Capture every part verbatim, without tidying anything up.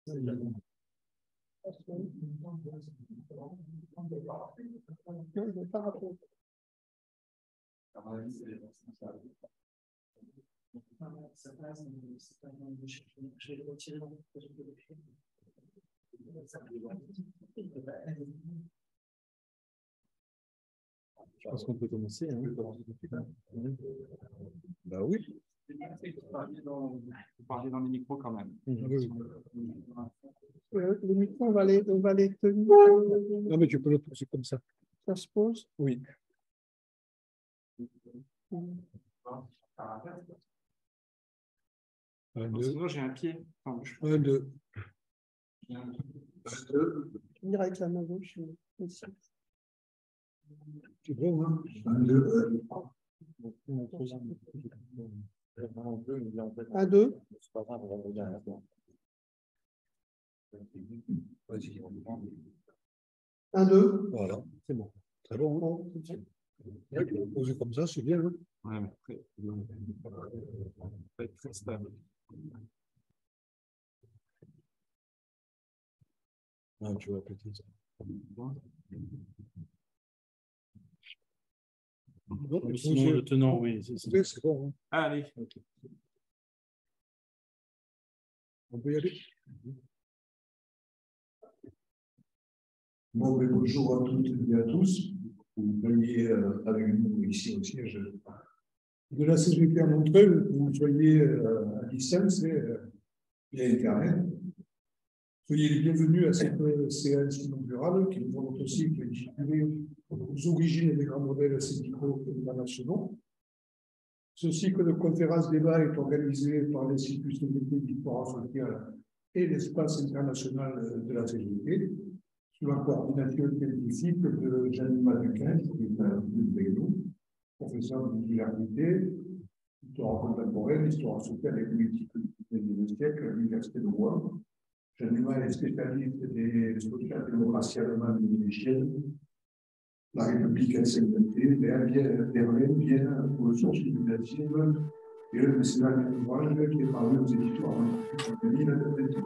Je pense qu'on peut commencer. Hein. Bah oui. Vous parliez dans, vous parliez dans les micros quand même. Oui. Euh, les micros, on va les, on va les tenir. Non, mais tu peux le poser comme ça. Ça se pose. Oui. Un, deux. Sinon, j'ai un pied. Enfin, je... Un, deux. Un, deux. Tenir avec la main gauche. Ici. C'est bon, hein? Un, deux. Un, deux. Vas-y. Un, deux. Voilà, c'est bon. Très bon. Hein? Poser comme ça, c'est bien. Hein? ouais, mais très, très, très stable. Ah, tu vas péter ça. Bon, Sinon, le tenant, oui. C'est oui, c'est bon. Hein? Allez. Okay. On peut y aller. Bon, bonjour à toutes et à tous. Vous soyez euh, avec nous ici au siège de la C G P à Montreuil, que vous soyez euh, à distance et euh, via Internet. Soyez les bienvenus à cette euh, séance inaugurale qui nous montre aussi que intitulée aux origines des grands modèles syndicaux internationaux. Ce cycle de conférences débat est organisé par l'Institut C G P d'histoire sociale et l'espace international de la C G P, sous la coordination scientifique de Jeanne Duquin, qui est un avec nous, professeur d'université, histoire contemporaine, histoire sociale et politique du dix-neuvième siècle à l'Université de Rouen. Jeanne est spécialiste des social-démocraties allemandes et autrichiennes, la République insécurité, Berlin, Vienne, pour le socialisme et le mécénat de l'ouvrage qui est paru aux éditeurs en deux mille vingt-deux.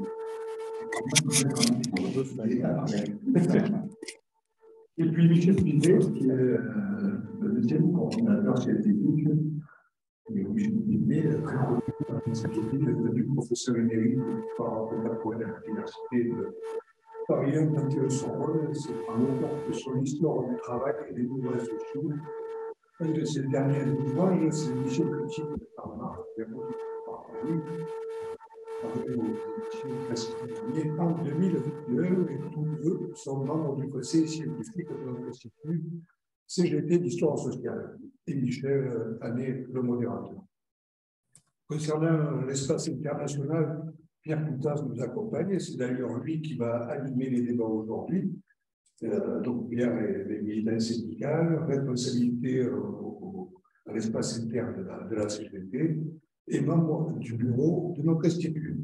Et puis Michel Pivet, qui est euh, le deuxième coordinateur scientifique, et Michel Pivet, très connu dans la société, devenu professeur émérite de l'histoire contemporaine à l'université de Paris quand il son rôle, c'est un auteur sur l'histoire du travail et des mouvements sociaux. Un de ses derniers ouvrages, c'est Michel Petit de Parma, en deux mille vingt et un, et tous deux sont membres du conseil scientifique de notre institut C G P d'histoire sociale. Et Michel en est le modérateur. Concernant l'espace international, Pierre Coutas nous accompagne, c'est d'ailleurs lui qui va animer les débats aujourd'hui. Euh, donc Pierre est, est militant syndical, responsabilité euh, au, à l'espace interne de la, de la C G P et membre du bureau de notre institut.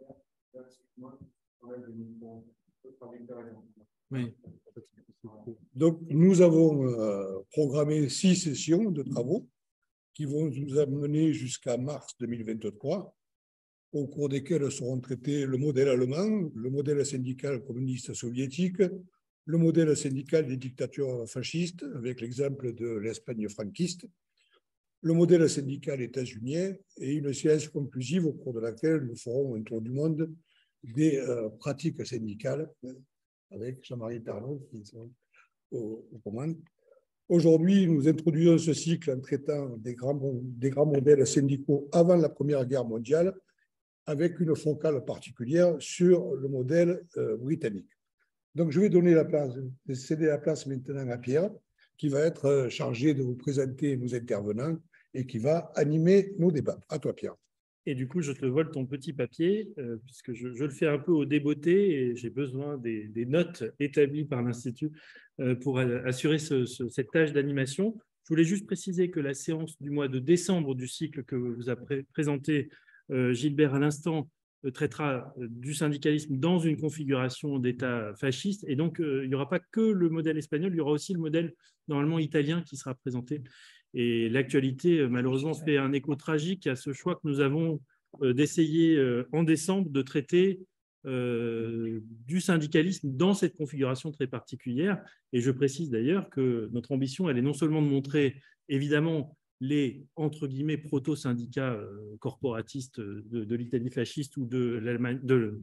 Oui. Donc, nous avons euh, programmé six sessions de travaux qui vont nous amener jusqu'à mars deux mille vingt-trois, au cours desquelles seront traités le modèle allemand, le modèle syndical communiste soviétique, le modèle syndical des dictatures fascistes, avec l'exemple de l'Espagne franquiste, le modèle syndical états-unien et une séance conclusive au cours de laquelle nous ferons un tour du monde des euh, pratiques syndicales avec Jean-Marie Pernaut qui sont aux, aux commandes. Aujourd'hui, nous introduisons ce cycle en traitant des grands, des grands modèles syndicaux avant la Première Guerre mondiale, avec une focale particulière sur le modèle euh, britannique. Donc, je vais donner la place, céder la place maintenant à Pierre, qui va être chargé de vous présenter nos intervenants et qui va animer nos débats. À toi, Pierre. Et du coup, je te vole ton petit papier, euh, puisque je, je le fais un peu au débeauté et j'ai besoin des, des notes établies par l'Institut euh, pour assurer ce, ce, cette tâche d'animation. Je voulais juste préciser que la séance du mois de décembre du cycle que vous a pré présenté euh, Gilbert à l'instant euh, traitera euh, du syndicalisme dans une configuration d'État fasciste. Et donc, euh, il n'y aura pas que le modèle espagnol, il y aura aussi le modèle normalement italien qui sera présenté. Et l'actualité, malheureusement, fait un écho tragique à ce choix que nous avons d'essayer en décembre de traiter euh, du syndicalisme dans cette configuration très particulière. Et je précise d'ailleurs que notre ambition, elle est non seulement de montrer, évidemment, les, entre guillemets, proto-syndicats euh, corporatistes de, de l'Italie fasciste ou de l'Allemagne, de,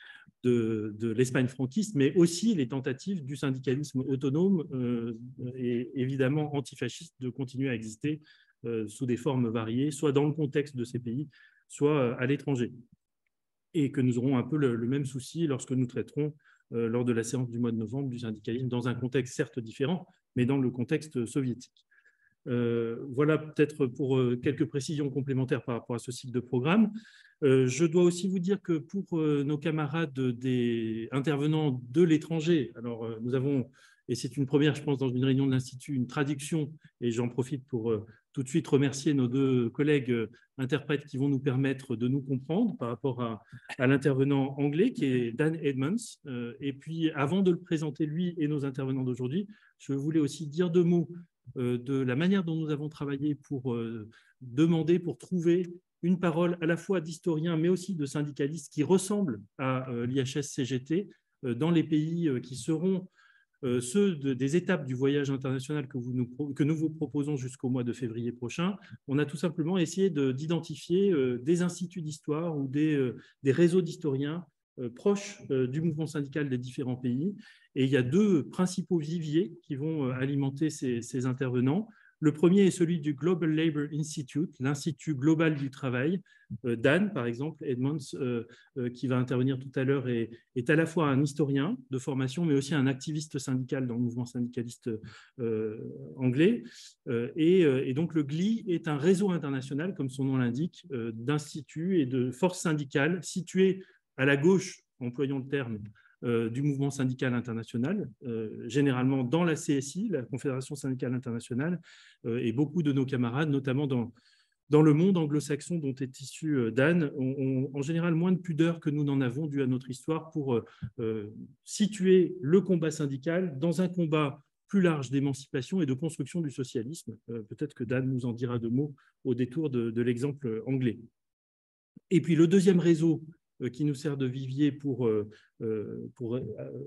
de, de l'Espagne franquiste, mais aussi les tentatives du syndicalisme autonome euh, et évidemment antifasciste de continuer à exister euh, sous des formes variées, soit dans le contexte de ces pays, soit à l'étranger. Et que nous aurons un peu le, le même souci lorsque nous traiterons euh, lors de la séance du mois de novembre du syndicalisme dans un contexte certes différent, mais dans le contexte soviétique. Euh, voilà peut-être pour euh, quelques précisions complémentaires par rapport à ce cycle de programme. Euh, je dois aussi vous dire que pour euh, nos camarades des intervenants de l'étranger, alors euh, nous avons, et c'est une première, je pense, dans une réunion de l'Institut, une traduction, et j'en profite pour euh, tout de suite remercier nos deux collègues euh, interprètes qui vont nous permettre de nous comprendre par rapport à, à l'intervenant anglais qui est Dan Edmonds. Euh, et puis, avant de le présenter lui et nos intervenants d'aujourd'hui, je voulais aussi dire deux mots de la manière dont nous avons travaillé pour euh, demander, pour trouver une parole à la fois d'historiens, mais aussi de syndicalistes qui ressemblent à euh, l'I H S C G T euh, dans les pays euh, qui seront euh, ceux de, des étapes du voyage international que, vous nous, que nous vous proposons jusqu'au mois de février prochain. On a tout simplement essayé d'identifier euh, des instituts d'histoire ou des, euh, des réseaux d'historiens euh, proches euh, du mouvement syndical des différents pays. Et il y a deux principaux viviers qui vont alimenter ces, ces intervenants. Le premier est celui du Global Labour Institute, l'Institut global du travail. Euh, Dan, par exemple, Edmonds, euh, euh, qui va intervenir tout à l'heure, est, est à la fois un historien de formation, mais aussi un activiste syndical dans le mouvement syndicaliste euh, anglais. Euh, et, et donc, le G L I est un réseau international, comme son nom l'indique, euh, d'instituts et de forces syndicales situés à la gauche, employons le terme, Euh, du mouvement syndical international, euh, généralement dans la C S I, la Confédération syndicale internationale, euh, et beaucoup de nos camarades, notamment dans, dans le monde anglo-saxon dont est issu euh, Dan, ont, ont en général moins de pudeur que nous n'en avons dû à notre histoire pour euh, euh, situer le combat syndical dans un combat plus large d'émancipation et de construction du socialisme. Euh, peut-être que Dan nous en dira deux mots au détour de, de l'exemple anglais. Et puis le deuxième réseau qui nous sert de vivier pour, pour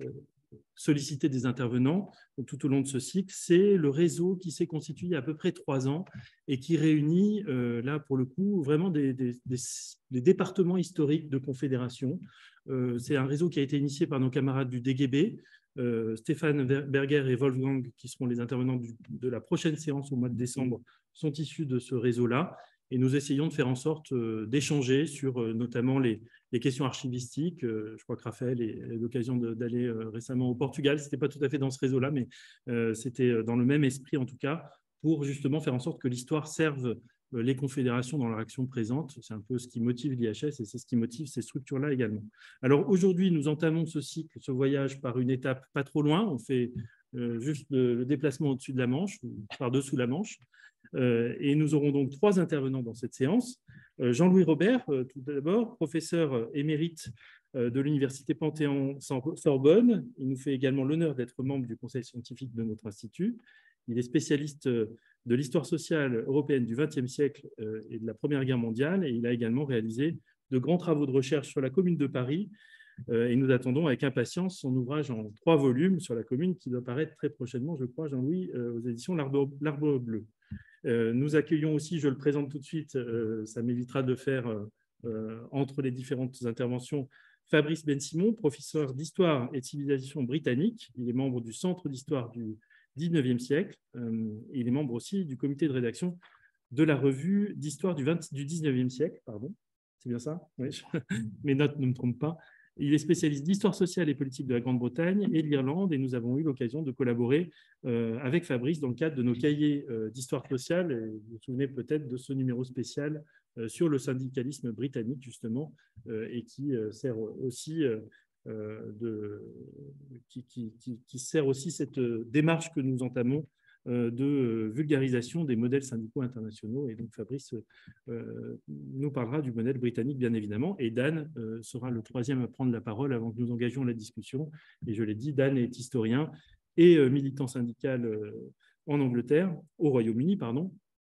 solliciter des intervenants tout au long de ce cycle, c'est le réseau qui s'est constitué il y a à peu près trois ans et qui réunit, là pour le coup, vraiment des, des, des, des départements historiques de confédération. C'est un réseau qui a été initié par nos camarades du D G B, Euh, Stéphane Berger et Wolfgang, qui seront les intervenants du, de la prochaine séance au mois de décembre, sont issus de ce réseau-là. Et nous essayons de faire en sorte euh, d'échanger sur euh, notamment les, les questions archivistiques. Euh, je crois que Raphaël a eu l'occasion d'aller euh, récemment au Portugal. Ce n'était pas tout à fait dans ce réseau-là, mais euh, c'était dans le même esprit en tout cas, pour justement faire en sorte que l'histoire serve les confédérations dans leur action présente. C'est un peu ce qui motive l'I H S et c'est ce qui motive ces structures-là également. Alors aujourd'hui, nous entamons ce cycle, ce voyage par une étape pas trop loin. On fait euh, juste le, le déplacement au-dessus de la Manche, ou par-dessous la Manche. Euh, et nous aurons donc trois intervenants dans cette séance. Euh, Jean-Louis Robert, euh, tout d'abord, professeur émérite euh, de l'Université Panthéon-Sorbonne. Il nous fait également l'honneur d'être membre du conseil scientifique de notre institut. Il est spécialiste de l'histoire sociale européenne du vingtième siècle et de la Première Guerre mondiale, et il a également réalisé de grands travaux de recherche sur la Commune de Paris, et nous attendons avec impatience son ouvrage en trois volumes sur la Commune qui doit paraître très prochainement, je crois, Jean-Louis, aux éditions L'Arbre Bleu. Nous accueillons aussi, je le présente tout de suite, ça m'évitera de faire entre les différentes interventions, Fabrice Ben-Simon, professeur d'histoire et de civilisation britannique. Il est membre du Centre d'histoire du dix-neuvième siècle. Euh, il est membre aussi du comité de rédaction de la revue d'histoire du, du dix-neuvième siècle. Pardon, c'est bien ça? Oui, je... mes notes ne me trompent pas. Il est spécialiste d'histoire sociale et politique de la Grande-Bretagne et de l'Irlande, et nous avons eu l'occasion de collaborer euh, avec Fabrice dans le cadre de nos cahiers euh, d'histoire sociale. Et vous vous souvenez peut-être de ce numéro spécial euh, sur le syndicalisme britannique, justement, euh, et qui euh, sert aussi... Euh, Euh, de, qui, qui, qui, qui sert aussi cette démarche que nous entamons euh, de vulgarisation des modèles syndicaux internationaux. Et donc Fabrice euh, nous parlera du modèle britannique, bien évidemment, et Dan euh, sera le troisième à prendre la parole avant que nous engagions la discussion. Et je l'ai dit, Dan est historien et euh, militant syndical euh, en Angleterre, au Royaume-Uni, pardon.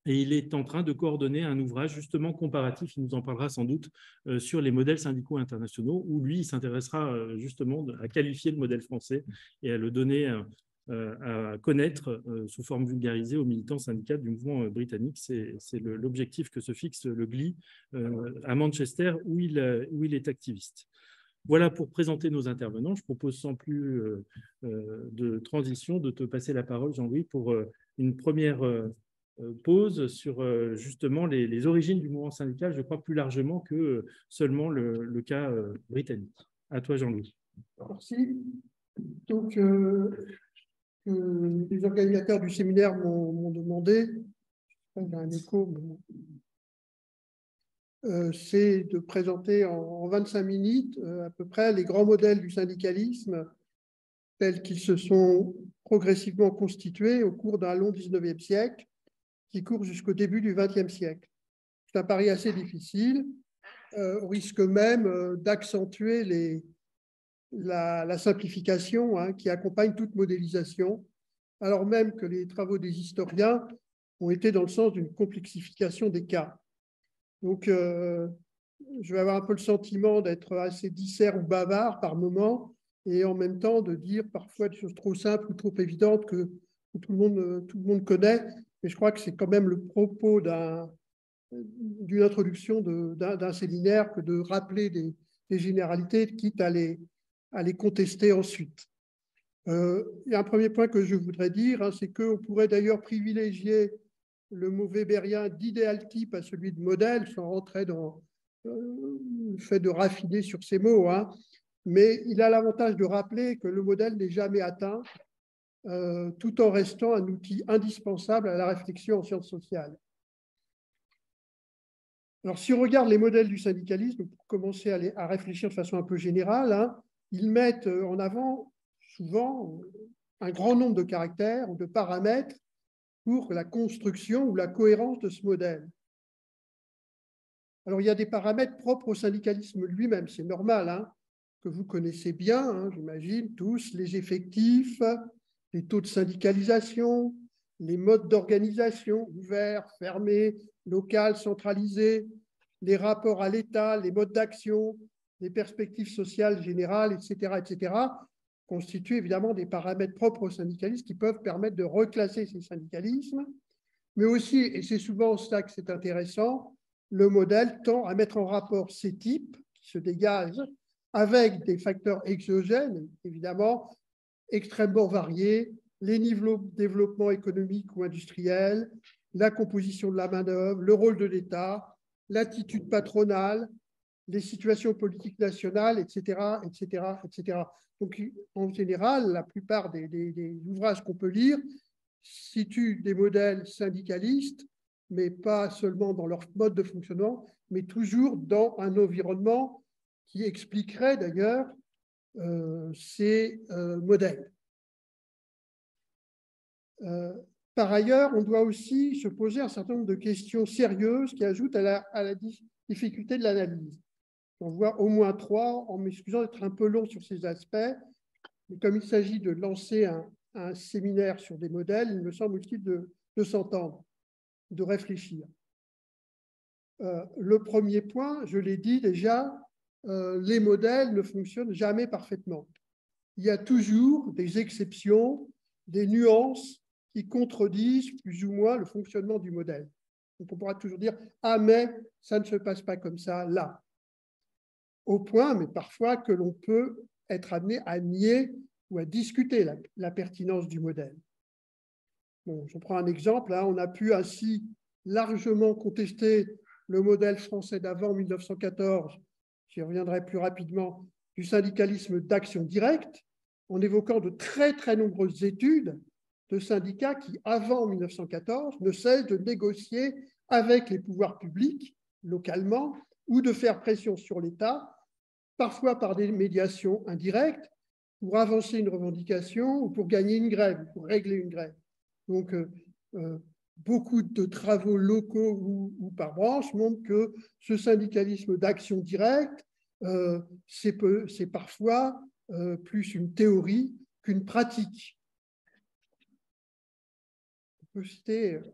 Et il est en train de coordonner un ouvrage justement comparatif, il nous en parlera sans doute, euh, sur les modèles syndicaux internationaux, où lui, il s'intéressera euh, justement à qualifier le modèle français et à le donner euh, à connaître euh, sous forme vulgarisée aux militants syndicats du mouvement euh, britannique. C'est l'objectif que se fixe le G L I euh, à Manchester, où il, où il est activiste. Voilà pour présenter nos intervenants. Je propose sans plus euh, euh, de transition de te passer la parole, Jean-Louis, pour euh, une première euh, pause sur euh, justement les, les origines du mouvement syndical, je crois plus largement que euh, seulement le, le cas euh, britannique. À toi, Jean-Louis. Merci. Donc, euh, euh, les organisateurs du séminaire m'ont demandé, il y a un écho, mais Euh, c'est de présenter en vingt-cinq minutes euh, à peu près les grands modèles du syndicalisme tels qu'ils se sont progressivement constitués au cours d'un long dix-neuvième siècle qui court jusqu'au début du vingtième siècle. C'est un pari assez difficile, euh, au risque même euh, d'accentuer les, la, la simplification hein, qui accompagne toute modélisation, alors même que les travaux des historiens ont été dans le sens d'une complexification des cas. Donc, euh, je vais avoir un peu le sentiment d'être assez disert ou bavard par moment, et en même temps de dire parfois des choses trop simples ou trop évidentes que, que tout, le monde, tout le monde connaît. Mais je crois que c'est quand même le propos d'une introduction d'un séminaire que de rappeler des, des généralités, quitte à les, à les contester ensuite. Euh, il y a un premier point que je voudrais dire, hein, c'est qu'on pourrait d'ailleurs privilégier le mot weberien d'idéal type à celui de modèle, sans rentrer dans euh, le fait de raffiner sur ces mots, hein. Mais il a l'avantage de rappeler que le modèle n'est jamais atteint, euh, tout en restant un outil indispensable à la réflexion en sciences sociales. Alors, si on regarde les modèles du syndicalisme, pour commencer à, les, à réfléchir de façon un peu générale, hein, ils mettent en avant souvent un grand nombre de caractères ou de paramètres pour la construction ou la cohérence de ce modèle. Alors, il y a des paramètres propres au syndicalisme lui-même, c'est normal, hein, que vous connaissez bien, hein, j'imagine, tous, les effectifs, les taux de syndicalisation, les modes d'organisation, ouverts, fermés, local, centralisé, les rapports à l'État, les modes d'action, les perspectives sociales générales, et cetera, et cetera, constituent évidemment des paramètres propres aux syndicalistes qui peuvent permettre de reclasser ces syndicalismes, mais aussi, et c'est souvent ça que c'est intéressant, le modèle tend à mettre en rapport ces types qui se dégagent avec des facteurs exogènes, évidemment, extrêmement variés, les niveaux de développement économique ou industriel, la composition de la main-d'œuvre, le rôle de l'État, l'attitude patronale, les situations politiques nationales, et cetera, et cetera, et cetera. Donc, en général, la plupart des, des, des ouvrages qu'on peut lire situent des modèles syndicalistes, mais pas seulement dans leur mode de fonctionnement, mais toujours dans un environnement qui expliquerait d'ailleurs euh, ces euh, modèles. Euh, par ailleurs, on doit aussi se poser un certain nombre de questions sérieuses qui ajoutent à la, à la difficulté de l'analyse. On voit au moins trois, en m'excusant d'être un peu long sur ces aspects, mais comme il s'agit de lancer un, un séminaire sur des modèles, il me semble utile de, de s'entendre, de réfléchir. Euh, le premier point, je l'ai dit déjà, euh, les modèles ne fonctionnent jamais parfaitement. Il y a toujours des exceptions, des nuances qui contredisent plus ou moins le fonctionnement du modèle. Donc on pourra toujours dire « Ah, mais ça ne se passe pas comme ça là ». Au point, mais parfois, que l'on peut être amené à nier ou à discuter la, la pertinence du modèle. Bon, je prends un exemple. Hein, on a pu ainsi largement contester le modèle français d'avant mille neuf cent quatorze, j'y reviendrai plus rapidement, du syndicalisme d'action directe, en évoquant de très, très nombreuses études de syndicats qui, avant mille neuf cent quatorze, ne cessent de négocier avec les pouvoirs publics, localement, ou de faire pression sur l'État, parfois par des médiations indirectes, pour avancer une revendication ou pour gagner une grève, pour régler une grève. Donc, euh, euh, beaucoup de travaux locaux ou, ou par branche montrent que ce syndicalisme d'action directe, euh, c'est parfois euh, plus une théorie qu'une pratique. On peut citer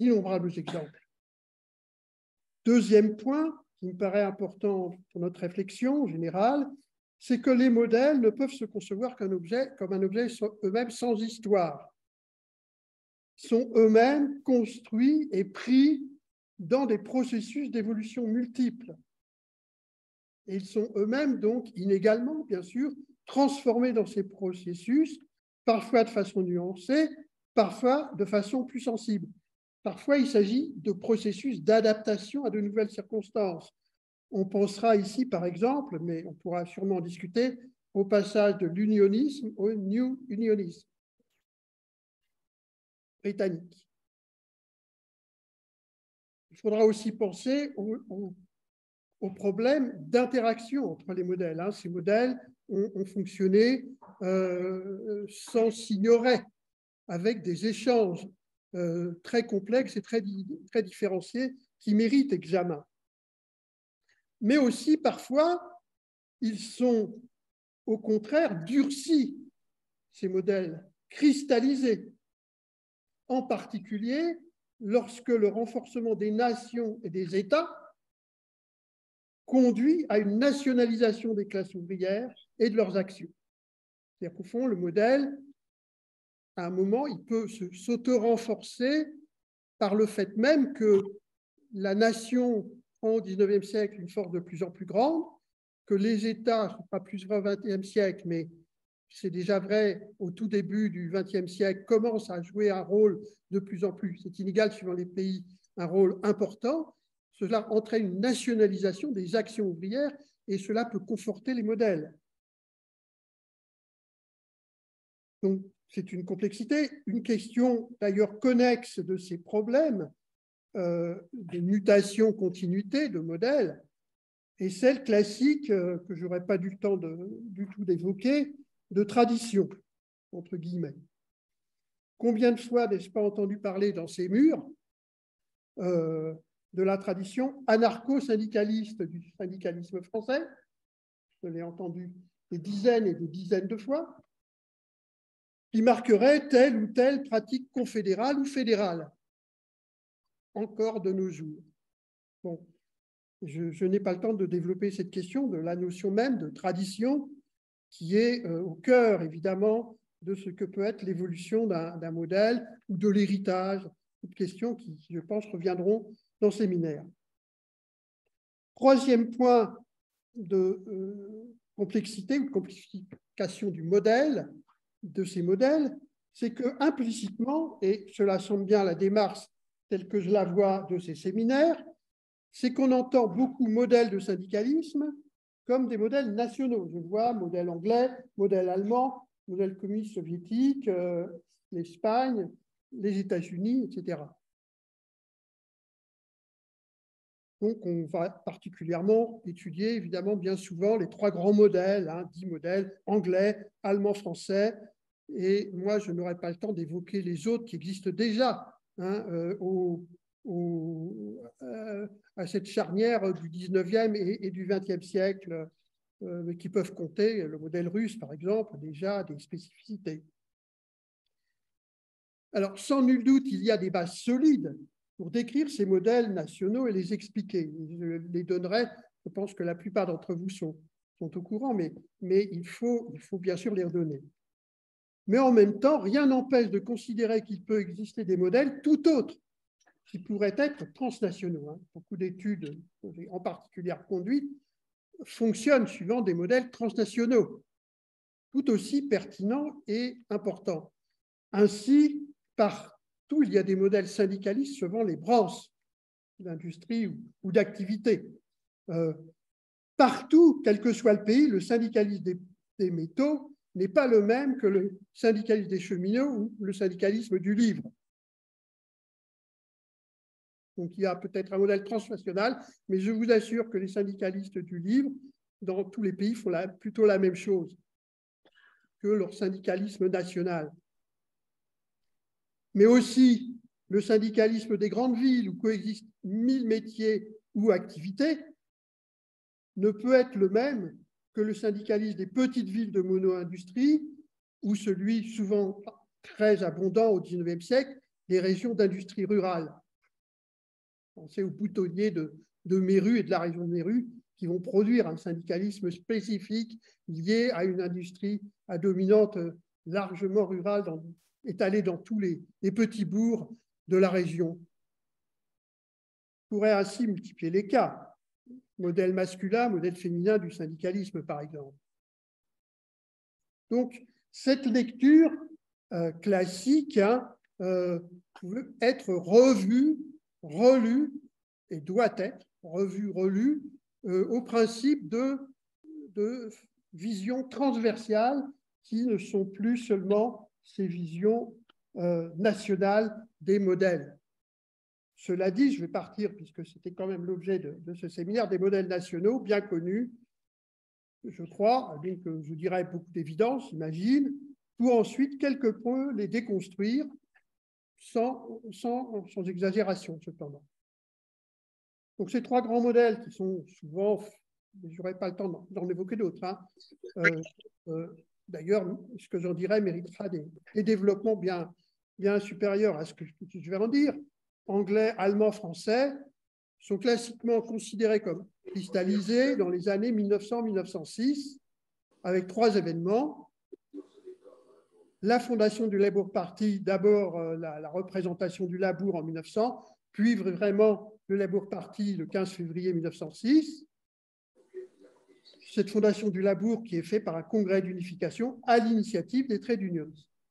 d'innombrables exemples. Deuxième point, qui me paraît important pour notre réflexion générale, c'est que les modèles ne peuvent se concevoir qu'un objet, comme un objet eux-mêmes sans histoire. Ils sont eux-mêmes construits et pris dans des processus d'évolution multiples. Et ils sont eux-mêmes donc inégalement, bien sûr, transformés dans ces processus, parfois de façon nuancée, parfois de façon plus sensible. Parfois, il s'agit de processus d'adaptation à de nouvelles circonstances. On pensera ici, par exemple, mais on pourra sûrement en discuter, au passage de l'unionisme au New Unionisme britannique. Il faudra aussi penser au, au, au problème d'interaction entre les modèles. Hein. Ces modèles ont, ont fonctionné euh, sans s'ignorer, avec des échanges euh, très complexes et très, très différenciés qui méritent examen. Mais aussi, parfois, ils sont au contraire durcis, ces modèles, cristallisés, en particulier lorsque le renforcement des nations et des États conduit à une nationalisation des classes ouvrières et de leurs actions. C'est-à-dire qu'au fond, le modèle, à un moment, il peut s'auto-renforcer par le fait même que la nation prend au dix-neuvième siècle une force de plus en plus grande, que les États, ce n'est pas plus vrai au vingtième siècle, mais c'est déjà vrai au tout début du vingtième siècle, commencent à jouer un rôle de plus en plus, c'est inégal suivant les pays, un rôle important. Cela entraîne une nationalisation des actions ouvrières et cela peut conforter les modèles. Donc, c'est une complexité. Une question d'ailleurs connexe de ces problèmes euh, de mutation, continuité de modèles, et celle classique, euh, que je n'aurais pas eu le temps de, du tout d'évoquer, de tradition, entre guillemets. Combien de fois n'ai-je pas entendu parler dans ces murs euh, de la tradition anarcho-syndicaliste du syndicalisme français? Je l'ai entendu des dizaines et des dizaines de fois, qui marquerait telle ou telle pratique confédérale ou fédérale, encore de nos jours. Bon, je, je n'ai pas le temps de développer cette question de la notion même de tradition, qui est euh, au cœur, évidemment, de ce que peut être l'évolution d'un modèle ou de l'héritage, toutes questions qui, je pense, reviendront dans le séminaire. Troisième point de euh, complexité ou de complexification du modèle, de ces modèles, c'est que implicitement, et cela semble bien la démarche telle que je la vois de ces séminaires, c'est qu'on entend beaucoup modèles de syndicalisme comme des modèles nationaux. Je vois modèle anglais, modèle allemand, modèle communiste soviétique, euh, l'Espagne, les États-Unis, et cetera. Donc, on va particulièrement étudier, évidemment, bien souvent, les trois grands modèles, hein, dix modèles, anglais, allemand, français, et moi, je n'aurai pas le temps d'évoquer les autres qui existent déjà hein, euh, au, au, euh, à cette charnière du dix-neuvième et, et du vingtième siècle, euh, qui peuvent compter, le modèle russe, par exemple, déjà des spécificités. Alors, sans nul doute, il y a des bases solides pour décrire ces modèles nationaux et les expliquer. Je les donnerai, je pense que la plupart d'entre vous sont, sont au courant, mais, mais il, faut, il faut bien sûr les redonner. Mais en même temps, rien n'empêche de considérer qu'il peut exister des modèles tout autres qui pourraient être transnationaux. Hein. Beaucoup d'études, en particulier conduites, fonctionnent suivant des modèles transnationaux, tout aussi pertinents et importants. Ainsi, partout, il y a des modèles syndicalistes suivant les branches d'industrie ou, ou d'activité. Euh, partout, quel que soit le pays, le syndicalisme des, des métaux n'est pas le même que le syndicalisme des cheminots ou le syndicalisme du livre. Donc, il y a peut-être un modèle transnational, mais je vous assure que les syndicalistes du livre, dans tous les pays, font la, plutôt la même chose que leur syndicalisme national. Mais aussi, le syndicalisme des grandes villes, où coexistent mille métiers ou activités, ne peut être le même que le syndicalisme des petites villes de mono-industrie, ou celui souvent très abondant au dix-neuvième siècle des régions d'industrie rurale. Pensez aux boutonniers de, de Méru et de la région de Méru qui vont produire un syndicalisme spécifique lié à une industrie à dominante largement rurale, dans, étalée dans tous les, les petits bourgs de la région. On pourrait ainsi multiplier les cas. Modèle masculin, modèle féminin du syndicalisme, par exemple. Donc, cette lecture euh, classique hein, euh, peut être revue, relue, et doit être revue, relue, euh, au principe de, de visions transversales qui ne sont plus seulement ces visions euh, nationales des modèles. Cela dit, je vais partir, puisque c'était quand même l'objet de, de ce séminaire, des modèles nationaux bien connus, je crois, donc je dirais beaucoup d'évidence, j'imagine, pour ensuite quelque peu les déconstruire sans, sans, sans exagération, cependant. Donc ces trois grands modèles qui sont souvent, je n'aurai pas le temps d'en évoquer d'autres, hein, euh, euh, d'ailleurs, ce que j'en dirais méritera des, des développements bien, bien supérieurs à ce que je vais en dire. Anglais, allemand, français sont classiquement considérés comme cristallisés dans les années mille neuf cents à mille neuf cent six, avec trois événements. La fondation du Labour Party, d'abord euh, la, la représentation du Labour en mille neuf cents, puis vraiment le Labour Party le quinze février mille neuf cent six. Cette fondation du Labour qui est faite par un congrès d'unification à l'initiative des trade unions.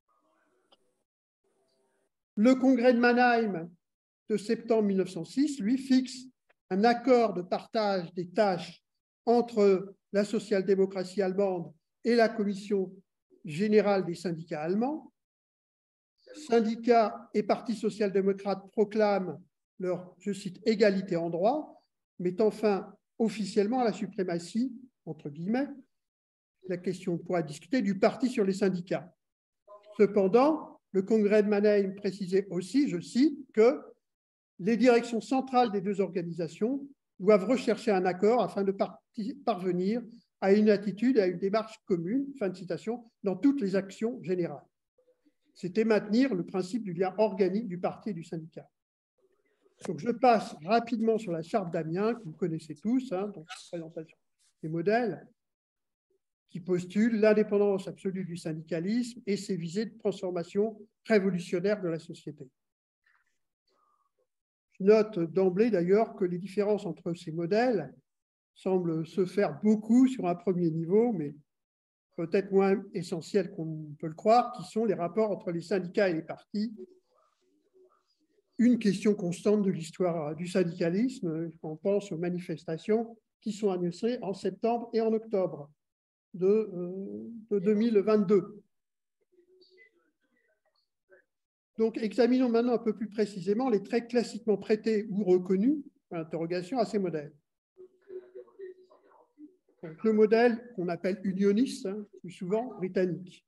Le congrès de Mannheim de septembre mille neuf cent six, lui, fixe un accord de partage des tâches entre la social-démocratie allemande et la Commission générale des syndicats allemands. Syndicats et partis social-démocrates proclament leur, je cite, égalité en droit, mettant fin officiellement à la suprématie, entre guillemets, la question pourra discuter, du parti sur les syndicats. Cependant, le congrès de Mannheim précisait aussi, je cite, que les directions centrales des deux organisations doivent rechercher un accord afin de parvenir à une attitude et à une démarche commune, fin de citation, dans toutes les actions générales. C'était maintenir le principe du lien organique du parti et du syndicat. Donc je passe rapidement sur la charte d'Amiens, que vous connaissez tous, hein, donc présentation des modèles, qui postule l'indépendance absolue du syndicalisme et ses visées de transformation révolutionnaire de la société. Je note d'emblée d'ailleurs que les différences entre ces modèles semblent se faire beaucoup sur un premier niveau, mais peut-être moins essentiels qu'on peut le croire, qui sont les rapports entre les syndicats et les partis. Une question constante de l'histoire du syndicalisme, on pense aux manifestations qui sont annoncées en septembre et en octobre de, euh, de deux mille vingt-deux. Donc, examinons maintenant un peu plus précisément les traits classiquement prêtés ou reconnus, interrogation, à ces modèles. Donc, le modèle qu'on appelle unioniste, hein, plus souvent britannique.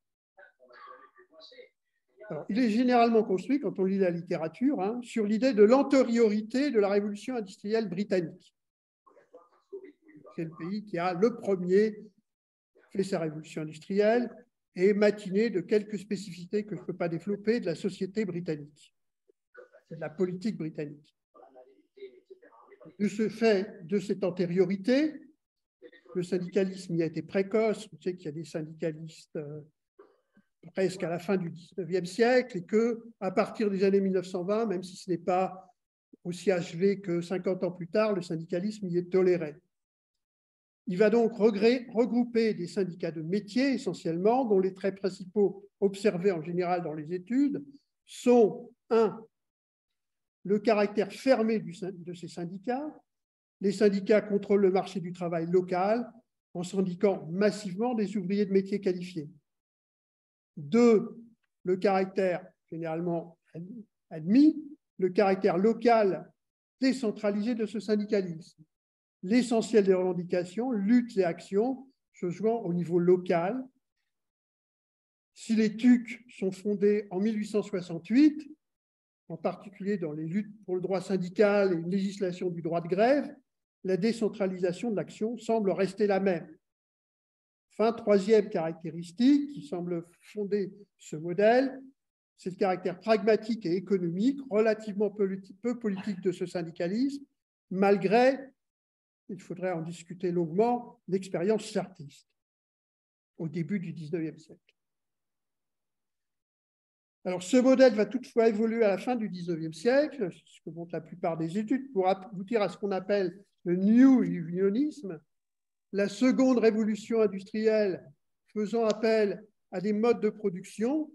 Alors, il est généralement construit, quand on lit la littérature, hein, sur l'idée de l'antériorité de la révolution industrielle britannique. C'est le pays qui a le premier fait sa révolution industrielle et matiné de quelques spécificités que je ne peux pas développer de la société britannique, de la politique britannique. De ce fait, de cette antériorité, le syndicalisme y a été précoce. On sait qu'il y a des syndicalistes euh, presque à la fin du dix-neuvième siècle et qu'à partir des années mille neuf cent vingt, même si ce n'est pas aussi achevé que cinquante ans plus tard, le syndicalisme y est toléré. Il va donc regrouper des syndicats de métiers essentiellement, dont les traits principaux observés en général dans les études sont, un, le caractère fermé de ces syndicats. Les syndicats contrôlent le marché du travail local en syndiquant massivement des ouvriers de métiers qualifiés. Deux, le caractère généralement admis, le caractère local décentralisé de ce syndicalisme. L'essentiel des revendications, luttes et actions se jouant au niveau local. Si les T U C sont fondés en mille huit cent soixante-huit, en particulier dans les luttes pour le droit syndical et une législation du droit de grève, la décentralisation de l'action semble rester la même. Enfin, troisième caractéristique qui semble fonder ce modèle, c'est le caractère pragmatique et économique, relativement peu, peu politique de ce syndicalisme, malgré, il faudrait en discuter longuement, l'expérience chartiste au début du dix-neuvième siècle. Alors, ce modèle va toutefois évoluer à la fin du dix-neuvième siècle, ce que montrent la plupart des études, pour aboutir à ce qu'on appelle le New Unionisme, la seconde révolution industrielle faisant appel à des modes de production,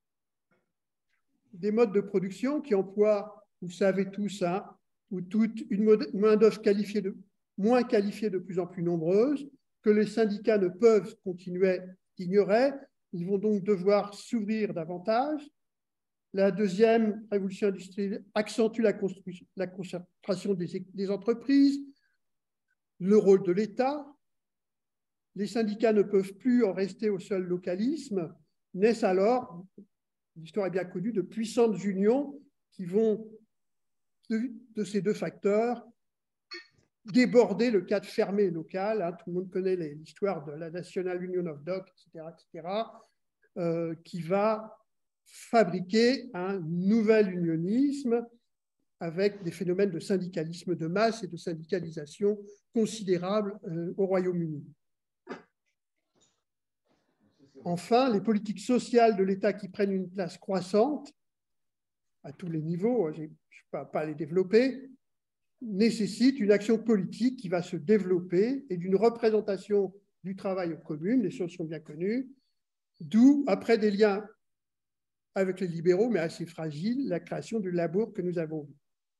des modes de production qui emploient, vous savez tous, hein, ou toute une main-d'œuvre qualifiée de, moins qualifiée de plus en plus nombreuse, que les syndicats ne peuvent continuer d'ignorer. Ils vont donc devoir s'ouvrir davantage. La deuxième révolution industrielle accentue la, la concentration des, des entreprises, le rôle de l'État. Les syndicats ne peuvent plus en rester au seul localisme. Naissent alors, l'histoire est bien connue, de puissantes unions qui vont, de, de ces deux facteurs, déborder le cadre fermé local. Hein, tout le monde connaît l'histoire de la National Union of Dock, et cetera, et cetera, euh, qui va fabriquer un nouvel unionisme avec des phénomènes de syndicalisme de masse et de syndicalisation considérables euh, au Royaume-Uni. Enfin, les politiques sociales de l'État qui prennent une place croissante à tous les niveaux, je ne vais pas, pas les développer, nécessitent une action politique qui va se développer et d'une représentation du travail aux communes, les choses sont bien connues, d'où, après des liens avec les libéraux, mais assez fragiles, la création du labour que nous avons vu.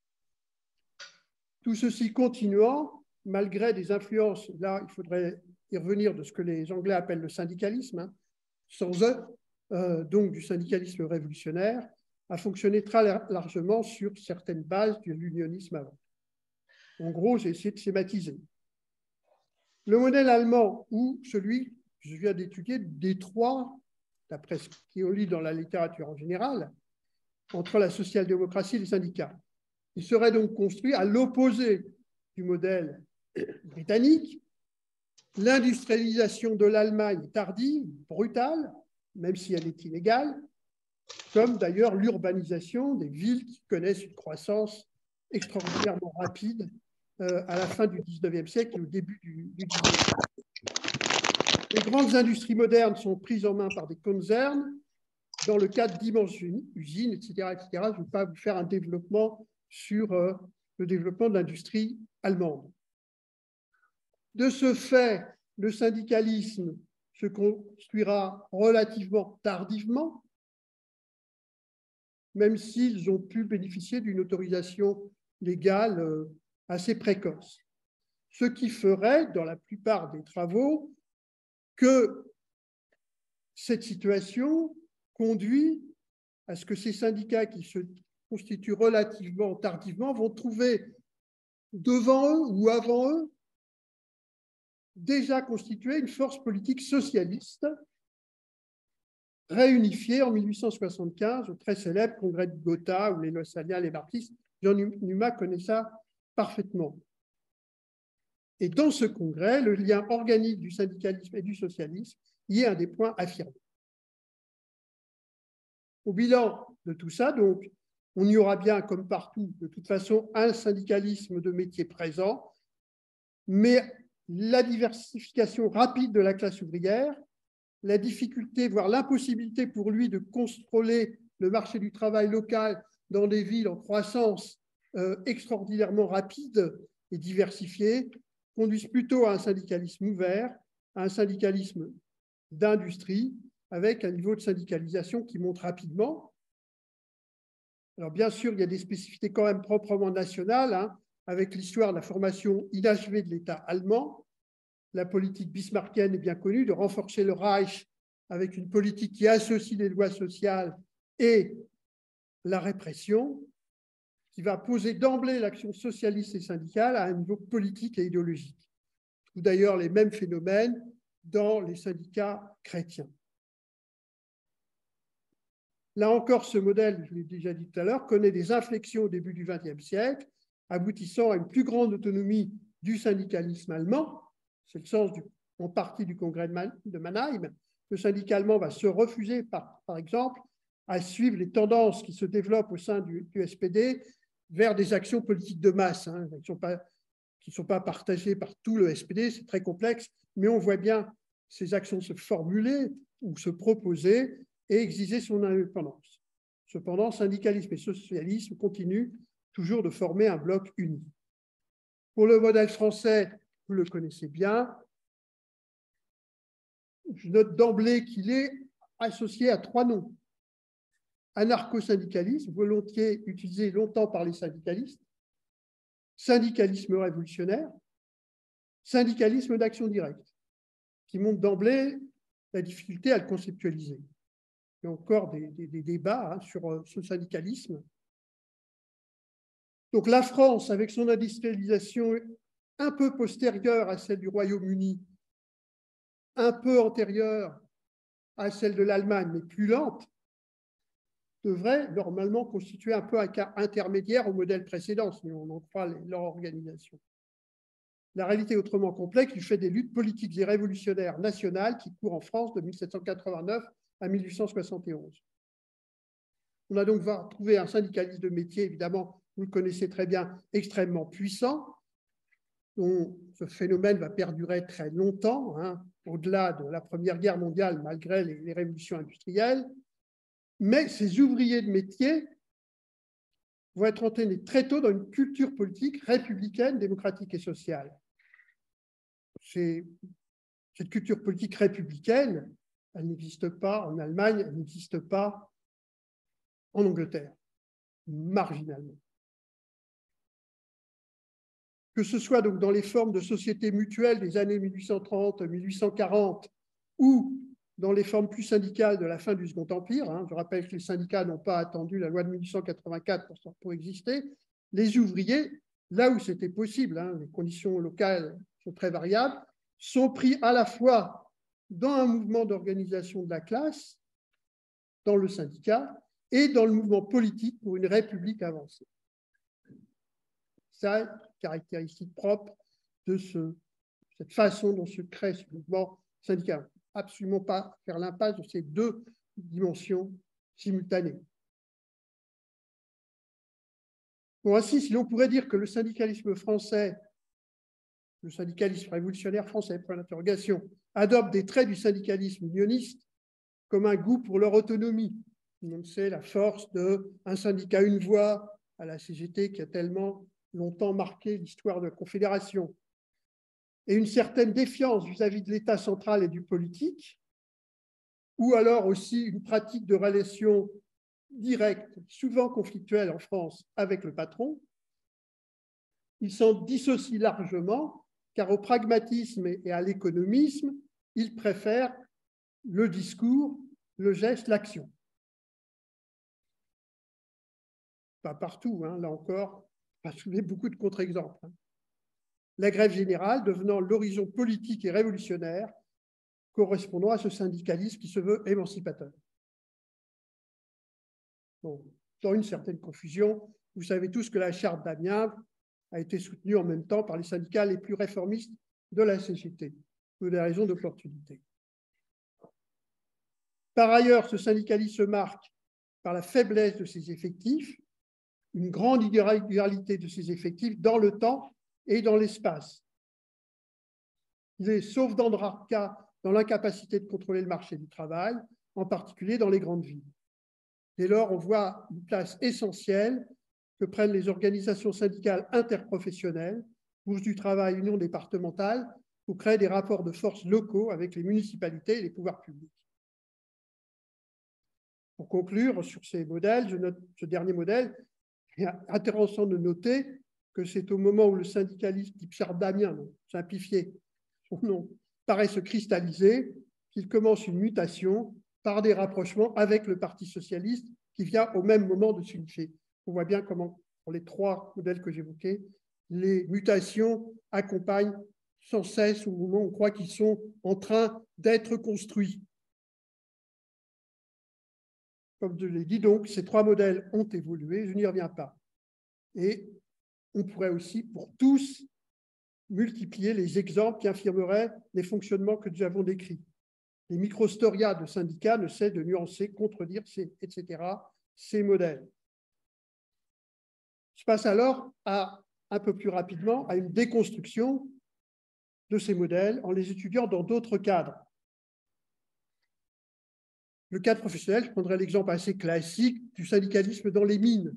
Tout ceci continuant, malgré des influences, là il faudrait y revenir, de ce que les Anglais appellent le syndicalisme, hein, sans eux, euh, donc du syndicalisme révolutionnaire, a fonctionné très largement sur certaines bases de l'unionisme avant. En gros, j'ai essayé de schématiser. Le modèle allemand, ou celui que je viens d'étudier, Détroit, d'après ce qu'on lit dans la littérature en général, entre la social-démocratie et les syndicats. Il serait donc construit à l'opposé du modèle britannique. L'industrialisation de l'Allemagne est tardive, brutale, même si elle est inégale, comme d'ailleurs l'urbanisation des villes qui connaissent une croissance extraordinairement rapide euh, à la fin du dix-neuvième siècle et au début du, du dix-neuvième. Les grandes industries modernes sont prises en main par des concerns dans le cadre d'immenses usines, et cetera, et cetera. Je ne vais pas vous faire un développement sur euh, le développement de l'industrie allemande. De ce fait, le syndicalisme se construira relativement tardivement, même s'ils ont pu bénéficier d'une autorisation légale euh, assez précoce. Ce qui ferait, dans la plupart des travaux, que cette situation conduit à ce que ces syndicats qui se constituent relativement tardivement vont trouver devant eux ou avant eux déjà constitué une force politique socialiste réunifiée en mille huit cent soixante-quinze au très célèbre congrès de Gotha où les Lassaliens, les Marxistes, Jean Numa connaît ça parfaitement. Et dans ce congrès, le lien organique du syndicalisme et du socialisme y est un des points affirmés. Au bilan de tout ça, donc, on y aura bien, comme partout, de toute façon, un syndicalisme de métier présent, mais la diversification rapide de la classe ouvrière, la difficulté, voire l'impossibilité pour lui de contrôler le marché du travail local dans des villes en croissance euh, extraordinairement rapide et diversifiée, conduisent plutôt à un syndicalisme ouvert, à un syndicalisme d'industrie, avec un niveau de syndicalisation qui monte rapidement. Alors bien sûr, il y a des spécificités quand même proprement nationales, hein, avec l'histoire de la formation inachevée de l'État allemand. La politique bismarckienne est bien connue de renforcer le Reich avec une politique qui associe les lois sociales et la répression, qui va poser d'emblée l'action socialiste et syndicale à un niveau politique et idéologique. Ou d'ailleurs les mêmes phénomènes dans les syndicats chrétiens. Là encore, ce modèle, je l'ai déjà dit tout à l'heure, connaît des inflexions au début du vingtième siècle, aboutissant à une plus grande autonomie du syndicalisme allemand. C'est le sens du, en partie du congrès de Mannheim. Le syndicat allemand va se refuser, par, par exemple, à suivre les tendances qui se développent au sein du, du S P D vers des actions politiques de masse, hein, qui ne sont pas, qui ne sont pas partagées par tout le S P D, c'est très complexe, mais on voit bien ces actions se formuler ou se proposer et exiger son indépendance. Cependant, syndicalisme et socialisme continuent toujours de former un bloc uni. Pour le modèle français, vous le connaissez bien, je note d'emblée qu'il est associé à trois noms. Anarcho-syndicalisme, volontiers utilisé longtemps par les syndicalistes, syndicalisme révolutionnaire, syndicalisme d'action directe, qui montre d'emblée la difficulté à le conceptualiser. Il y a encore des, des, des débats hein, sur ce syndicalisme. Donc la France, avec son industrialisation un peu postérieure à celle du Royaume-Uni, un peu antérieure à celle de l'Allemagne, mais plus lente, devrait normalement constituer un peu un cas intermédiaire au modèle précédent, si on en croit leur organisation. La réalité est autrement complexe du fait des luttes politiques et révolutionnaires nationales qui courent en France de mille sept cent quatre-vingt-neuf à mille huit cent soixante et onze. On a donc trouvé un syndicalisme de métier, évidemment, vous le connaissez très bien, extrêmement puissant, dont ce phénomène va perdurer très longtemps, hein, au-delà de la Première Guerre mondiale, malgré les, les révolutions industrielles. Mais ces ouvriers de métier vont être entraînés très tôt dans une culture politique républicaine, démocratique et sociale. C'est, cette culture politique républicaine, elle n'existe pas en Allemagne, elle n'existe pas en Angleterre, marginalement. Que ce soit donc dans les formes de sociétés mutuelles des années mille huit cent trente à mille huit cent quarante ou dans les formes plus syndicales de la fin du Second Empire, hein, je rappelle que les syndicats n'ont pas attendu la loi de mille huit cent quatre-vingt-quatre pour, pour exister, les ouvriers, là où c'était possible, hein, les conditions locales sont très variables, sont pris à la fois dans un mouvement d'organisation de la classe, dans le syndicat, et dans le mouvement politique pour une république avancée. Ça, caractéristique propre de ce, cette façon dont se crée ce mouvement syndical. Absolument pas faire l'impasse de ces deux dimensions simultanées. Bon, ainsi, si l'on pourrait dire que le syndicalisme français, le syndicalisme révolutionnaire français, point d'interrogation, adopte des traits du syndicalisme unioniste comme un goût pour leur autonomie. On sait la force d'un syndicat une voix à la C G T qui a tellement longtemps marqué l'histoire de la Confédération, et une certaine défiance vis-à-vis de l'État central et du politique, ou alors aussi une pratique de relations directes, souvent conflictuelles en France avec le patron, ils s'en dissocient largement, car au pragmatisme et à l'économisme, ils préfèrent le discours, le geste, l'action. Pas partout, hein, là encore, on va soulever beaucoup de contre-exemples. Hein. La grève générale devenant l'horizon politique et révolutionnaire correspondant à ce syndicalisme qui se veut émancipateur. Bon, dans une certaine confusion, vous savez tous que la charte d'Amiens a été soutenue en même temps par les syndicats les plus réformistes de la C G T, pour des raisons d'opportunité. Par ailleurs, ce syndicalisme se marque par la faiblesse de ses effectifs, une grande irrégularité de ses effectifs dans le temps et dans l'espace. Il est, sauf dans de rares cas, dans l'incapacité de contrôler le marché du travail, en particulier dans les grandes villes. Dès lors, on voit une place essentielle que prennent les organisations syndicales interprofessionnelles, bourse du travail, union départementale, pour créer des rapports de force locaux avec les municipalités et les pouvoirs publics. Pour conclure sur ces modèles, je note ce dernier modèle, il est intéressant de noter que c'est au moment où le syndicalisme type charte d'Amiens, simplifié, son nom, paraît se cristalliser, qu'il commence une mutation par des rapprochements avec le Parti socialiste qui vient au même moment de s'unifier. On voit bien comment, pour les trois modèles que j'évoquais, les mutations accompagnent sans cesse au moment où on croit qu'ils sont en train d'être construits. Comme je l'ai dit, donc, ces trois modèles ont évolué, je n'y reviens pas. Et on pourrait aussi, pour tous, multiplier les exemples qui affirmeraient les fonctionnements que nous avons décrits. Les microstoria de syndicats ne cessent de nuancer, contredire, et cetera, ces modèles. Je passe alors à, un peu plus rapidement à une déconstruction de ces modèles en les étudiant dans d'autres cadres. Le cadre professionnel, je prendrai l'exemple assez classique du syndicalisme dans les mines.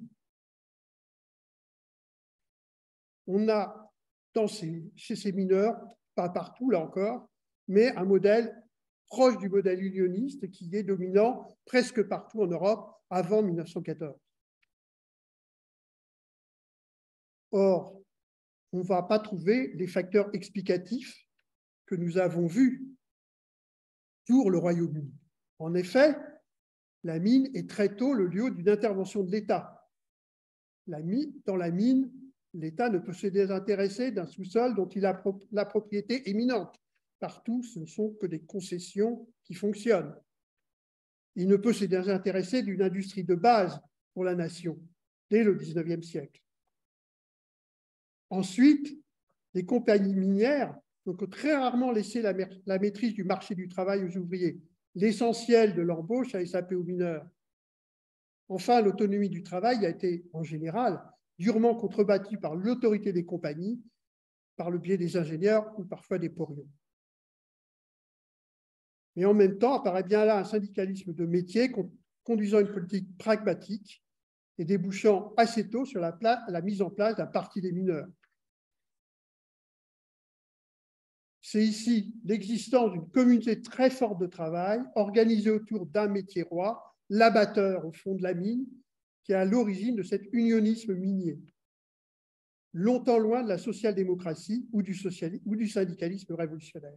On a dans ces, chez ces mineurs, pas partout là encore, mais un modèle proche du modèle unioniste qui est dominant presque partout en Europe avant mille neuf cent quatorze. Or, on ne va pas trouver les facteurs explicatifs que nous avons vus pour le Royaume-Uni. En effet, la mine est très tôt le lieu d'une intervention de l'État. Dans la mine, l'État ne peut se désintéresser d'un sous-sol dont il a la propriété éminente. Partout, ce ne sont que des concessions qui fonctionnent. Il ne peut se désintéresser d'une industrie de base pour la nation dès le dix-neuvième siècle. Ensuite, les compagnies minières ont très rarement laissé la, la maîtrise du marché du travail aux ouvriers, l'essentiel de l'embauche a échappé aux mineurs. Enfin, l'autonomie du travail a été, en général, durement contrebattue par l'autorité des compagnies, par le biais des ingénieurs ou parfois des porions. Mais en même temps, apparaît bien là un syndicalisme de métier conduisant une politique pragmatique et débouchant assez tôt sur la, la mise en place d'un parti des mineurs. C'est ici l'existence d'une communauté très forte de travail, organisée autour d'un métier roi, l'abatteur au fond de la mine, qui est à l'origine de cet unionisme minier, longtemps loin de la social-démocratie ou du, ou du syndicalisme révolutionnaire.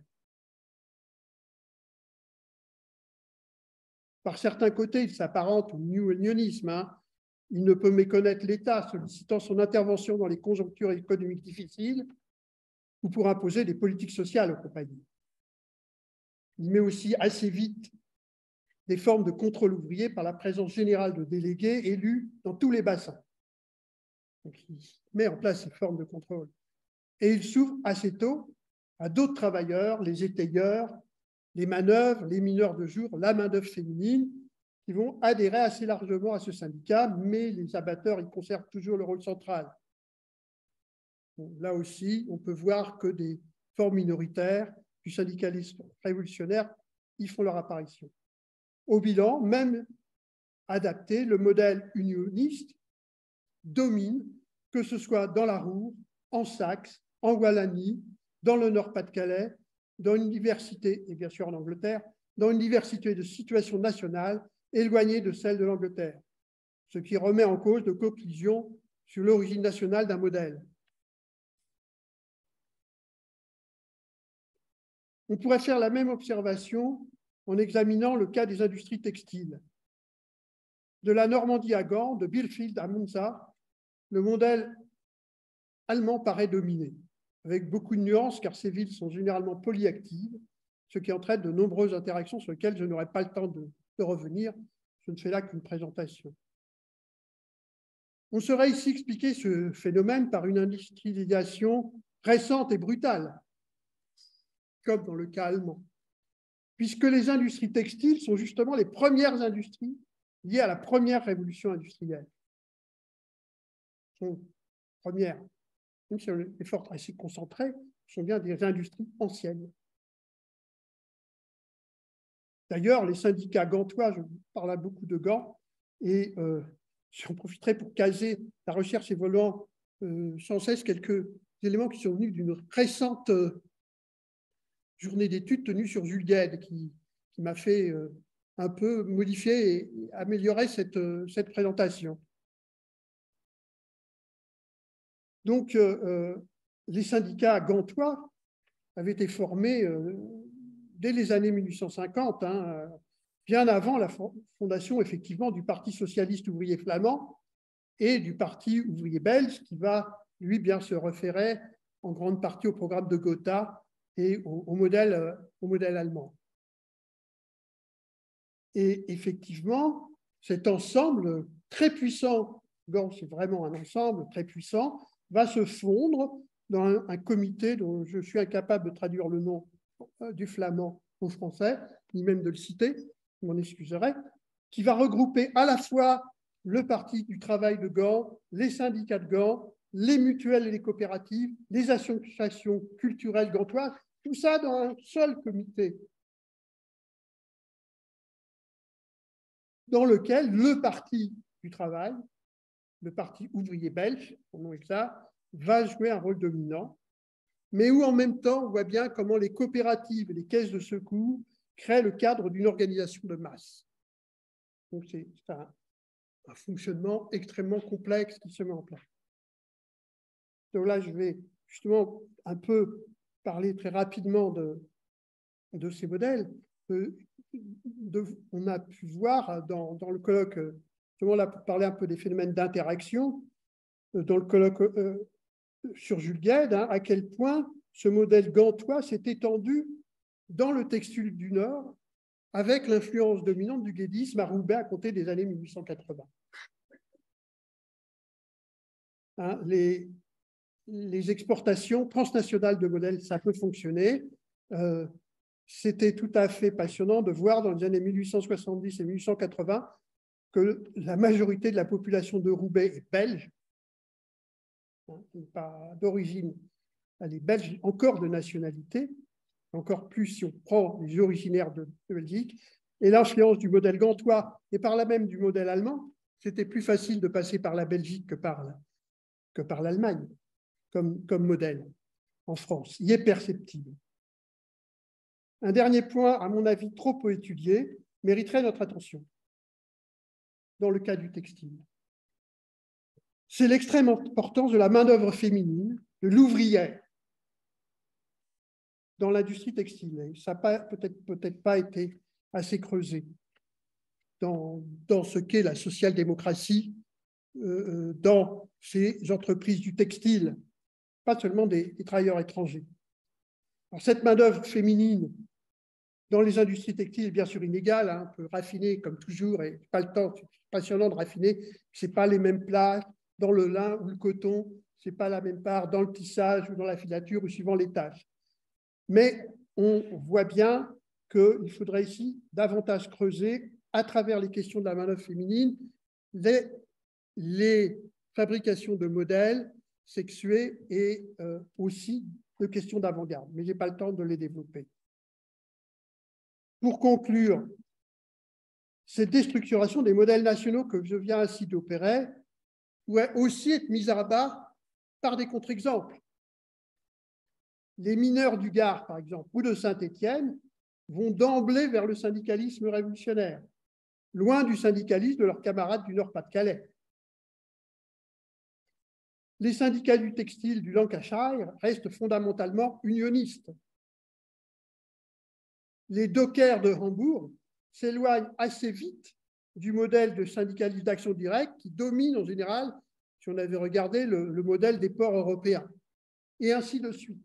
Par certains côtés, il s'apparente au new unionisme. Hein. Il ne peut méconnaître l'État sollicitant son intervention dans les conjonctures économiques difficiles ou pour imposer des politiques sociales aux compagnies. Il met aussi assez vite des formes de contrôle ouvrier par la présence générale de délégués élus dans tous les bassins. Donc, il met en place ces formes de contrôle. Et il s'ouvre assez tôt à d'autres travailleurs, les étayeurs, les manœuvres, les mineurs de jour, la main-d'œuvre féminine, qui vont adhérer assez largement à ce syndicat, mais les abatteurs y conservent toujours le rôle central. Bon, là aussi, on peut voir que des formes minoritaires du syndicalisme révolutionnaire y font leur apparition. Au bilan, même adapté, le modèle unioniste domine, que ce soit dans la Ruhr, en Saxe, en Wallonie, dans le Nord-Pas-de-Calais, dans une diversité, et bien sûr en Angleterre, dans une diversité de situations nationales éloignées de celles de l'Angleterre, ce qui remet en cause de conclusions sur l'origine nationale d'un modèle. On pourrait faire la même observation en examinant le cas des industries textiles. De la Normandie à Gand, de Bielefeld à Monza, le modèle allemand paraît dominer, avec beaucoup de nuances car ces villes sont généralement polyactives, ce qui entraîne de nombreuses interactions sur lesquelles je n'aurai pas le temps de, de revenir. Je ne fais là qu'une présentation. On saurait ici expliquer ce phénomène par une industrialisation récente et brutale, comme dans le cas allemand, puisque les industries textiles sont justement les premières industries liées à la première révolution industrielle. Sont premières, même si l'effort est assez concentré, sont bien des industries anciennes. D'ailleurs, les syndicats gantois, je parle beaucoup de Gand, et euh, j'en profiterai pour caser la recherche évoluant euh, sans cesse quelques éléments qui sont venus d'une récente euh, journée d'études tenue sur Jules Guesde, qui, qui m'a fait euh, un peu modifier et améliorer cette, euh, cette présentation. Donc, euh, les syndicats gantois avaient été formés euh, dès les années mille huit cent cinquante, hein, bien avant la fondation effectivement du Parti socialiste ouvrier flamand et du Parti ouvrier belge, qui va, lui, bien se référer en grande partie au programme de Gotha et au, au, modèle, au modèle allemand. Et effectivement, cet ensemble très puissant, c'est vraiment un ensemble très puissant, va se fondre dans un, un comité dont je suis incapable de traduire le nom du flamand, au français, ni même de le citer, je m'en excuserai, qui va regrouper à la fois le Parti du travail de Gand, les syndicats de Gand, les mutuelles et les coopératives, les associations culturelles gantoises, tout ça dans un seul comité, dans lequel le Parti du travail, le Parti ouvrier belge, son nom exact, va jouer un rôle dominant, mais où en même temps on voit bien comment les coopératives et les caisses de secours créent le cadre d'une organisation de masse. Donc c'est un, un fonctionnement extrêmement complexe qui se met en place. Donc là, je vais justement un peu parler très rapidement de, de ces modèles. De, de, on a pu voir dans, dans le colloque, justement là pour parler un peu des phénomènes d'interaction, dans le colloque euh, sur Jules Guesde, hein, à quel point ce modèle gantois s'est étendu dans le textile du Nord avec l'influence dominante du guédisme à Roubaix à compter des années mille huit cent quatre-vingts. Hein, les, les exportations transnationales de modèles, ça peut fonctionner. Euh, C'était tout à fait passionnant de voir dans les années mille huit cent soixante-dix et mille huit cent quatre-vingts que la majorité de la population de Roubaix est belge, hein, pas d'origine, elle est belge encore de nationalité, encore plus si on prend les originaires de, de Belgique, et l'influence du modèle gantois et par là même du modèle allemand, c'était plus facile de passer par la Belgique que par, que par l'Allemagne comme, comme modèle en France. Il est perceptible. Un dernier point, à mon avis, trop peu étudié, mériterait notre attention dans le cas du textile. C'est l'extrême importance de la main-d'œuvre féminine, de l'ouvrière dans l'industrie textile. Ça n'a peut-être peut-être pas été assez creusé dans, dans ce qu'est la social-démocratie euh, dans ces entreprises du textile, pas seulement des, des travailleurs étrangers. Alors, cette main-d'œuvre féminine dans les industries textiles, bien sûr inégale, hein, un peu raffinée comme toujours, et pas le temps, c'est passionnant de raffiner, ce n'est pas les mêmes places dans le lin ou le coton, ce n'est pas la même part dans le tissage ou dans la filature ou suivant les tâches. Mais on voit bien qu'il faudrait ici davantage creuser à travers les questions de la main-d'œuvre féminine les, les fabrications de modèles sexués et euh, aussi de questions d'avant-garde. Mais je n'ai pas le temps de les développer. Pour conclure, cette déstructuration des modèles nationaux que je viens ainsi d'opérer doit aussi être mise à bas par des contre-exemples. Les mineurs du Gard, par exemple, ou de Saint-Étienne, vont d'emblée vers le syndicalisme révolutionnaire, loin du syndicalisme de leurs camarades du Nord-Pas-de-Calais. Les syndicats du textile du Lancashire restent fondamentalement unionistes. Les dockers de Hambourg s'éloignent assez vite du modèle de syndicalisme d'action directe qui domine en général, si on avait regardé le, le modèle des ports européens, et ainsi de suite.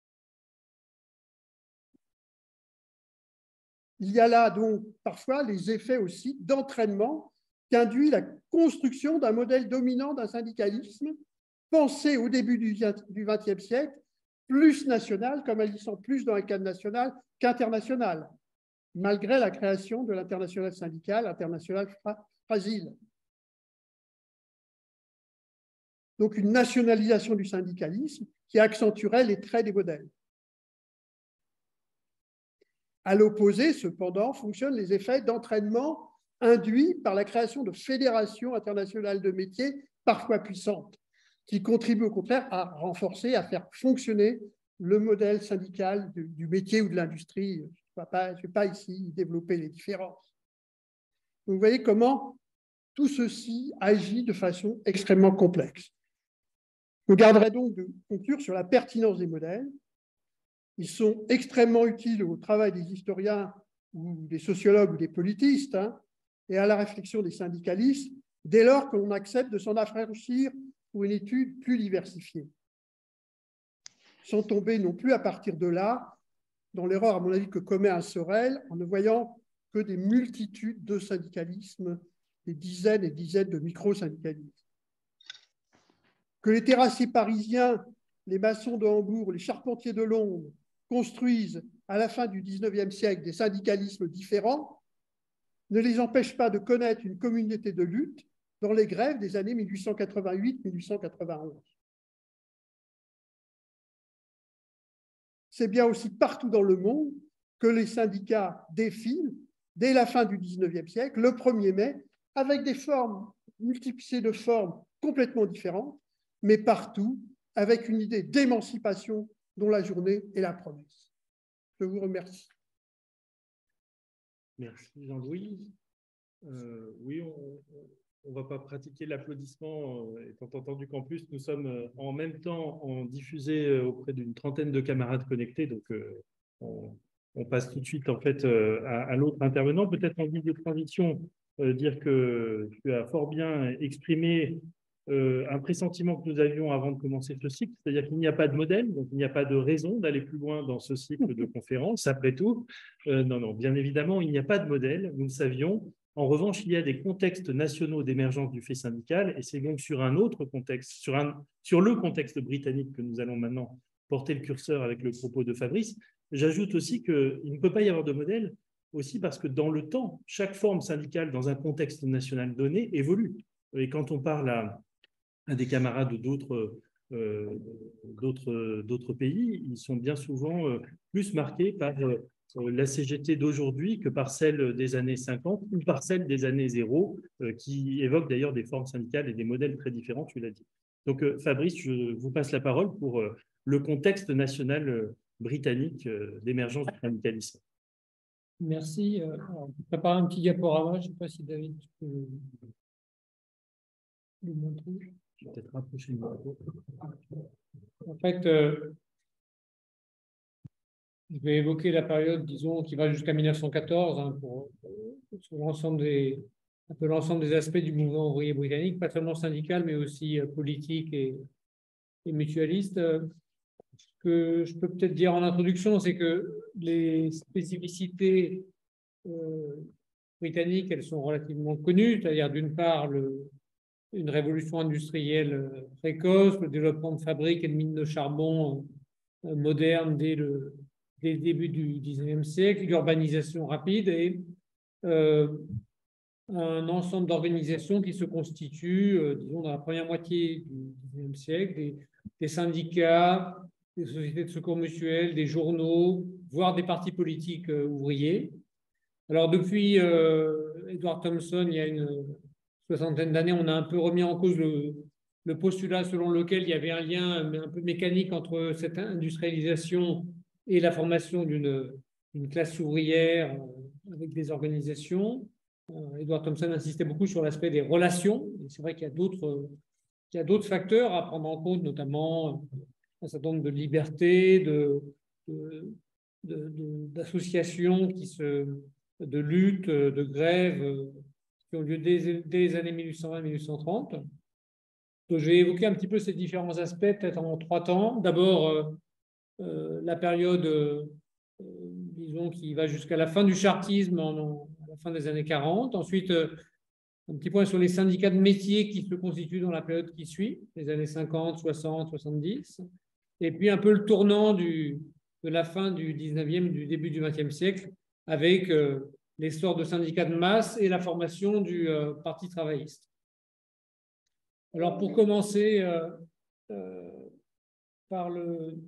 Il y a là donc parfois les effets aussi d'entraînement qu'induit la construction d'un modèle dominant d'un syndicalisme pensé au début du vingtième siècle, plus national, comme agissant plus dans un cadre national qu'international, malgré la création de l'international syndical, international fragile. Donc une nationalisation du syndicalisme qui accentuerait les traits des modèles. À l'opposé, cependant, fonctionnent les effets d'entraînement induits par la création de fédérations internationales de métiers parfois puissantes, qui contribuent au contraire à renforcer, à faire fonctionner le modèle syndical du, du métier ou de l'industrie. Je ne vais pas ici développer les différences. Donc, vous voyez comment tout ceci agit de façon extrêmement complexe. Je me garderai donc de conclure sur la pertinence des modèles. Ils sont extrêmement utiles au travail des historiens ou des sociologues ou des politistes, hein, et à la réflexion des syndicalistes, dès lors que l'on accepte de s'en affranchir pour une étude plus diversifiée. Sans tomber non plus à partir de là dans l'erreur, à mon avis, que commet un Sorel en ne voyant que des multitudes de syndicalismes, des dizaines et dizaines de micro-syndicalismes. Que les terrassiers parisiens, les maçons de Hambourg, les charpentiers de Londres construisent à la fin du dix-neuvième siècle des syndicalismes différents ne les empêche pas de connaître une communauté de lutte dans les grèves des années mille huit cent quatre-vingt-huit mille huit cent quatre-vingt-onze. C'est bien aussi partout dans le monde que les syndicats défilent dès la fin du dix-neuvième siècle, le premier mai, avec des formes, multiplicées de formes complètement différentes, mais partout avec une idée d'émancipation dont la journée est la promesse. Je vous remercie. Merci Jean-Louis. Euh, oui, on ne va pas pratiquer l'applaudissement, euh, étant entendu qu'en plus, nous sommes euh, en même temps en diffusé euh, auprès d'une trentaine de camarades connectés, donc euh, on, on passe tout de suite en fait euh, à, à l'autre intervenant. Peut-être en guise de transition, euh, dire que tu as fort bien exprimé euh, un pressentiment que nous avions avant de commencer ce cycle, c'est-à-dire qu'il n'y a pas de modèle, donc il n'y a pas de raison d'aller plus loin dans ce cycle de conférences, après tout. Euh, non, non, bien évidemment, il n'y a pas de modèle, nous le savions. En revanche, il y a des contextes nationaux d'émergence du fait syndical, et c'est donc sur un autre contexte, sur, un, sur le contexte britannique que nous allons maintenant porter le curseur avec le propos de Fabrice. J'ajoute aussi qu'il ne peut pas y avoir de modèle, aussi parce que dans le temps, chaque forme syndicale dans un contexte national donné évolue. Et quand on parle à, à des camarades d'autres euh, d'autres pays, ils sont bien souvent euh, plus marqués par euh, la C G T d'aujourd'hui que par celle des années cinquante ou par celle des années zéro, euh, qui évoquent d'ailleurs des formes syndicales et des modèles très différents, tu l'as dit. Donc euh, Fabrice, je vous passe la parole pour euh, le contexte national euh, britannique euh, d'émergence du syndicalisme. Merci. Alors, je prépare un petit diaporama, je ne sais pas si David tu peux le montrer. Je vais peut-être rapprocher le micro. En fait, euh, je vais évoquer la période, disons, qui va jusqu'à mille neuf cent quatorze, hein, pour, pour sur l'ensemble des, un peu l'ensemble des aspects du mouvement ouvrier britannique, pas seulement syndical, mais aussi euh, politique et, et mutualiste. Ce que je peux peut-être dire en introduction, c'est que les spécificités euh, britanniques, elles sont relativement connues, c'est-à-dire d'une part le, une révolution industrielle précoce, le développement de fabriques et de mines de charbon euh, modernes dès le, dès le début du dix-neuvième siècle, l'urbanisation rapide et euh, un ensemble d'organisations qui se constituent, euh, disons, dans la première moitié du dix-neuvième siècle, des, des syndicats, des sociétés de secours mutuels, des journaux, voire des partis politiques euh, ouvriers. Alors, depuis euh, Edward Thompson, il y a une soixantaine d'années, on a un peu remis en cause le, le postulat selon lequel il y avait un lien un peu mécanique entre cette industrialisation et la formation d'une une classe ouvrière avec des organisations. Edward Thompson insistait beaucoup sur l'aspect des relations. C'est vrai qu'il y a d'autres qu'il y a d'autres facteurs à prendre en compte, notamment un certain nombre de libertés, de, de, de, de, d'associations qui se, de luttes, de grèves qui ont lieu dès, dès les années mille huit cent vingt mille huit cent trente. Donc, je vais évoquer un petit peu ces différents aspects, peut-être en trois temps. D'abord, euh, euh, la période, euh, disons, qui va jusqu'à la fin du chartisme, en, en, à la fin des années quarante. Ensuite, euh, un petit point sur les syndicats de métier qui se constituent dans la période qui suit, les années cinquante, soixante, soixante-dix. Et puis, un peu le tournant du, de la fin du dix-neuvième, du début du vingtième siècle, avec euh, l'essor de syndicats de masse et la formation du euh, Parti travailliste. Alors, pour commencer euh, euh, par le,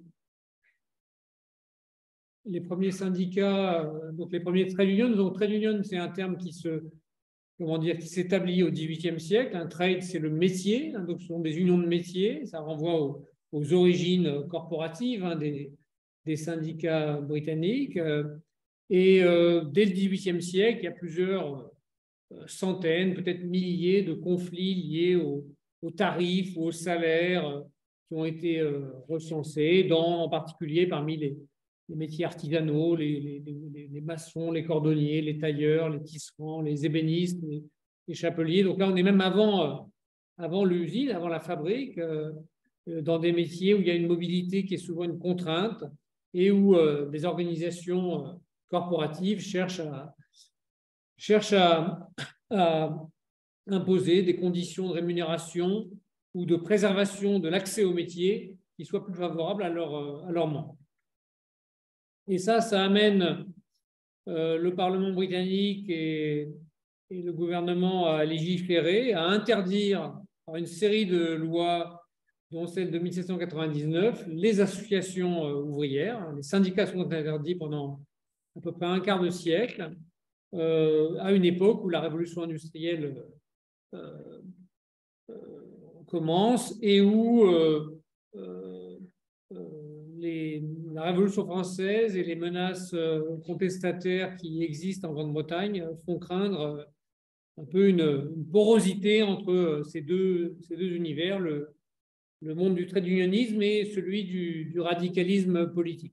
les premiers syndicats, euh, donc les premiers trade unions. Donc, trade union, c'est un terme qui se, comment dire, qui s'établit au dix-huitième siècle. Un trade, c'est le métier, hein, donc ce sont des unions de métiers. Ça renvoie aux, aux origines corporatives hein, des, des syndicats britanniques. Euh, et euh, dès le dix-huitième siècle, il y a plusieurs euh, centaines, peut-être milliers de conflits liés aux, aux tarifs ou aux salaires euh, qui ont été euh, recensés, dans, en particulier parmi les, les métiers artisanaux, les, les, les, les maçons, les cordonniers, les tailleurs, les tisserands, les ébénistes, les, les chapeliers. Donc là, on est même avant, euh, avant l'usine, avant la fabrique, euh, dans des métiers où il y a une mobilité qui est souvent une contrainte et où euh, des organisations euh, corporatives cherchent à, cherchent à, à imposer des conditions de rémunération ou de préservation de l'accès au métier qui soient plus favorables à leurs à leurs membres. Et ça, ça amène euh, le Parlement britannique et, et le gouvernement à légiférer, à interdire par une série de lois, dont celle de mille sept cent quatre-vingt-dix-neuf, les associations ouvrières. Les syndicats sont interdits pendant à peu près un quart de siècle, euh, à une époque où la révolution industrielle euh, euh, commence et où euh, euh, euh, les, la Révolution française et les menaces euh, contestataires qui existent en Grande-Bretagne font craindre un peu une, une porosité entre ces deux, ces deux univers, le, le monde du trade unionisme et celui du, du radicalisme politique.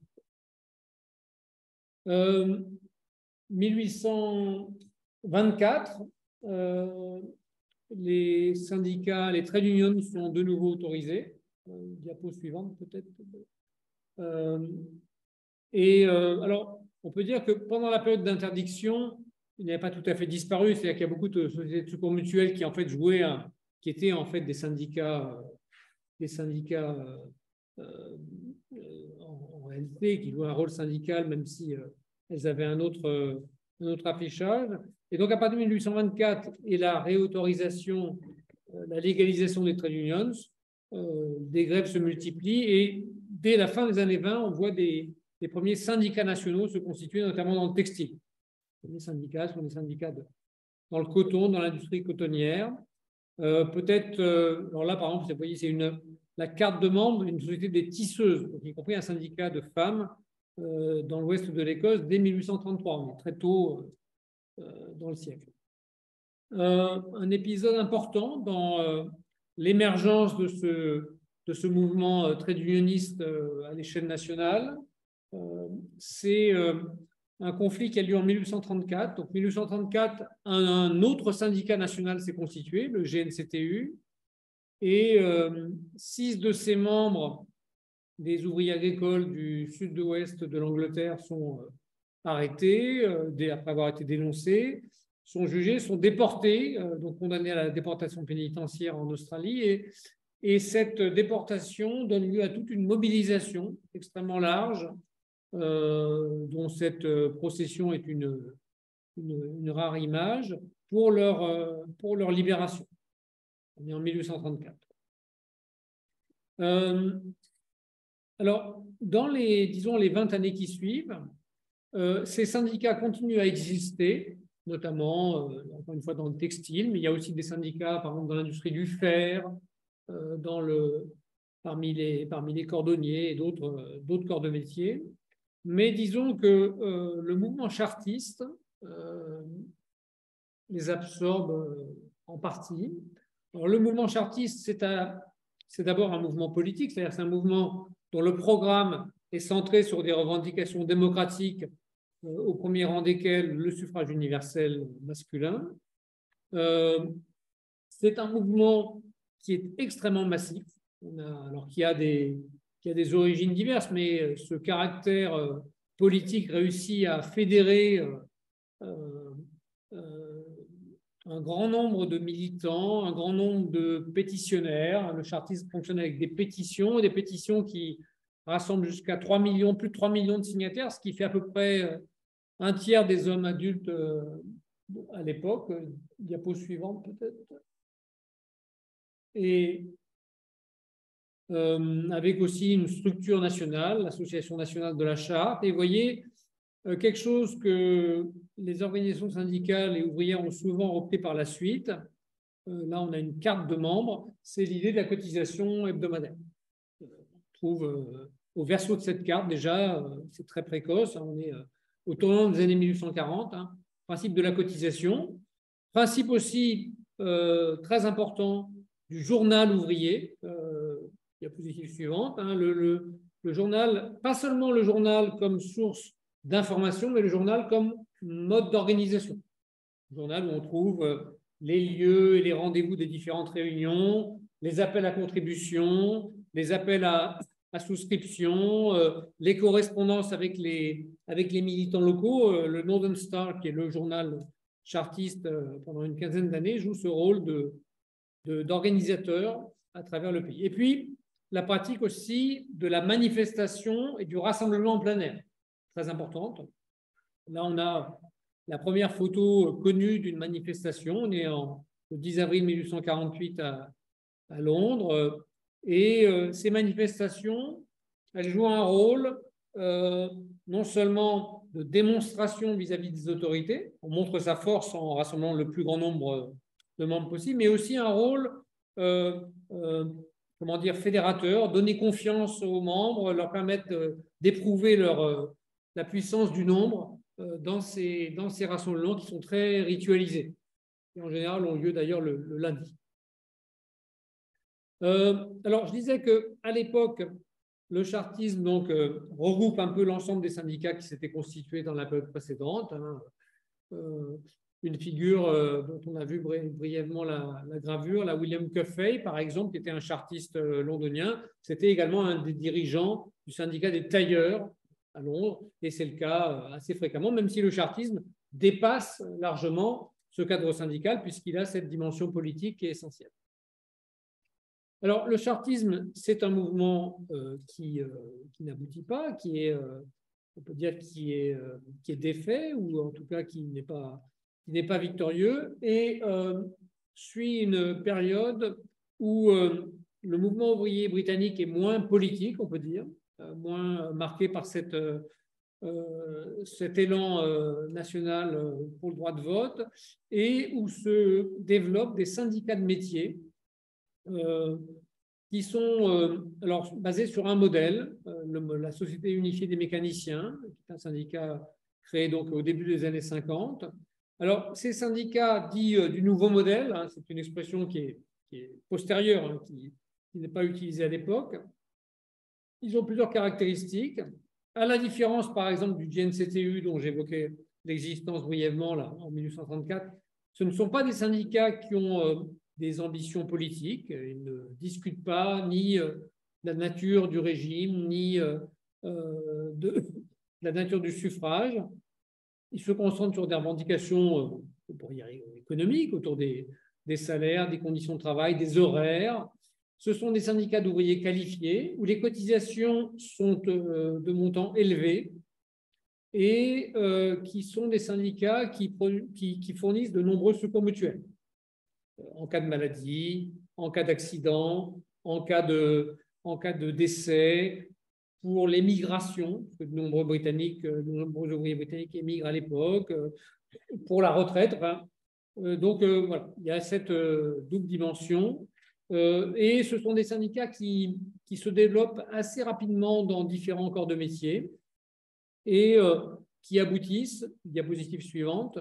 Euh, mille huit cent vingt-quatre, euh, les syndicats, les trade unions sont de nouveau autorisés. Euh, diapo suivante peut-être. Euh, et euh, alors, on peut dire que pendant la période d'interdiction, il n'avait pas tout à fait disparu. C'est-à-dire qu'il y a beaucoup de sociétés de secours mutuels qui en fait jouaient, un, qui étaient en fait des syndicats, des syndicats euh, euh, en, en réalité, qui jouaient un rôle syndical, même si euh, elles avaient un autre, euh, un autre affichage. Et donc, à partir de mille huit cent vingt-quatre et la réautorisation, euh, la légalisation des trade unions, euh, des grèves se multiplient et dès la fin des années vingt, on voit des, des premiers syndicats nationaux se constituer, notamment dans le textile. Les syndicats sont des syndicats de, dans le coton, dans l'industrie cotonnière. Euh, Peut-être, euh, alors là, par exemple, vous voyez, c'est une, la carte de membre d'une société des tisseuses, donc y compris un syndicat de femmes euh, dans l'ouest de l'Écosse dès mille huit cent trente-trois, on est très tôt euh, dans le siècle. Euh, un épisode important dans euh, l'émergence de ce, de ce mouvement euh, trade unioniste euh, à l'échelle nationale, euh, c'est euh, un conflit qui a lieu en mille huit cent trente-quatre. Donc, mille huit cent trente-quatre, un, un autre syndicat national s'est constitué, le G N C T U, et euh, six de ses membres, des ouvriers agricoles du sud-ouest de l'Angleterre, sont euh, arrêtés, euh, dès, après avoir été dénoncés, sont jugés, sont déportés, euh, donc condamnés à la déportation pénitentiaire en Australie. Et, et cette déportation donne lieu à toute une mobilisation extrêmement large, Euh, dont cette procession est une, une, une rare image, pour leur, euh, pour leur libération. On est en mille huit cent trente-quatre. Euh, alors, dans les, disons, les vingt années qui suivent, euh, ces syndicats continuent à exister, notamment, euh, encore une fois, dans le textile, mais il y a aussi des syndicats, par exemple, dans l'industrie du fer, euh, dans le, parmi, les, parmi les cordonniers et d'autres d'autres corps de métier. Mais disons que euh, le mouvement chartiste euh, les absorbe euh, en partie. Alors, le mouvement chartiste, c'est d'abord un mouvement politique, c'est-à-dire c'est un mouvement dont le programme est centré sur des revendications démocratiques, euh, au premier rang desquelles le suffrage universel masculin. Euh, c'est un mouvement qui est extrêmement massif, on a, alors qu'il y a des... qui a des origines diverses, mais ce caractère euh, politique réussit à fédérer euh, euh, un grand nombre de militants, un grand nombre de pétitionnaires. Le chartisme fonctionne avec des pétitions, des pétitions qui rassemblent jusqu'à trois millions, plus de trois millions de signataires, ce qui fait à peu près un tiers des hommes adultes euh, à l'époque. Diapo suivante peut-être. Et Euh, avec aussi une structure nationale, l'Association nationale de la charte. Et vous voyez, euh, quelque chose que les organisations syndicales et ouvrières ont souvent opté par la suite. Euh, là, on a une carte de membres, c'est l'idée de la cotisation hebdomadaire. On trouve euh, au verso de cette carte, déjà, euh, c'est très précoce, hein, on est euh, au tournant des années mille huit cent quarante, hein, principe de la cotisation, principe aussi euh, très important du journal ouvrier, euh, diapositive suivante, hein, le, le, le journal, pas seulement le journal comme source d'information, mais le journal comme mode d'organisation. Le journal où on trouve les lieux et les rendez-vous des différentes réunions, les appels à contribution, les appels à, à souscription, euh, les correspondances avec les, avec les militants locaux. Euh, le Northern Star, qui est le journal chartiste euh, pendant une quinzaine d'années, joue ce rôle de, de, d'organisateur à travers le pays. Et puis, la pratique aussi de la manifestation et du rassemblement en plein air. très importante. Là, on a la première photo connue d'une manifestation. On est en, le dix avril mille huit cent quarante-huit à, à Londres. Et euh, ces manifestations, elles jouent un rôle euh, non seulement de démonstration vis-à-vis des autorités, on montre sa force en rassemblant le plus grand nombre de membres possible, mais aussi un rôle euh, euh, comment dire, fédérateur, donner confiance aux membres, leur permettre d'éprouver leur, euh, la puissance du nombre euh, dans, ces, dans ces rassemblements qui sont très ritualisés, et en général ont lieu d'ailleurs le, le lundi. Euh, alors, je disais qu'à l'époque, le chartisme donc, euh, regroupe un peu l'ensemble des syndicats qui s'étaient constitués dans la période précédente. Hein. Euh, une figure euh, dont on a vu bri brièvement la, la gravure, la William Cuffey, par exemple, qui était un chartiste euh, londonien. C'était également un des dirigeants du syndicat des tailleurs à Londres, et c'est le cas euh, assez fréquemment, même si le chartisme dépasse largement ce cadre syndical, puisqu'il a cette dimension politique qui est essentielle. Alors, le chartisme, c'est un mouvement euh, qui, euh, qui n'aboutit pas, qui est, euh, on peut dire, qui est, euh, qui est défait, ou en tout cas qui n'est pas, qui n'est pas victorieux, et euh, suit une période où euh, le mouvement ouvrier britannique est moins politique, on peut dire, euh, moins marqué par cette, euh, cet élan euh, national pour le droit de vote, et où se développent des syndicats de métiers, Euh, qui sont euh, alors, basés sur un modèle, euh, le, la Société unifiée des mécaniciens, qui est un syndicat créé donc au début des années cinquante. Alors, ces syndicats dits euh, du nouveau modèle, hein, c'est une expression qui est, qui est postérieure, hein, qui, qui n'est pas utilisée à l'époque, ils ont plusieurs caractéristiques. À la différence, par exemple, du G N C T U, dont j'évoquais l'existence brièvement là, en mille huit cent trente-quatre, ce ne sont pas des syndicats qui ont euh, des ambitions politiques. Ils ne discutent pas ni euh, la nature du régime, ni euh, euh, de la nature du suffrage. Ils se concentrent sur des revendications euh, économiques, autour des, des salaires, des conditions de travail, des horaires. Ce sont des syndicats d'ouvriers qualifiés où les cotisations sont euh, de montant élevé et euh, qui sont des syndicats qui, qui, qui fournissent de nombreux secours mutuels. En cas de maladie, en cas d'accident, en cas de, en cas de décès, pour les migrations, parce que de nombreux Britanniques, de nombreux ouvriers britanniques émigrent à l'époque, pour la retraite. Enfin, euh, donc euh, voilà, il y a cette euh, double dimension. Euh, et ce sont des syndicats qui, qui se développent assez rapidement dans différents corps de métier et euh, qui aboutissent, diapositive suivante,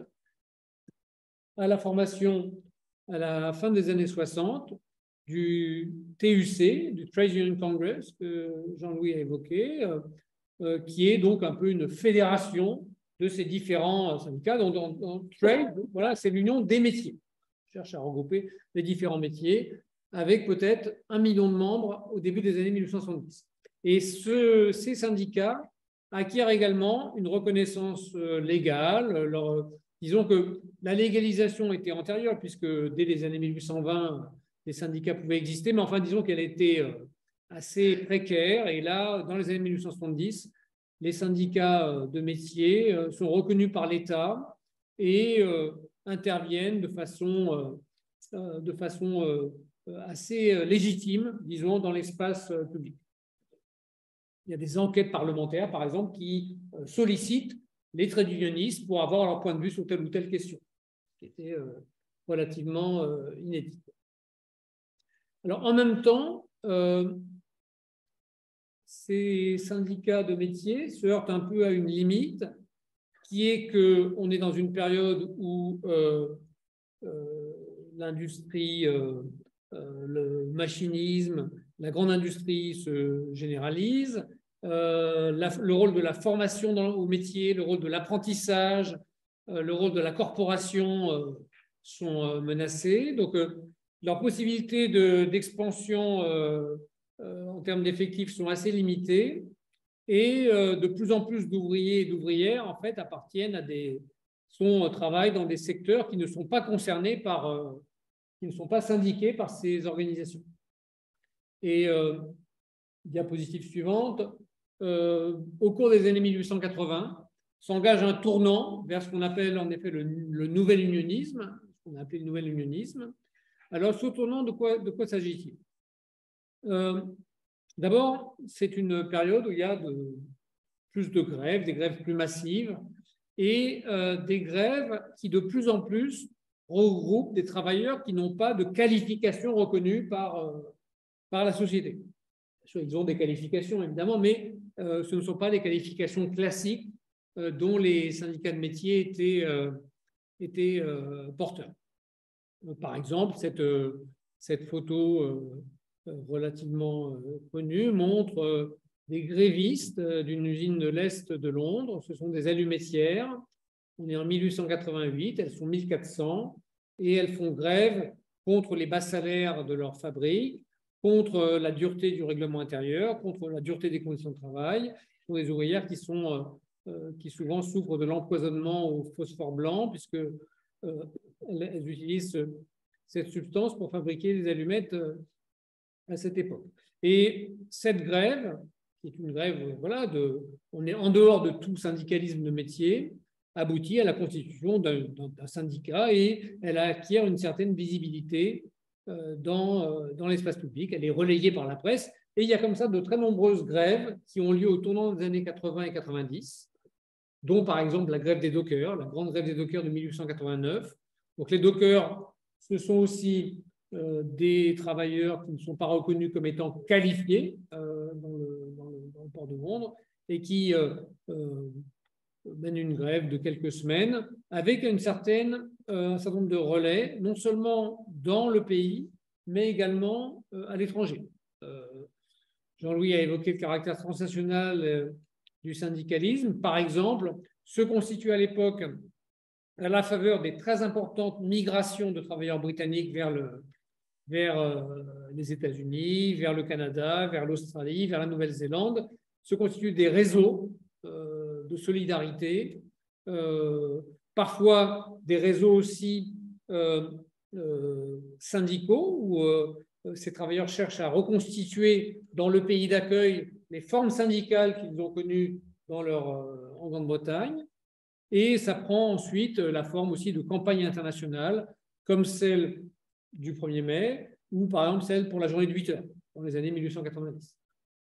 à la formation à la fin des années soixante, du T U C, du Trade Union Congress, que Jean-Louis a évoqué, euh, euh, qui est donc un peu une fédération de ces différents syndicats. Donc, dans, dans Trade, voilà, c'est l'union des métiers. Je cherche à regrouper les différents métiers, avec peut-être un million de membres au début des années mille huit cent soixante-dix. Et ce, ces syndicats acquièrent également une reconnaissance légale. Leur, disons que la légalisation était antérieure, puisque dès les années mille huit cent vingt, les syndicats pouvaient exister, mais enfin, disons qu'elle était assez précaire. Et là, dans les années mille huit cent soixante-dix, les syndicats de métiers sont reconnus par l'État et interviennent de façon, de façon assez légitime, disons, dans l'espace public. Il y a des enquêtes parlementaires, par exemple, qui sollicitent les trade unionistes pour avoir leur point de vue sur telle ou telle question, ce qui était euh, relativement euh, inédit. Alors, en même temps, euh, ces syndicats de métiers se heurtent un peu à une limite, qui est qu'on est dans une période où euh, euh, l'industrie, euh, euh, le machinisme, la grande industrie se généralise. Euh, la, le rôle de la formation dans, au métier, le rôle de l'apprentissage, euh, le rôle de la corporation euh, sont euh, menacés. Donc, euh, leurs possibilités d'expansion de, euh, euh, en termes d'effectifs sont assez limitées et euh, de plus en plus d'ouvriers et d'ouvrières, en fait, appartiennent à des... sont, euh, travaillent dans des secteurs qui ne sont pas concernés par... Euh, qui ne sont pas syndiqués par ces organisations. Et... Euh, diapositive suivante, euh, au cours des années mille huit cent quatre-vingts, s'engage un tournant vers ce qu'on appelle en effet le, le nouvel unionisme, ce qu'on a appelé le nouvel unionisme. Alors, ce tournant, de quoi, de quoi s'agit-il? euh, D'abord, c'est une période où il y a de, plus de grèves, des grèves plus massives, et euh, des grèves qui de plus en plus regroupent des travailleurs qui n'ont pas de qualification reconnue par, euh, par la société. Ils ont des qualifications, évidemment, mais euh, ce ne sont pas des qualifications classiques euh, dont les syndicats de métier étaient, euh, étaient euh, porteurs. Par exemple, cette, cette photo euh, relativement euh, connue montre euh, des grévistes euh, d'une usine de l'Est de Londres. Ce sont des allumettières. On est en mille huit cent quatre-vingt-huit, elles sont mille quatre cents et elles font grève contre les bas salaires de leur fabrique, contre la dureté du règlement intérieur, contre la dureté des conditions de travail. Ce sont des ouvrières qui, sont, euh, qui souvent souffrent de l'empoisonnement au phosphore blanc, puisque euh, elles utilisent cette substance pour fabriquer des allumettes euh, à cette époque. Et cette grève, qui est une grève, voilà, de, on est en dehors de tout syndicalisme de métier, aboutit à la constitution d'un syndicat et elle acquiert une certaine visibilité euh, dans, euh, dans l'espace public. Elle est relayée par la presse et il y a comme ça de très nombreuses grèves qui ont lieu au tournant des années quatre-vingts et quatre-vingt-dix, dont par exemple la grève des dockers, la grande grève des dockers de mille huit cent quatre-vingt-neuf. Donc les dockers, ce sont aussi euh, des travailleurs qui ne sont pas reconnus comme étant qualifiés euh, dans, le, dans, le, dans le port de Londres et qui euh, euh, mènent une grève de quelques semaines avec une certaine, euh, un certain nombre de relais, non seulement dans le pays, mais également euh, à l'étranger. Euh, Jean-Louis a évoqué le caractère transnational euh, du syndicalisme. Par exemple, se constitue à l'époque à la faveur des très importantes migrations de travailleurs britanniques vers, le, vers euh, les États-Unis, vers le Canada, vers l'Australie, vers la Nouvelle-Zélande, se constituent des réseaux euh, de solidarité, euh, parfois des réseaux aussi euh, euh, syndicaux, où euh, ces travailleurs cherchent à reconstituer dans le pays d'accueil les formes syndicales qu'ils ont connues dans leur, euh, en Grande-Bretagne. Et ça prend ensuite la forme aussi de campagnes internationales, comme celle du premier mai, ou par exemple celle pour la journée de huit heures, dans les années mille huit cent quatre-vingt-dix.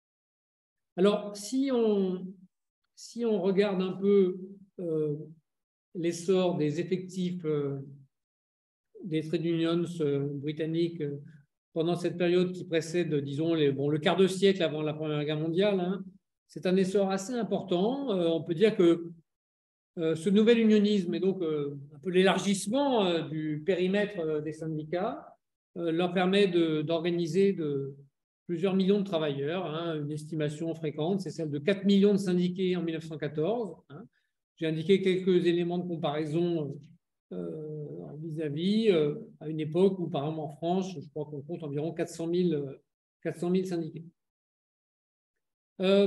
Alors, si on, si on regarde un peu euh, l'essor des effectifs euh, des trade unions euh, britanniques euh, pendant cette période qui précède, disons, les, bon, le quart de siècle avant la Première Guerre mondiale, hein, c'est un essor assez important. Euh, on peut dire que Euh, ce nouvel unionisme et donc euh, un peu l'élargissement euh, du périmètre euh, des syndicats euh, leur permet d'organiser de, de plusieurs millions de travailleurs. Hein, une estimation fréquente, c'est celle de quatre millions de syndiqués en mille neuf cent quatorze. Hein. J'ai indiqué quelques éléments de comparaison euh, vis-à-vis euh, -vis, euh, à une époque où, par exemple, en France, je crois qu'on compte environ quatre cent mille syndiqués. Euh,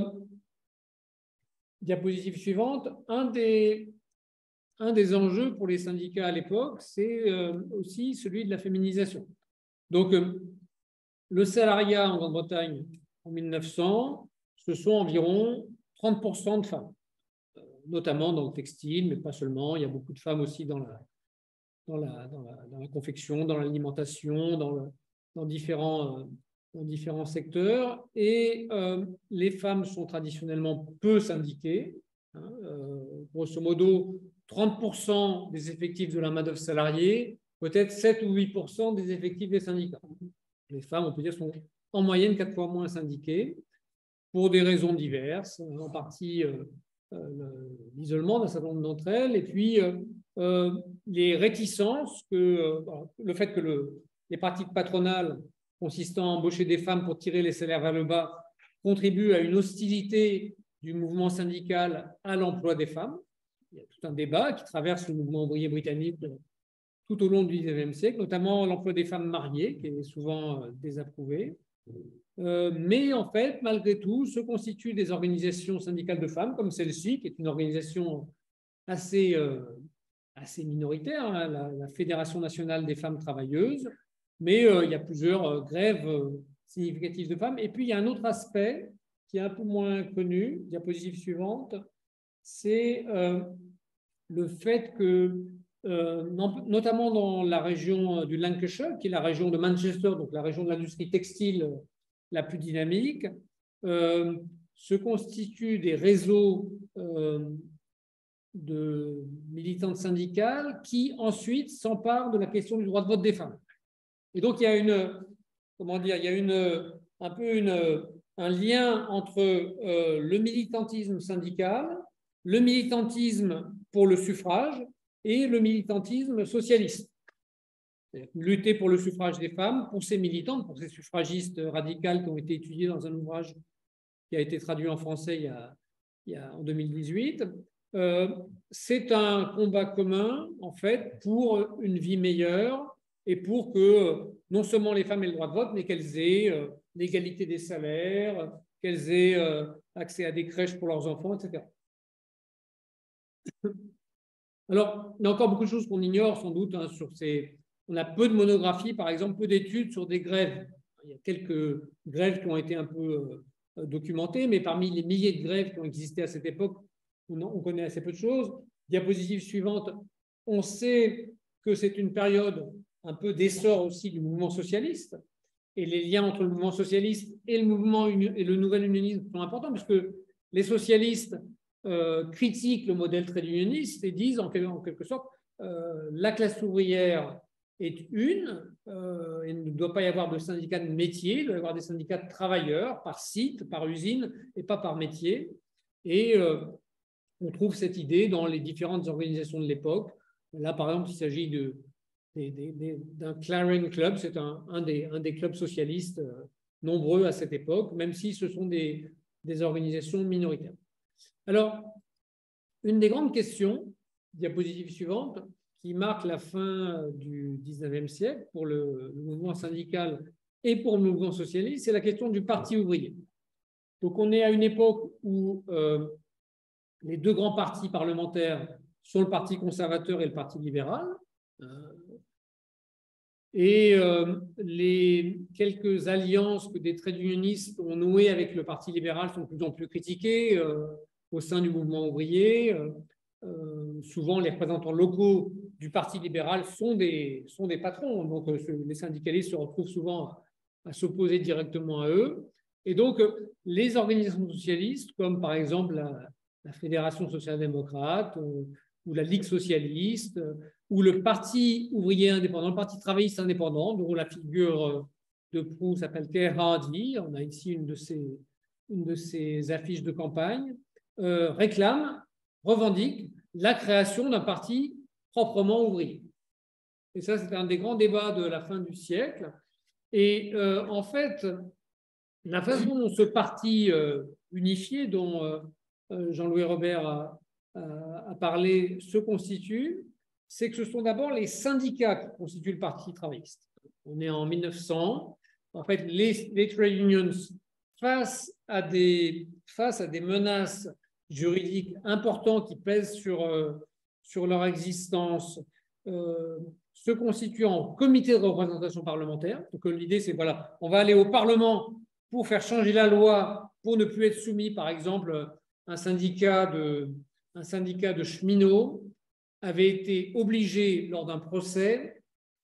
Diapositive suivante. Un des, un des enjeux pour les syndicats à l'époque, c'est euh, aussi celui de la féminisation. Donc, euh, le salariat en Grande-Bretagne en mille neuf cents, ce sont environ trente pour cent de femmes, euh, notamment dans le textile, mais pas seulement. Il y a beaucoup de femmes aussi dans la, dans la, dans la, dans la confection, dans l'alimentation, dans, le, dans différents... Euh, dans différents secteurs, et euh, les femmes sont traditionnellement peu syndiquées. Hein, euh, grosso modo, trente pour cent des effectifs de la main-d'œuvre salariée, peut-être sept ou huit pour cent des effectifs des syndicats. Les femmes, on peut dire, sont en moyenne quatre fois moins syndiquées, pour des raisons diverses, en partie euh, euh, l'isolement d'un certain nombre d'entre elles, et puis euh, euh, les réticences, que, euh, le fait que le, les pratiques patronales consistant à embaucher des femmes pour tirer les salaires vers le bas, contribue à une hostilité du mouvement syndical à l'emploi des femmes. Il y a tout un débat qui traverse le mouvement ouvrier britannique tout au long du dix-neuvième siècle, notamment l'emploi des femmes mariées, qui est souvent désapprouvé. Euh, mais en fait, malgré tout, se constituent des organisations syndicales de femmes, comme celle-ci, qui est une organisation assez, euh, assez minoritaire, hein, la, la Fédération nationale des femmes travailleuses. Mais euh, il y a plusieurs euh, grèves euh, significatives de femmes. Et puis, il y a un autre aspect qui est un peu moins connu, diapositive suivante, c'est euh, le fait que, euh, notamment dans la région du Lancashire, qui est la région de Manchester, donc la région de l'industrie textile la plus dynamique, euh, se constituent des réseaux euh, de militantes syndicales qui ensuite s'emparent de la question du droit de vote des femmes. Et donc il y a une, comment dire, il y a une, un peu une, un lien entre euh, le militantisme syndical, le militantisme pour le suffrage et le militantisme socialiste. Lutter pour le suffrage des femmes, pour ces militantes, pour ces suffragistes radicales qui ont été étudiées dans un ouvrage qui a été traduit en français il y a, il y a, en deux mille dix-huit. Euh, c'est un combat commun, en fait, pour une vie meilleure et pour que non seulement les femmes aient le droit de vote, mais qu'elles aient euh, l'égalité des salaires, qu'elles aient euh, accès à des crèches pour leurs enfants, et cetera. Alors, il y a encore beaucoup de choses qu'on ignore sans doute hein, sur ces... On a peu de monographies, par exemple, peu d'études sur des grèves. Il y a quelques grèves qui ont été un peu euh, documentées, mais parmi les milliers de grèves qui ont existé à cette époque, on, on connaît assez peu de choses. Diapositive suivante, on sait que c'est une période un peu d'essor aussi du mouvement socialiste, et les liens entre le mouvement socialiste et le mouvement et le nouvel unionisme sont importants, puisque les socialistes euh, critiquent le modèle trade unioniste et disent en quelque, en quelque sorte euh, la classe ouvrière est une, euh, il ne doit pas y avoir de syndicats de métier, il doit y avoir des syndicats de travailleurs par site, par usine et pas par métier. Et euh, on trouve cette idée dans les différentes organisations de l'époque. Là, par exemple, il s'agit de, d'un Clarion Club, c'est un, un, des, un des clubs socialistes euh, nombreux à cette époque, même si ce sont des, des organisations minoritaires. Alors, une des grandes questions, diapositive suivante, qui marque la fin du dix-neuvième siècle pour le, le mouvement syndical et pour le mouvement socialiste, c'est la question du parti ouvrier. Donc, on est à une époque où euh, les deux grands partis parlementaires sont le Parti conservateur et le Parti libéral. Euh, et euh, les quelques alliances que des trade unionistes ont nouées avec le Parti libéral sont de plus en plus critiquées euh, au sein du mouvement ouvrier. Euh, euh, souvent, les représentants locaux du Parti libéral sont des, sont des patrons. Donc, euh, les syndicalistes se retrouvent souvent à, à s'opposer directement à eux. Et donc, euh, les organisations socialistes, comme par exemple la, la Fédération social-démocrate euh, ou la Ligue socialiste, euh, ou le Parti ouvrier indépendant, le Parti travailliste indépendant, dont la figure de proue s'appelle Kay Hardy, on a ici une de ses, une de ses affiches de campagne, euh, réclame, revendique la création d'un parti proprement ouvrier. Et ça, c'est un des grands débats de la fin du siècle. Et euh, en fait, la façon dont ce parti euh, unifié, dont euh, Jean-Louis Robert a, a, a parlé, se constitue, c'est que ce sont d'abord les syndicats qui constituent le Parti travailliste. On est en mille neuf cents. En fait, les, les trade unions, face à, des, face à des menaces juridiques importantes qui pèsent sur, euh, sur leur existence, euh, se constituent en comité de représentation parlementaire. Donc l'idée, c'est voilà, on va aller au Parlement pour faire changer la loi, pour ne plus être soumis, par exemple, un syndicat de, un syndicat de cheminots avait été obligé, lors d'un procès,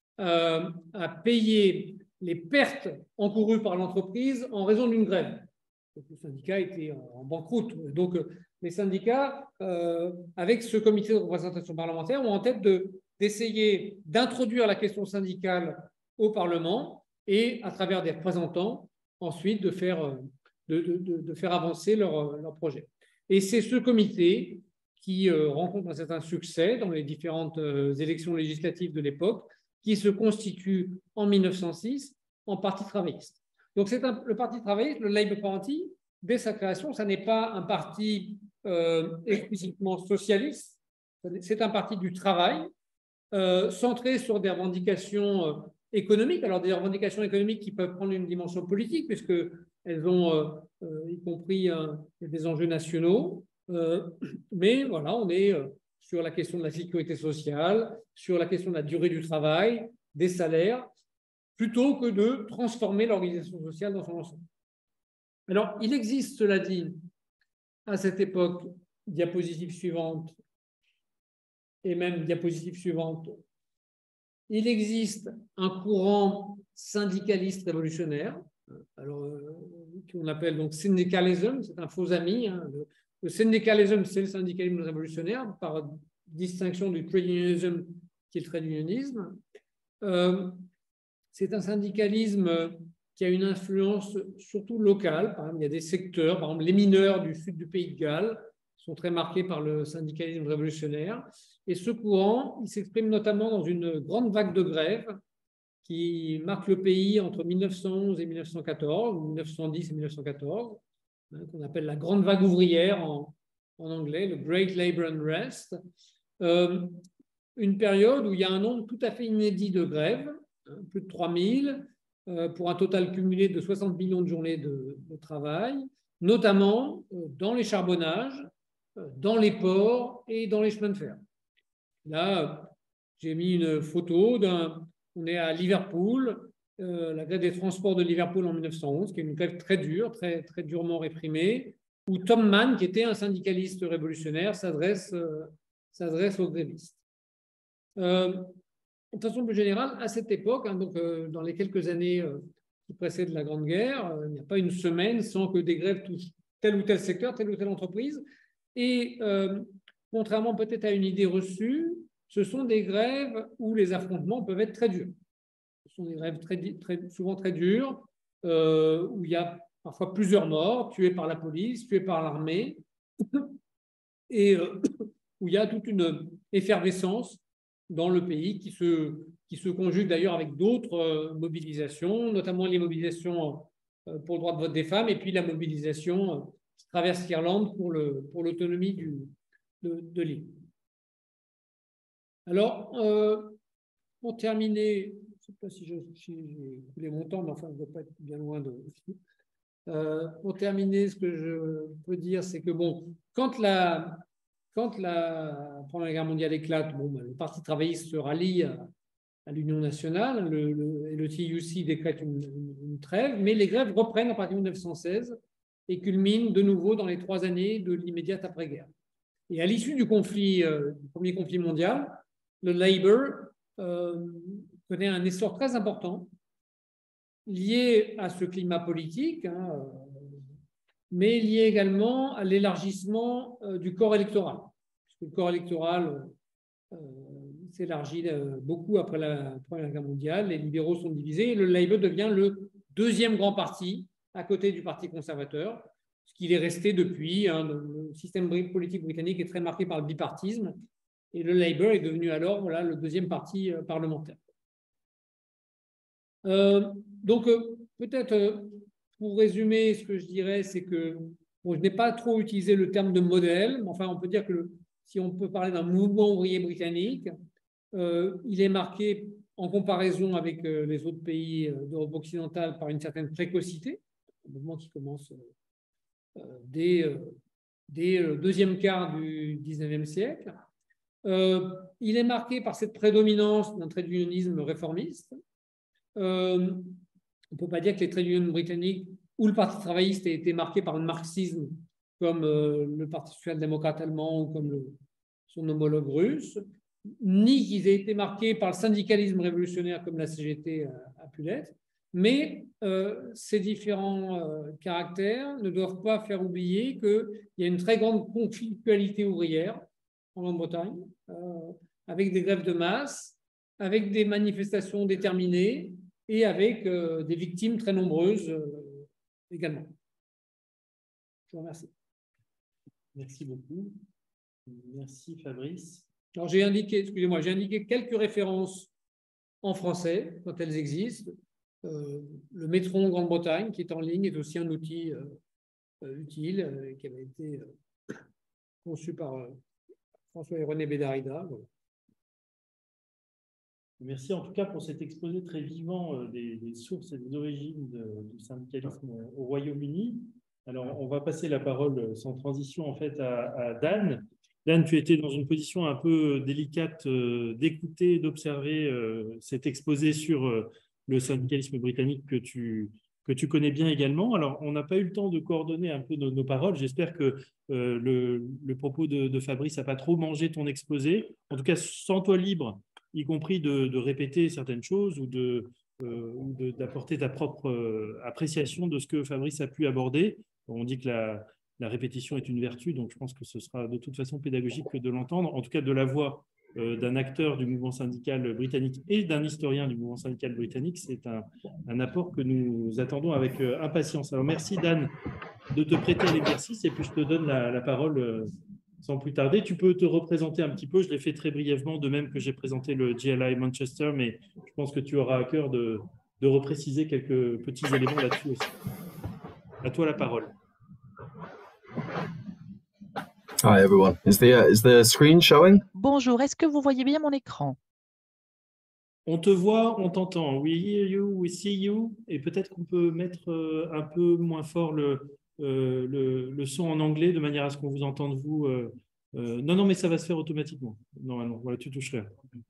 euh, à payer les pertes encourues par l'entreprise en raison d'une grève. Donc, le syndicat était en banqueroute. Donc, les syndicats, euh, avec ce comité de représentation parlementaire, ont en tête de, d'essayer d'introduire la question syndicale au Parlement et, à travers des représentants, ensuite de faire, de, de, de faire avancer leur, leur projet. Et c'est ce comité qui euh, rencontre un certain succès dans les différentes euh, élections législatives de l'époque, qui se constitue en mille neuf cent six en parti travailliste. Donc c'est un, le parti travailliste, le Labour Party, dès sa création, ça n'est pas un parti euh, explicitement socialiste, c'est un parti du travail, euh, centré sur des revendications euh, économiques, alors des revendications économiques qui peuvent prendre une dimension politique, puisqu'elles ont euh, euh, y compris euh, des enjeux nationaux. Euh, mais voilà, on est euh, sur la question de la sécurité sociale, sur la question de la durée du travail, des salaires, plutôt que de transformer l'organisation sociale dans son ensemble. Alors, il existe, cela dit, à cette époque, diapositive suivante, et même diapositive suivante, il existe un courant syndicaliste révolutionnaire, alors euh, qu'on appelle donc syndicalisme, c'est un faux ami. Hein. Le, le syndicalisme, c'est le syndicalisme révolutionnaire, par distinction du trade unionism, qui est le trade unionisme. Euh, c'est un syndicalisme qui a une influence surtout locale. Par exemple, il y a des secteurs, par exemple les mineurs du sud du pays de Galles sont très marqués par le syndicalisme révolutionnaire. Et ce courant, il s'exprime notamment dans une grande vague de grève qui marque le pays entre mille neuf cent onze et mille neuf cent quatorze, ou mille neuf cent dix et mille neuf cent quatorze, hein, qu'on appelle la grande vague ouvrière en, en anglais, le Great Labour Unrest. Euh, une période où il y a un nombre tout à fait inédit de grèves, hein, plus de trois mille, euh, pour un total cumulé de soixante millions de journées de, de travail, notamment euh, dans les charbonnages, euh, dans les ports et dans les chemins de fer. Là, j'ai mis une photo d'un... On est à Liverpool, euh, la grève des transports de Liverpool en mille neuf cent onze, qui est une grève très dure, très, très durement réprimée, où Tom Mann, qui était un syndicaliste révolutionnaire, s'adresse euh, s'adresse aux grévistes. Euh, de façon plus générale, à cette époque, hein, donc, euh, dans les quelques années euh, qui précèdent la Grande Guerre, euh, il n'y a pas une semaine sans que des grèves touchent tel ou tel secteur, telle ou telle entreprise. Et euh, contrairement peut-être à une idée reçue, ce sont des grèves où les affrontements peuvent être très durs. Ce sont des grèves très, très, souvent très dures, euh, où il y a parfois plusieurs morts, tués par la police, tués par l'armée, et euh, où il y a toute une effervescence dans le pays qui se, qui se conjugue d'ailleurs avec d'autres euh, mobilisations, notamment les mobilisations euh, pour le droit de vote des femmes, et puis la mobilisation euh, qui traverse l'Irlande pour le, pour l'autonomie du, de, de l'île. Alors, euh, pour terminer, je ne sais pas si j'ai si coulé mon temps, mais enfin, je ne dois pas être bien loin de... Euh, pour terminer, ce que je peux dire, c'est que, bon, quand la, quand la Première Guerre mondiale éclate, bon, ben, le Parti travailliste se rallie à, à l'Union nationale, le, le, et le T U C décrète une, une, une trêve, mais les grèves reprennent à partir de mille neuf cent seize et culminent de nouveau dans les trois années de l'immédiate après-guerre. Et à l'issue du conflit, euh, du premier conflit mondial, le Labour euh, connaît un essor très important lié à ce climat politique, hein, mais lié également à l'élargissement euh, du corps électoral. Parce que le corps électoral euh, s'élargit euh, beaucoup après la Première Guerre mondiale, les libéraux sont divisés, et le Labour devient le deuxième grand parti à côté du Parti conservateur, ce qu'il est resté depuis. Hein, le système politique britannique est très marqué par le bipartisme, et le Labour est devenu alors voilà, le deuxième parti euh, parlementaire. Euh, donc, euh, peut-être, euh, pour résumer, ce que je dirais, c'est que bon, je n'ai pas trop utilisé le terme de modèle, mais enfin, on peut dire que le, si on peut parler d'un mouvement ouvrier britannique, euh, il est marqué en comparaison avec euh, les autres pays euh, d'Europe occidentale par une certaine précocité, un mouvement qui commence euh, dès, euh, dès le deuxième quart du dix-neuvième siècle. Euh, il est marqué par cette prédominance d'un trade unionisme réformiste. Euh, on ne peut pas dire que les trade unions britanniques ou le Parti travailliste aient été marqués par le marxisme comme euh, le Parti social-démocrate allemand ou comme le, son homologue russe, ni qu'ils aient été marqués par le syndicalisme révolutionnaire comme la C G T a, a pu l'être, mais euh, ces différents euh, caractères ne doivent pas faire oublier qu'il y a une très grande conflictualité ouvrière en Grande-Bretagne, euh, avec des grèves de masse, avec des manifestations déterminées et avec euh, des victimes très nombreuses euh, également. Je vous remercie. Merci beaucoup. Merci Fabrice. Alors j'ai indiqué, excusez-moi, j'ai indiqué quelques références en français quand elles existent. Euh, le Métron Grande-Bretagne qui est en ligne est aussi un outil euh, euh, utile euh, qui avait été euh, conçu par euh, François et René Bédarida. Voilà. Merci en tout cas pour cet exposé très vivant euh, des, des sources et des origines de, du syndicalisme au Royaume-Uni. Alors, on va passer la parole sans transition en fait à, à Dan. Dan, tu étais dans une position un peu délicate euh, d'écouter, d'observer euh, cet exposé sur euh, le syndicalisme britannique que tu, que tu connais bien également. Alors, on n'a pas eu le temps de coordonner un peu nos, nos paroles. J'espère que euh, le, le propos de, de Fabrice n'a pas trop mangé ton exposé. En tout cas, sens-toi libre, y compris de, de répéter certaines choses ou de, euh, ou de- d'apporter ta propre euh, appréciation de ce que Fabrice a pu aborder. On dit que la, la répétition est une vertu, donc je pense que ce sera de toute façon pédagogique que de l'entendre, en tout cas de la voix euh, d'un acteur du mouvement syndical britannique et d'un historien du mouvement syndical britannique. C'est un, un apport que nous attendons avec euh, impatience. Alors merci Dan de te prêter à l'exercice et puis je te donne la, la parole euh, sans plus tarder. Tu peux te représenter un petit peu, je l'ai fait très brièvement, de même que j'ai présenté le G L I Manchester, mais je pense que tu auras à cœur de, de repréciser quelques petits éléments là-dessus aussi. À toi la parole. Hi everyone. Is the uh, is the screen showing? Bonjour, est-ce que vous voyez bien mon écran? On te voit, on t'entend. We hear you, we see you. Et peut-être qu'on peut mettre euh, un peu moins fort le, euh, le, le son en anglais de manière à ce qu'on vous entende vous. Euh, euh, non, non, mais ça va se faire automatiquement. Normalement, voilà, tu toucherais.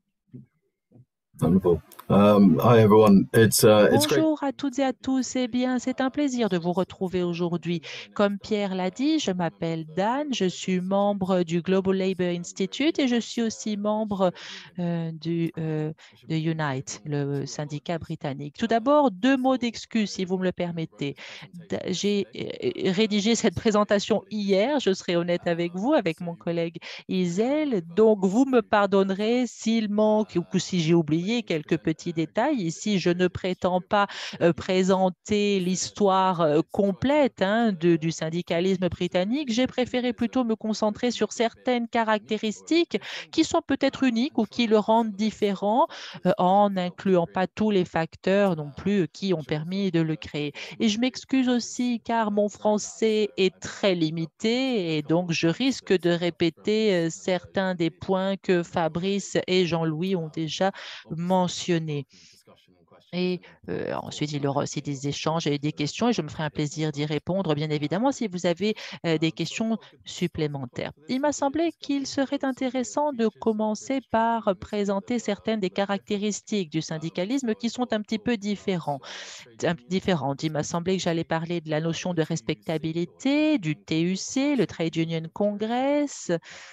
Wonderful. Um, hi everyone. It's uh, it's great. Bonjour à toutes et à tous. Eh bien, c'est un plaisir de vous retrouver aujourd'hui. Comme Pierre l'a dit, je m'appelle Dan, je suis membre du Global Labour Institute et je suis aussi membre euh, du, euh, de Unite, le syndicat britannique. Tout d'abord, deux mots d'excuse, si vous me le permettez. D- J'ai euh, rédigé cette présentation hier, je serai honnête avec vous, avec mon collègue Isel. Donc, vous me pardonnerez s'il manque ou si j'ai oublié quelques petits détails. Ici, je ne prétends pas euh, présenter l'histoire euh, complète hein, de, du syndicalisme britannique. J'ai préféré plutôt me concentrer sur certaines caractéristiques qui sont peut-être uniques ou qui le rendent différent euh, en n'incluant pas tous les facteurs non plus euh, qui ont permis de le créer. Et je m'excuse aussi car mon français est très limité et donc je risque de répéter euh, certains des points que Fabrice et Jean-Louis ont déjà mentionnés. Et euh, ensuite, il y aura aussi des échanges et des questions et je me ferai un plaisir d'y répondre, bien évidemment, si vous avez euh, des questions supplémentaires. Il m'a semblé qu'il serait intéressant de commencer par présenter certaines des caractéristiques du syndicalisme qui sont un petit peu différents, un- différentes. Il m'a semblé que j'allais parler de la notion de respectabilité, du T U C, le Trade Union Congress,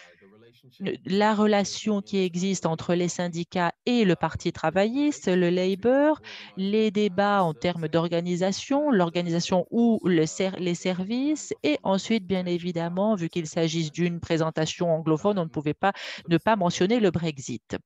la relation qui existe entre les syndicats et le Parti travailliste, le Labour, les débats en termes d'organisation, l'organisation ou le ser- les services, et ensuite, bien évidemment, vu qu'il s'agisse d'une présentation anglophone, on ne pouvait pas ne pas mentionner le Brexit.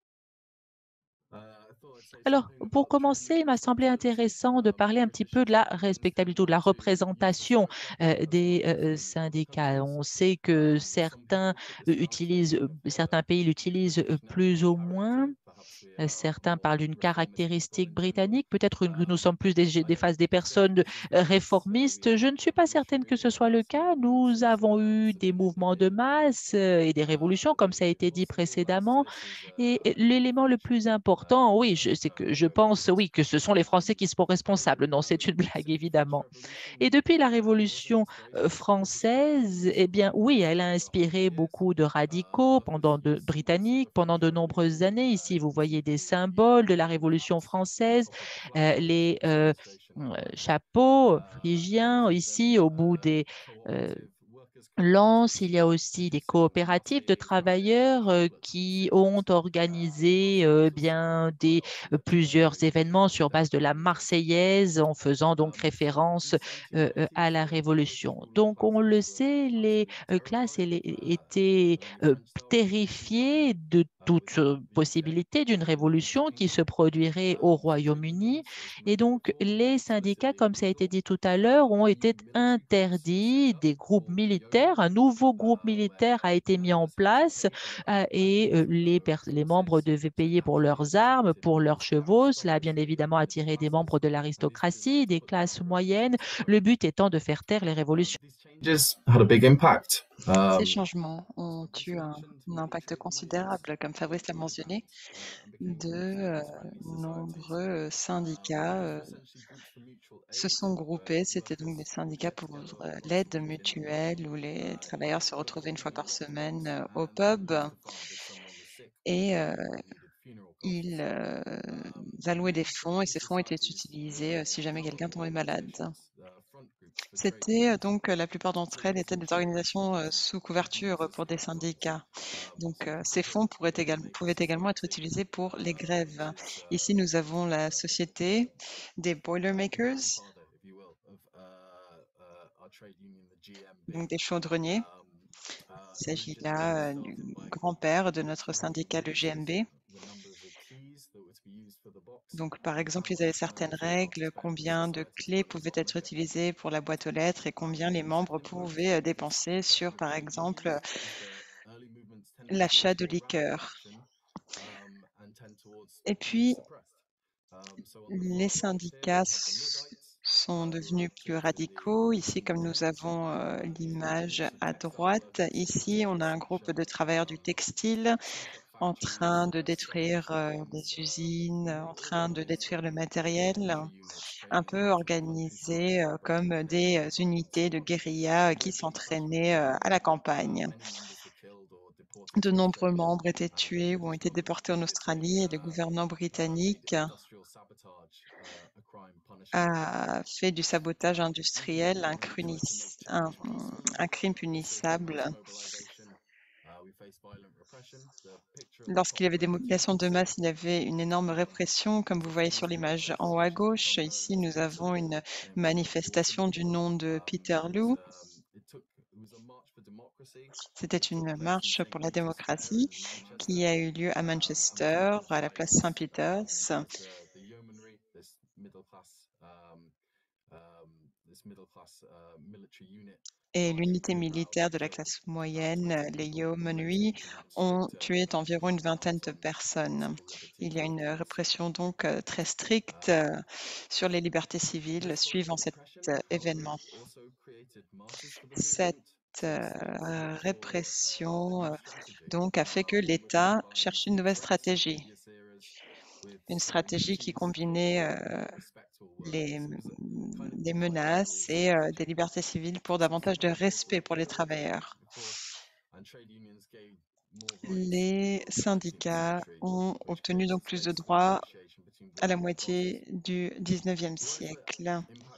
Alors, pour commencer, il m'a semblé intéressant de parler un petit peu de la respectabilité, ou de la représentation euh, des euh, syndicats. On sait que certains euh, utilisent, euh, certains pays l'utilisent euh, plus ou moins. Euh, Certains parlent d'une caractéristique britannique. Peut-être que nous sommes plus des, des phases des personnes euh, réformistes. Je ne suis pas certaine que ce soit le cas. Nous avons eu des mouvements de masse euh, et des révolutions, comme ça a été dit précédemment. Et l'élément le plus important, oui, je- c'est que je pense, oui, que ce sont les Français qui sont responsables. Non, c'est une blague, évidemment. Et depuis la Révolution euh, française, eh bien, oui, elle a inspiré beaucoup de radicaux pendant de, britanniques pendant de nombreuses années. Ici, vous voyez des symboles de la Révolution française, euh, les euh, euh, chapeaux phrygiens, ici, au bout des euh, Lens, il y a aussi des coopératives de travailleurs euh, qui ont organisé euh, bien des euh, plusieurs événements sur base de la Marseillaise en faisant donc référence euh, euh, à la Révolution. Donc on le sait, les euh, classes elles, étaient euh, terrifiées de toute euh, possibilité d'une révolution qui se produirait au Royaume-Uni. Et donc les syndicats, comme ça a été dit tout à l'heure, ont été interdits. Des groupes militaires, un nouveau groupe militaire a été mis en place euh, et euh, les, les membres devaient payer pour leurs armes, pour leurs chevaux. Cela a bien évidemment attiré des membres de l'aristocratie, des classes moyennes, le but étant de faire taire les révolutions. Just had a big impact. Ces Um, changements ont eu un, un impact considérable, comme Fabrice l'a mentionné, de euh, nombreux syndicats euh, se sont groupés. C'était donc des syndicats pour euh, l'aide mutuelle où les travailleurs se retrouvaient une fois par semaine euh, au pub et euh, ils euh, allouer des fonds et ces fonds étaient utilisés euh, si jamais quelqu'un tombait malade. C'était euh, donc euh, la plupart d'entre elles étaient des organisations euh, sous couverture pour des syndicats. Donc euh, ces fonds pourraient également, pouvaient également être utilisés pour les grèves. Ici, nous avons la société des Boilermakers, donc des chaudronniers. Il s'agit là euh, du grand-père de notre syndicat, le G M B. Donc, par exemple, ils avaient certaines règles, combien de clés pouvaient être utilisées pour la boîte aux lettres et combien les membres pouvaient euh, dépenser sur, par exemple, euh, l'achat de liqueurs. Et puis, les syndicats s- sont devenus plus radicaux. Ici, comme nous avons euh, l'image à droite, ici, on a un groupe de travailleurs du textile en train de détruire euh, les usines, en train de détruire le matériel, un peu organisés euh, comme des euh, unités de guérilla euh, qui s'entraînaient euh, à la campagne. De nombreux membres étaient tués ou ont été déportés en Australie et le gouvernement britannique a fait du sabotage industriel un, crunis- un, un crime punissable. Lorsqu'il y avait des mobilisations de masse, il y avait une énorme répression, comme vous voyez sur l'image en haut à gauche. Ici, nous avons une manifestation du nom de Peter Lou. C'était une marche pour la démocratie qui a eu lieu à Manchester, à la place Saint-Peters. Et l'unité militaire de la classe moyenne, les Yeomanry, ont tué environ une vingtaine de personnes. Il y a une répression donc euh, très stricte euh, sur les libertés civiles suivant cet euh, événement. Cette euh, répression euh, donc a fait que l'État cherche une nouvelle stratégie, une stratégie qui combinait euh, les, les menaces et euh, des libertés civiles pour davantage de respect pour les travailleurs. Les syndicats ont obtenu donc plus de droits à la moitié du dix-neuvième siècle.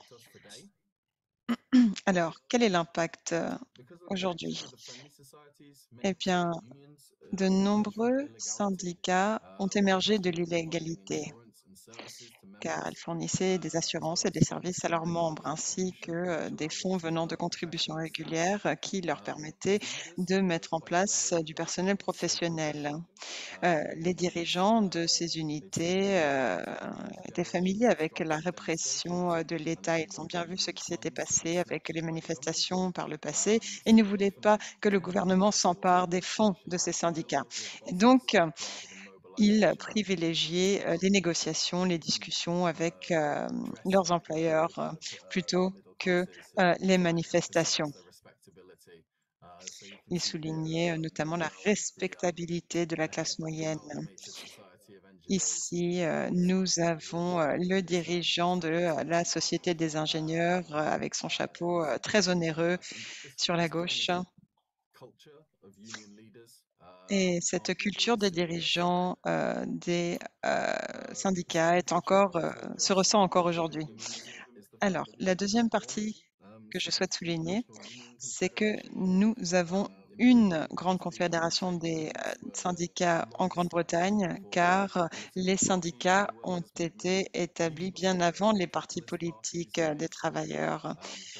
Alors, quel est l'impact euh, aujourd'hui? Eh bien, de nombreux syndicats ont émergé de l'illégalité, car elles fournissaient des assurances et des services à leurs membres, ainsi que euh, des fonds venant de contributions régulières euh, qui leur permettaient de mettre en place euh, du personnel professionnel. Euh, les dirigeants de ces unités euh, étaient familiers avec la répression euh, de l'État. Ils ont bien vu ce qui s'était passé avec les manifestations par le passé et ne voulaient pas que le gouvernement s'empare des fonds de ces syndicats. Et donc, euh, ils privilégiaient euh, les négociations, les discussions avec euh, leurs employeurs euh, plutôt que euh, les manifestations. Il soulignait euh, notamment la respectabilité de la classe moyenne. Ici, euh, nous avons euh, le dirigeant de euh, la Société des ingénieurs euh, avec son chapeau euh, très onéreux sur la gauche. Et cette culture des dirigeants euh, des euh, syndicats est encore, euh, se ressent encore aujourd'hui. Alors, la deuxième partie que je souhaite souligner, c'est que nous avons une grande confédération des euh, syndicats en Grande-Bretagne, car euh, les syndicats ont été établis bien avant les partis politiques euh, des travailleurs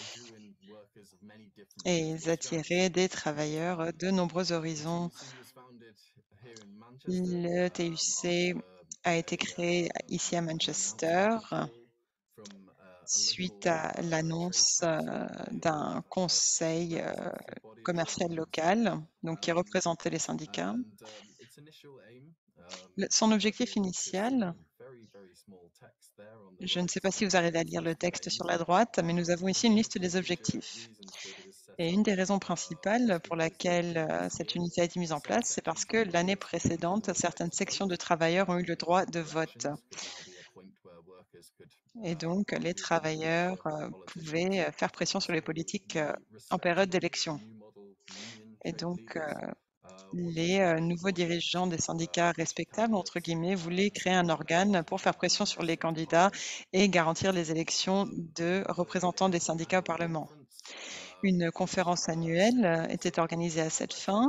et ils attiraient des travailleurs de nombreux horizons. Le T U C a été créé ici à Manchester suite à l'annonce euh, d'un conseil euh, commercial local, donc qui représentait les syndicats. Le- son objectif initial, je ne sais pas si vous arrivez à lire le texte sur la droite, mais nous avons ici une liste des objectifs. Et une des raisons principales pour laquelle euh, cette unité a été mise en place, c'est parce que l'année précédente, certaines sections de travailleurs ont eu le droit de vote. Et donc, les travailleurs euh, pouvaient euh, faire pression sur les politiques euh, en période d'élection. Et donc, euh, les euh, nouveaux dirigeants des syndicats respectables, entre guillemets, voulaient créer un organe pour faire pression sur les candidats et garantir les élections de représentants des syndicats au Parlement. Une conférence annuelle euh, était organisée à cette fin,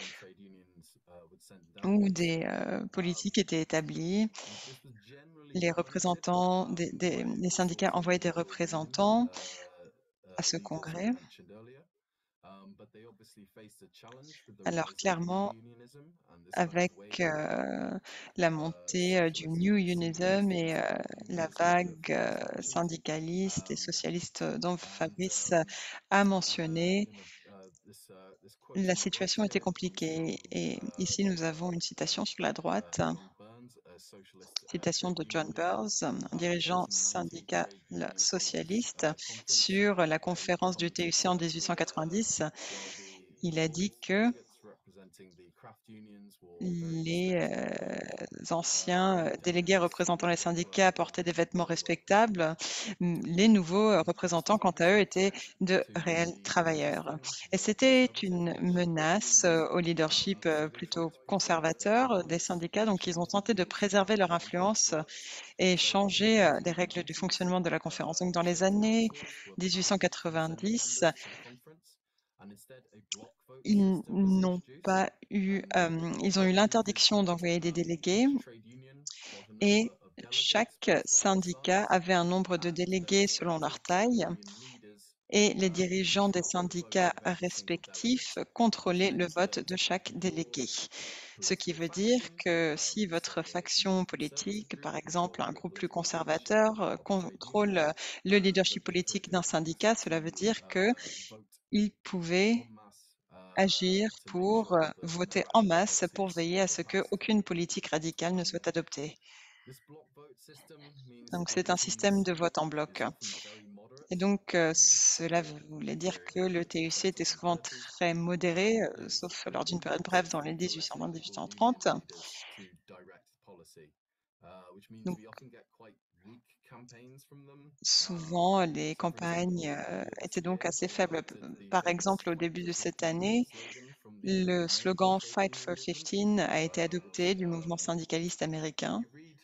où des euh, politiques étaient établis. Les représentants des, des- les syndicats envoyaient des représentants à ce congrès. Alors clairement, avec euh, la montée euh, du New Unionism et euh, la vague euh, syndicaliste et socialiste dont Fabrice a mentionné, la situation était compliquée. Et ici, nous avons une citation sur la droite, citation de John Burns, un dirigeant syndical socialiste, sur la conférence du T U C en mille huit cent quatre-vingt-dix. Il a dit que les euh, anciens euh, délégués représentant les syndicats portaient des vêtements respectables. Les nouveaux euh, représentants, quant à eux, étaient de réels travailleurs. Et c'était une menace euh, au leadership euh, plutôt conservateur des syndicats. Donc, ils ont tenté de préserver leur influence et changer euh, les règles du fonctionnement de la conférence. Donc, dans les années mille huit cent quatre-vingt-dix, ils n'ont pas eu, euh, ils ont eu l'interdiction d'envoyer des délégués et chaque syndicat avait un nombre de délégués selon leur taille et les dirigeants des syndicats respectifs contrôlaient le vote de chaque délégué. Ce qui veut dire que si votre faction politique, par exemple un groupe plus conservateur, contrôle le leadership politique d'un syndicat, cela veut dire qu'ils pouvaient agir pour euh, voter en masse pour veiller à ce qu'aucune politique radicale ne soit adoptée. Donc c'est un système de vote en bloc. Et donc euh, cela voulait dire que le T U C était souvent très modéré, euh, sauf lors d'une période brève dans les mille huit cent vingt mille huit cent trente. Donc, souvent, les campagnes euh, étaient donc assez faibles. Par exemple, au début de cette année, le slogan Fight for quinze a été adopté du mouvement syndicaliste américain.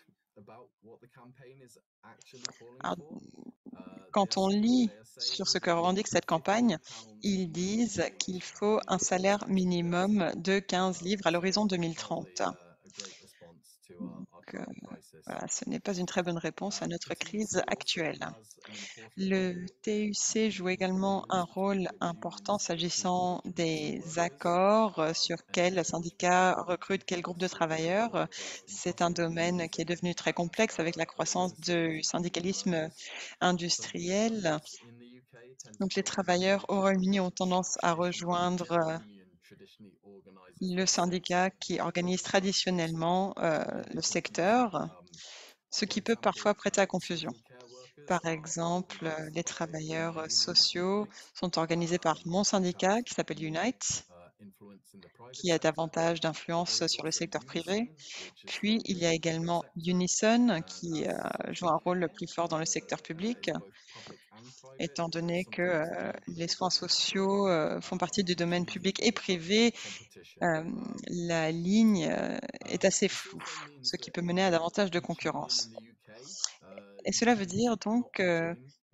Alors, quand on lit sur ce que revendique cette campagne, ils disent qu'il faut un salaire minimum de quinze livres à l'horizon deux mille trente. Donc, euh, voilà, ce n'est pas une très bonne réponse à notre crise actuelle. Le T U C joue également un rôle important s'agissant des accords sur quel syndicat recrute quel groupe de travailleurs. C'est un domaine qui est devenu très complexe avec la croissance du syndicalisme industriel. Donc les travailleurs au Royaume-Uni ont tendance à rejoindre le syndicat qui organise traditionnellement euh, le secteur, ce qui peut parfois prêter à confusion. Par exemple, les travailleurs sociaux sont organisés par mon syndicat qui s'appelle Unite, qui a davantage d'influence sur le secteur privé. Puis, il y a également Unison qui euh, joue un rôle plus fort dans le secteur public, étant donné que euh, les soins sociaux euh, font partie du domaine public et privé. Euh, la ligne euh, est assez floue, ce qui peut mener à davantage de concurrence. Et cela veut dire donc euh,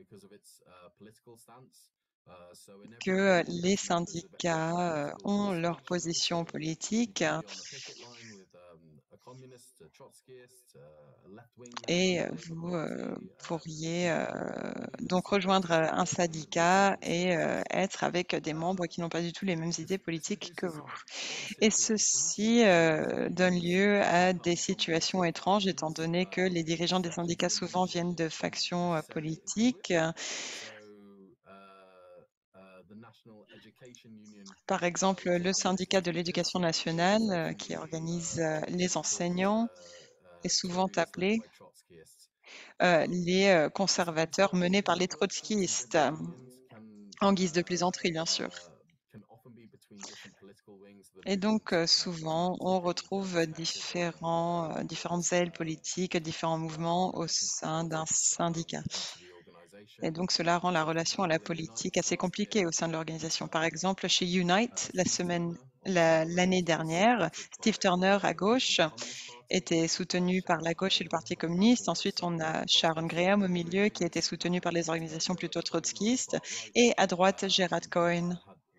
que les syndicats euh, ont leur position politique et vous euh, pourriez euh, donc rejoindre un syndicat et euh, être avec des membres qui n'ont pas du tout les mêmes idées politiques que vous. Et ceci euh, donne lieu à des situations étranges étant donné que les dirigeants des syndicats souvent viennent de factions euh, politiques. Par exemple, le syndicat de l'éducation nationale euh, qui organise euh, les enseignants est souvent appelé euh, les euh, conservateurs menés par les trotskistes, euh, en guise de plaisanterie, bien sûr. Et donc, euh, souvent, on retrouve différents, euh, différentes ailes politiques, différents mouvements au sein d'un syndicat. Et donc, cela rend la relation à la politique assez compliquée au sein de l'organisation. Par exemple, chez Unite, la semaine l'année dernière. Steve Turner à gauche était soutenu par la gauche et le Parti communiste. Ensuite, on a Sharon Graham au milieu qui était soutenu par les organisations plutôt trotskistes. Et à droite, Gerard Cohen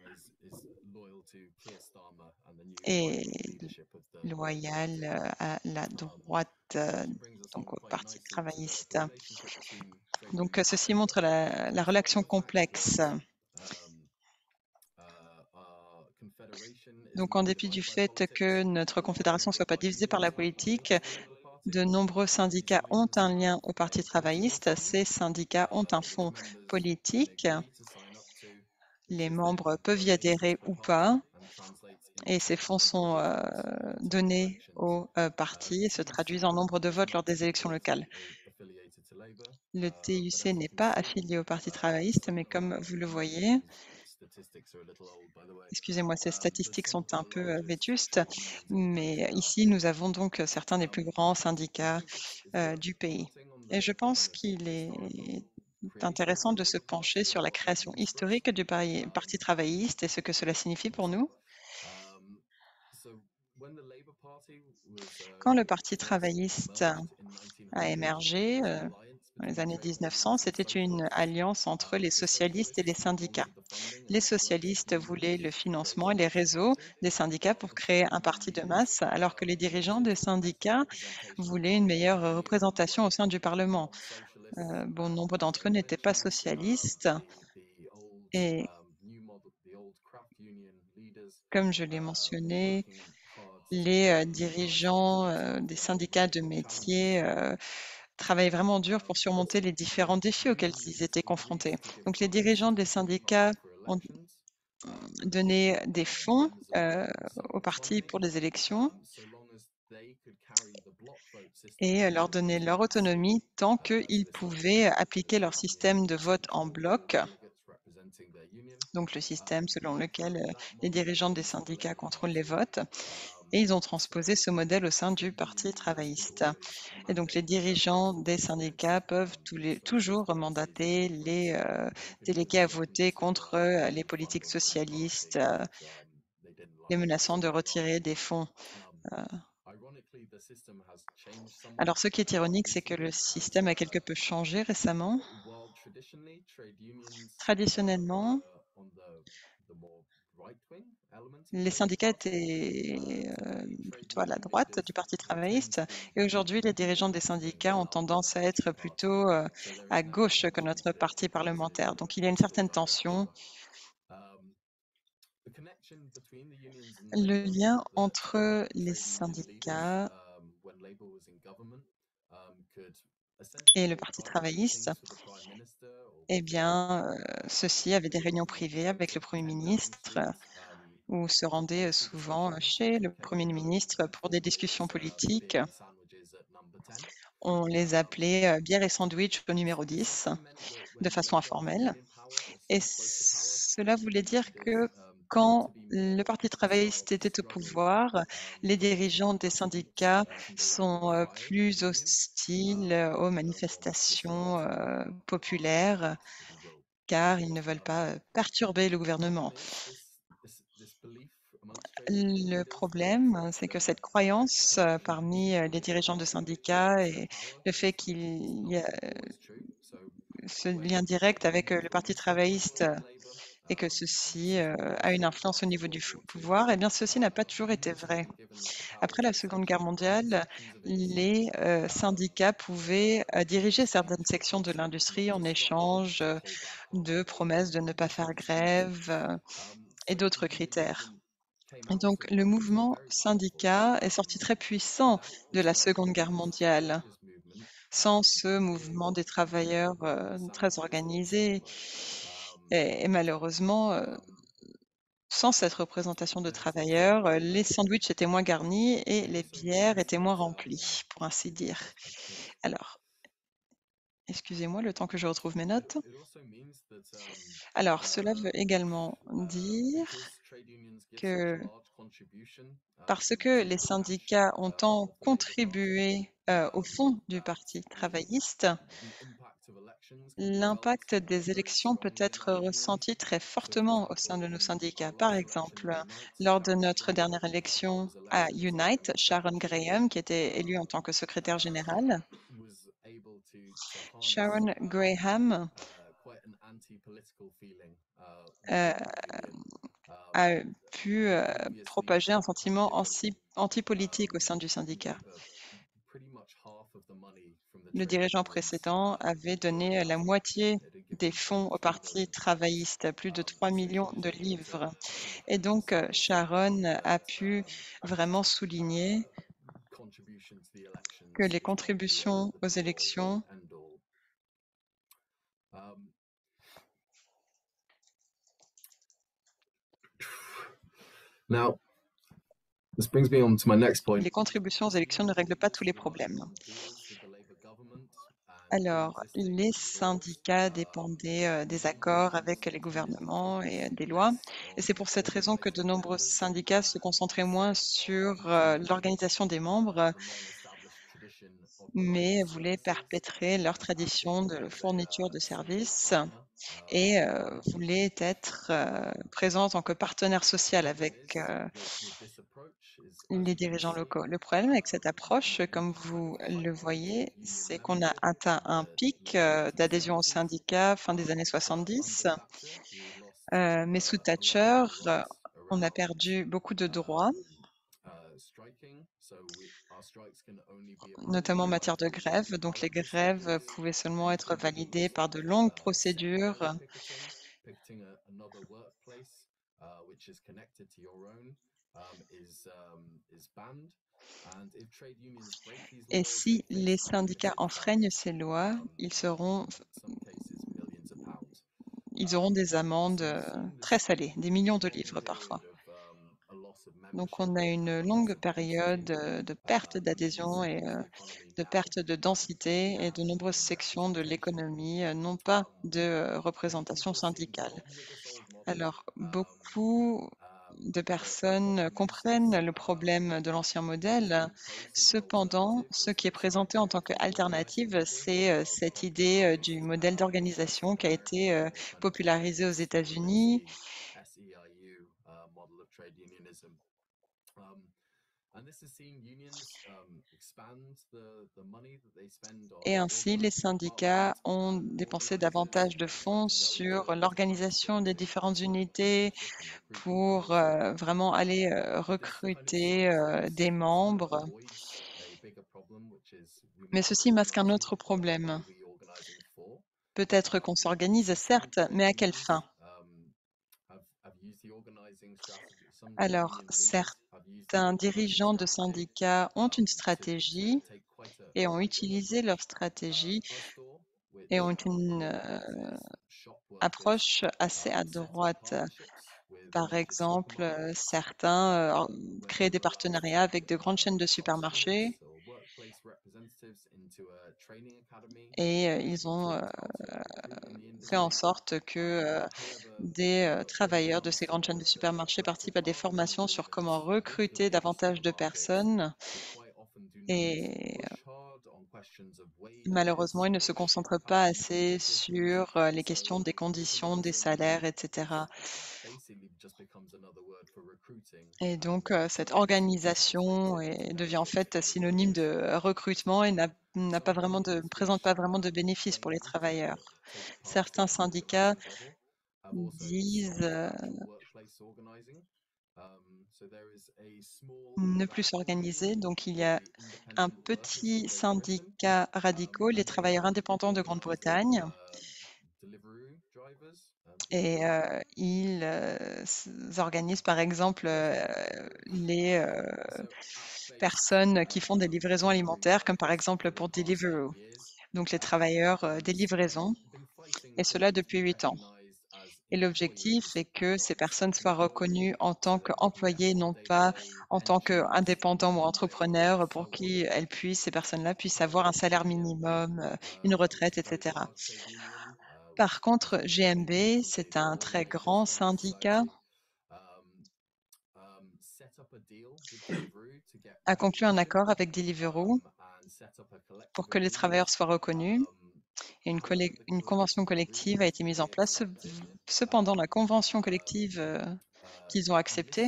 est loyal à la droite, donc au Parti travailliste. Donc, ceci montre la, la relation complexe. Donc, en dépit du fait que notre confédération ne soit pas divisée par la politique, de nombreux syndicats ont un lien au Parti travailliste. Ces syndicats ont un fonds politique. Les membres peuvent y adhérer ou pas. Et ces fonds sont euh, donnés au euh, parti et se traduisent en nombre de votes lors des élections locales. Le T U C n'est pas affilié au Parti travailliste, mais comme vous le voyez, excusez-moi, ces statistiques sont un peu euh, vétustes, mais ici, nous avons donc certains des plus grands syndicats euh, du pays. Et je pense qu'il est intéressant de se pencher sur la création historique du Parti travailliste et ce que cela signifie pour nous. Quand le Parti travailliste a émergé euh, dans les années mille neuf cents, c'était une alliance entre les socialistes et les syndicats. Les socialistes voulaient le financement et les réseaux des syndicats pour créer un parti de masse, alors que les dirigeants des syndicats voulaient une meilleure représentation au sein du Parlement. Euh, bon nombre d'entre eux n'étaient pas socialistes et, comme je l'ai mentionné, les euh, dirigeants euh, des syndicats de métiers euh, travaillaient vraiment dur pour surmonter les différents défis auxquels ils étaient confrontés. Donc, les dirigeants des syndicats ont donné des fonds euh, au parti pour les élections et leur donner leur autonomie tant qu'ils pouvaient appliquer leur système de vote en bloc, donc le système selon lequel les dirigeants des syndicats contrôlent les votes. Et ils ont transposé ce modèle au sein du Parti travailliste. Et donc, les dirigeants des syndicats peuvent tous les, toujours mandater les euh, délégués à voter contre euh, les politiques socialistes, euh, les menaçant de retirer des fonds. Euh. Alors, ce qui est ironique, c'est que le système a quelque peu changé récemment. Traditionnellement, les syndicats étaient euh, plutôt à la droite du Parti travailliste et aujourd'hui, les dirigeants des syndicats ont tendance à être plutôt euh, à gauche que notre parti parlementaire. Donc, il y a une certaine tension. Le lien entre les syndicats et le Parti travailliste, eh bien, euh, ceux-ci avaient des réunions privées avec le Premier ministre ou se rendaient souvent chez le Premier ministre pour des discussions politiques. On les appelait bière et sandwich au numéro dix, de façon informelle. Et cela voulait dire que quand le Parti travailliste était au pouvoir, les dirigeants des syndicats sont plus hostiles aux manifestations euh, populaires car ils ne veulent pas perturber le gouvernement. Le problème, c'est que cette croyance parmi les dirigeants de syndicats et le fait qu'il y a ce lien direct avec le Parti travailliste et que ceci a une influence au niveau du pouvoir, eh bien, ceci n'a pas toujours été vrai. Après la Seconde Guerre mondiale, les euh, syndicats pouvaient euh, diriger certaines sections de l'industrie en échange euh, de promesses de ne pas faire grève euh, et d'autres critères. Et donc, le mouvement syndicat est sorti très puissant de la Seconde Guerre mondiale. Sans ce mouvement des travailleurs euh, très organisé, et, et malheureusement, euh, sans cette représentation de travailleurs, euh, les sandwichs étaient moins garnis et les bières étaient moins remplies, pour ainsi dire. Alors, excusez-moi le temps que je retrouve mes notes. Alors, cela veut également dire que parce que les syndicats ont tant contribué euh, au fond du Parti travailliste, L'impact des élections peut être ressenti très fortement au sein de nos syndicats. Par exemple, lors de notre dernière élection à Unite, Sharon Graham, qui était élue en tant que secrétaire générale, Sharon Graham euh, a pu euh, propager un sentiment anti- anti-politique au sein du syndicat. Le dirigeant précédent avait donné la moitié des fonds au Parti travailliste, plus de trois millions de livres. Et donc, Sharon a pu vraiment souligner que les contributions aux élections Now, this brings me on to my next point. les contributions aux élections ne règlent pas tous les problèmes. Alors, les syndicats dépendaient euh, des accords avec les gouvernements et euh, des lois. Et c'est pour cette raison que de nombreux syndicats se concentraient moins sur euh, l'organisation des membres, mais voulaient perpétrer leur tradition de fourniture de services et euh, voulaient être euh, présents en tant que partenaire social avec euh, les dirigeants locaux. Le problème avec cette approche, comme vous le voyez, c'est qu'on a atteint un pic euh, d'adhésion au syndicat fin des années soixante-dix, euh, mais sous Thatcher, euh, on a perdu beaucoup de droits, notamment en matière de grève. Donc les grèves pouvaient seulement être validées par de longues procédures. Et si les syndicats enfreignent ces lois, ils seront, ils auront des amendes très salées, des millions de livres parfois. Donc on a une longue période de perte d'adhésion et de perte de densité et de nombreuses sections de l'économie n'ont pas de représentation syndicale. Alors beaucoup de personnes comprennent le problème de l'ancien modèle. Cependant, ce qui est présenté en tant qu'alternative, c'est cette idée du modèle d'organisation qui a été popularisé aux États-Unis. Et ainsi, les syndicats ont dépensé davantage de fonds sur l'organisation des différentes unités pour euh, vraiment aller euh, recruter euh, des membres. Mais ceci masque un autre problème. Peut-être qu'on s'organise, certes, mais à quelle fin? Alors, certains dirigeants de syndicats ont une stratégie et ont utilisé leur stratégie et ont une euh, approche assez à droite. Par exemple, certains euh, créent des partenariats avec de grandes chaînes de supermarchés et euh, ils ont euh, fait en sorte que euh, des euh, travailleurs de ces grandes chaînes de supermarchés participent à des formations sur comment recruter davantage de personnes. Et malheureusement, ils ne se concentrent pas assez sur euh, les questions des conditions, des salaires, et cetera. Et donc, euh, cette organisation est- devient en fait synonyme de recrutement et n'a n'a pas vraiment de, ne présente pas vraiment de bénéfices pour les travailleurs. Certains syndicats disent euh, ne plus s'organiser. Donc, il y a un petit syndicat radicaux, les travailleurs indépendants de Grande-Bretagne, et euh, ils euh, organisent par exemple euh, les euh, personnes qui font des livraisons alimentaires, comme par exemple pour Deliveroo, donc les travailleurs euh, des livraisons, et cela depuis huit ans. Et l'objectif est que ces personnes soient reconnues en tant qu'employés, non pas en tant qu'indépendants ou entrepreneurs, pour qu'elles puissent, ces personnes-là puissent avoir un salaire minimum, une retraite, et cetera. Par contre, G M B, c'est un très grand syndicat, a conclu un accord avec Deliveroo pour que les travailleurs soient reconnus Et une, une convention collective a été mise en place. Cependant, la convention collective euh, qu'ils ont acceptée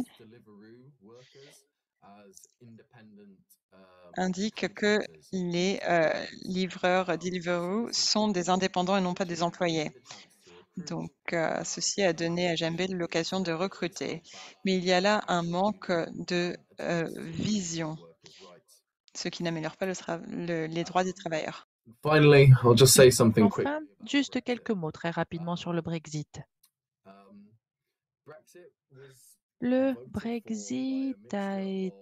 indique que les euh, livreurs Deliveroo sont des indépendants et non pas des employés. Donc, euh, ceci a donné à Jembe l'occasion de recruter. Mais il y a là un manque de euh, vision, ce qui n'améliore pas le le, les droits des travailleurs. Finally, I'll just say something quick. Enfin, juste quelques mots très rapidement sur le Brexit. Le Brexit a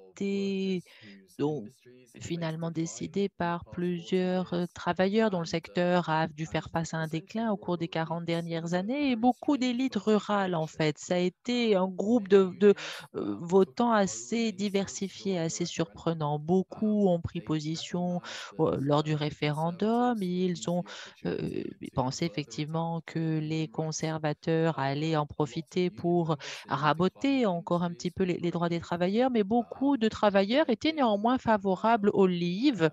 été donc finalement décidé par plusieurs euh, travailleurs dont le secteur a dû faire face à un déclin au cours des quarante dernières années et beaucoup d'élites rurales en fait. Ça a été un groupe de, de euh, votants assez diversifié, assez surprenant. Beaucoup ont pris position euh, lors du référendum. Ils ont euh, pensé effectivement que les conservateurs allaient en profiter pour raboter encore un petit peu les, les droits des travailleurs, mais beaucoup de travailleurs étaient néanmoins favorables au Leave.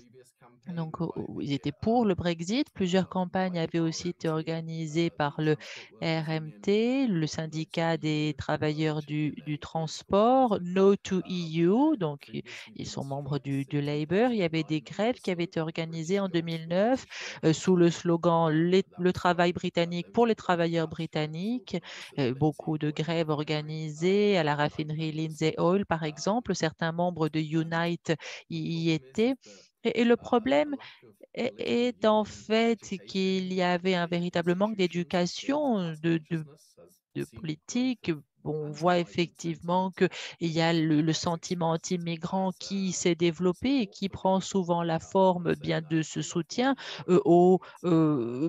Donc, ils étaient pour le Brexit. Plusieurs campagnes avaient aussi été organisées par le R M T, le syndicat des travailleurs du, du transport, No to E U, donc ils sont membres du, du Labour. Il y avait des grèves qui avaient été organisées en deux mille neuf euh, sous le slogan les, « Le travail britannique pour les travailleurs britanniques ». Euh, beaucoup de grèves organisées à la raffinerie Lindsay Oil, par exemple. Certains membres de Unite y, y étaient. Et, et le problème est, est en fait qu'il y avait un véritable manque d'éducation, de, de, de politique. On voit effectivement qu'il y a le, le sentiment anti-migrant qui s'est développé et qui prend souvent la forme bien de ce soutien euh, au, euh,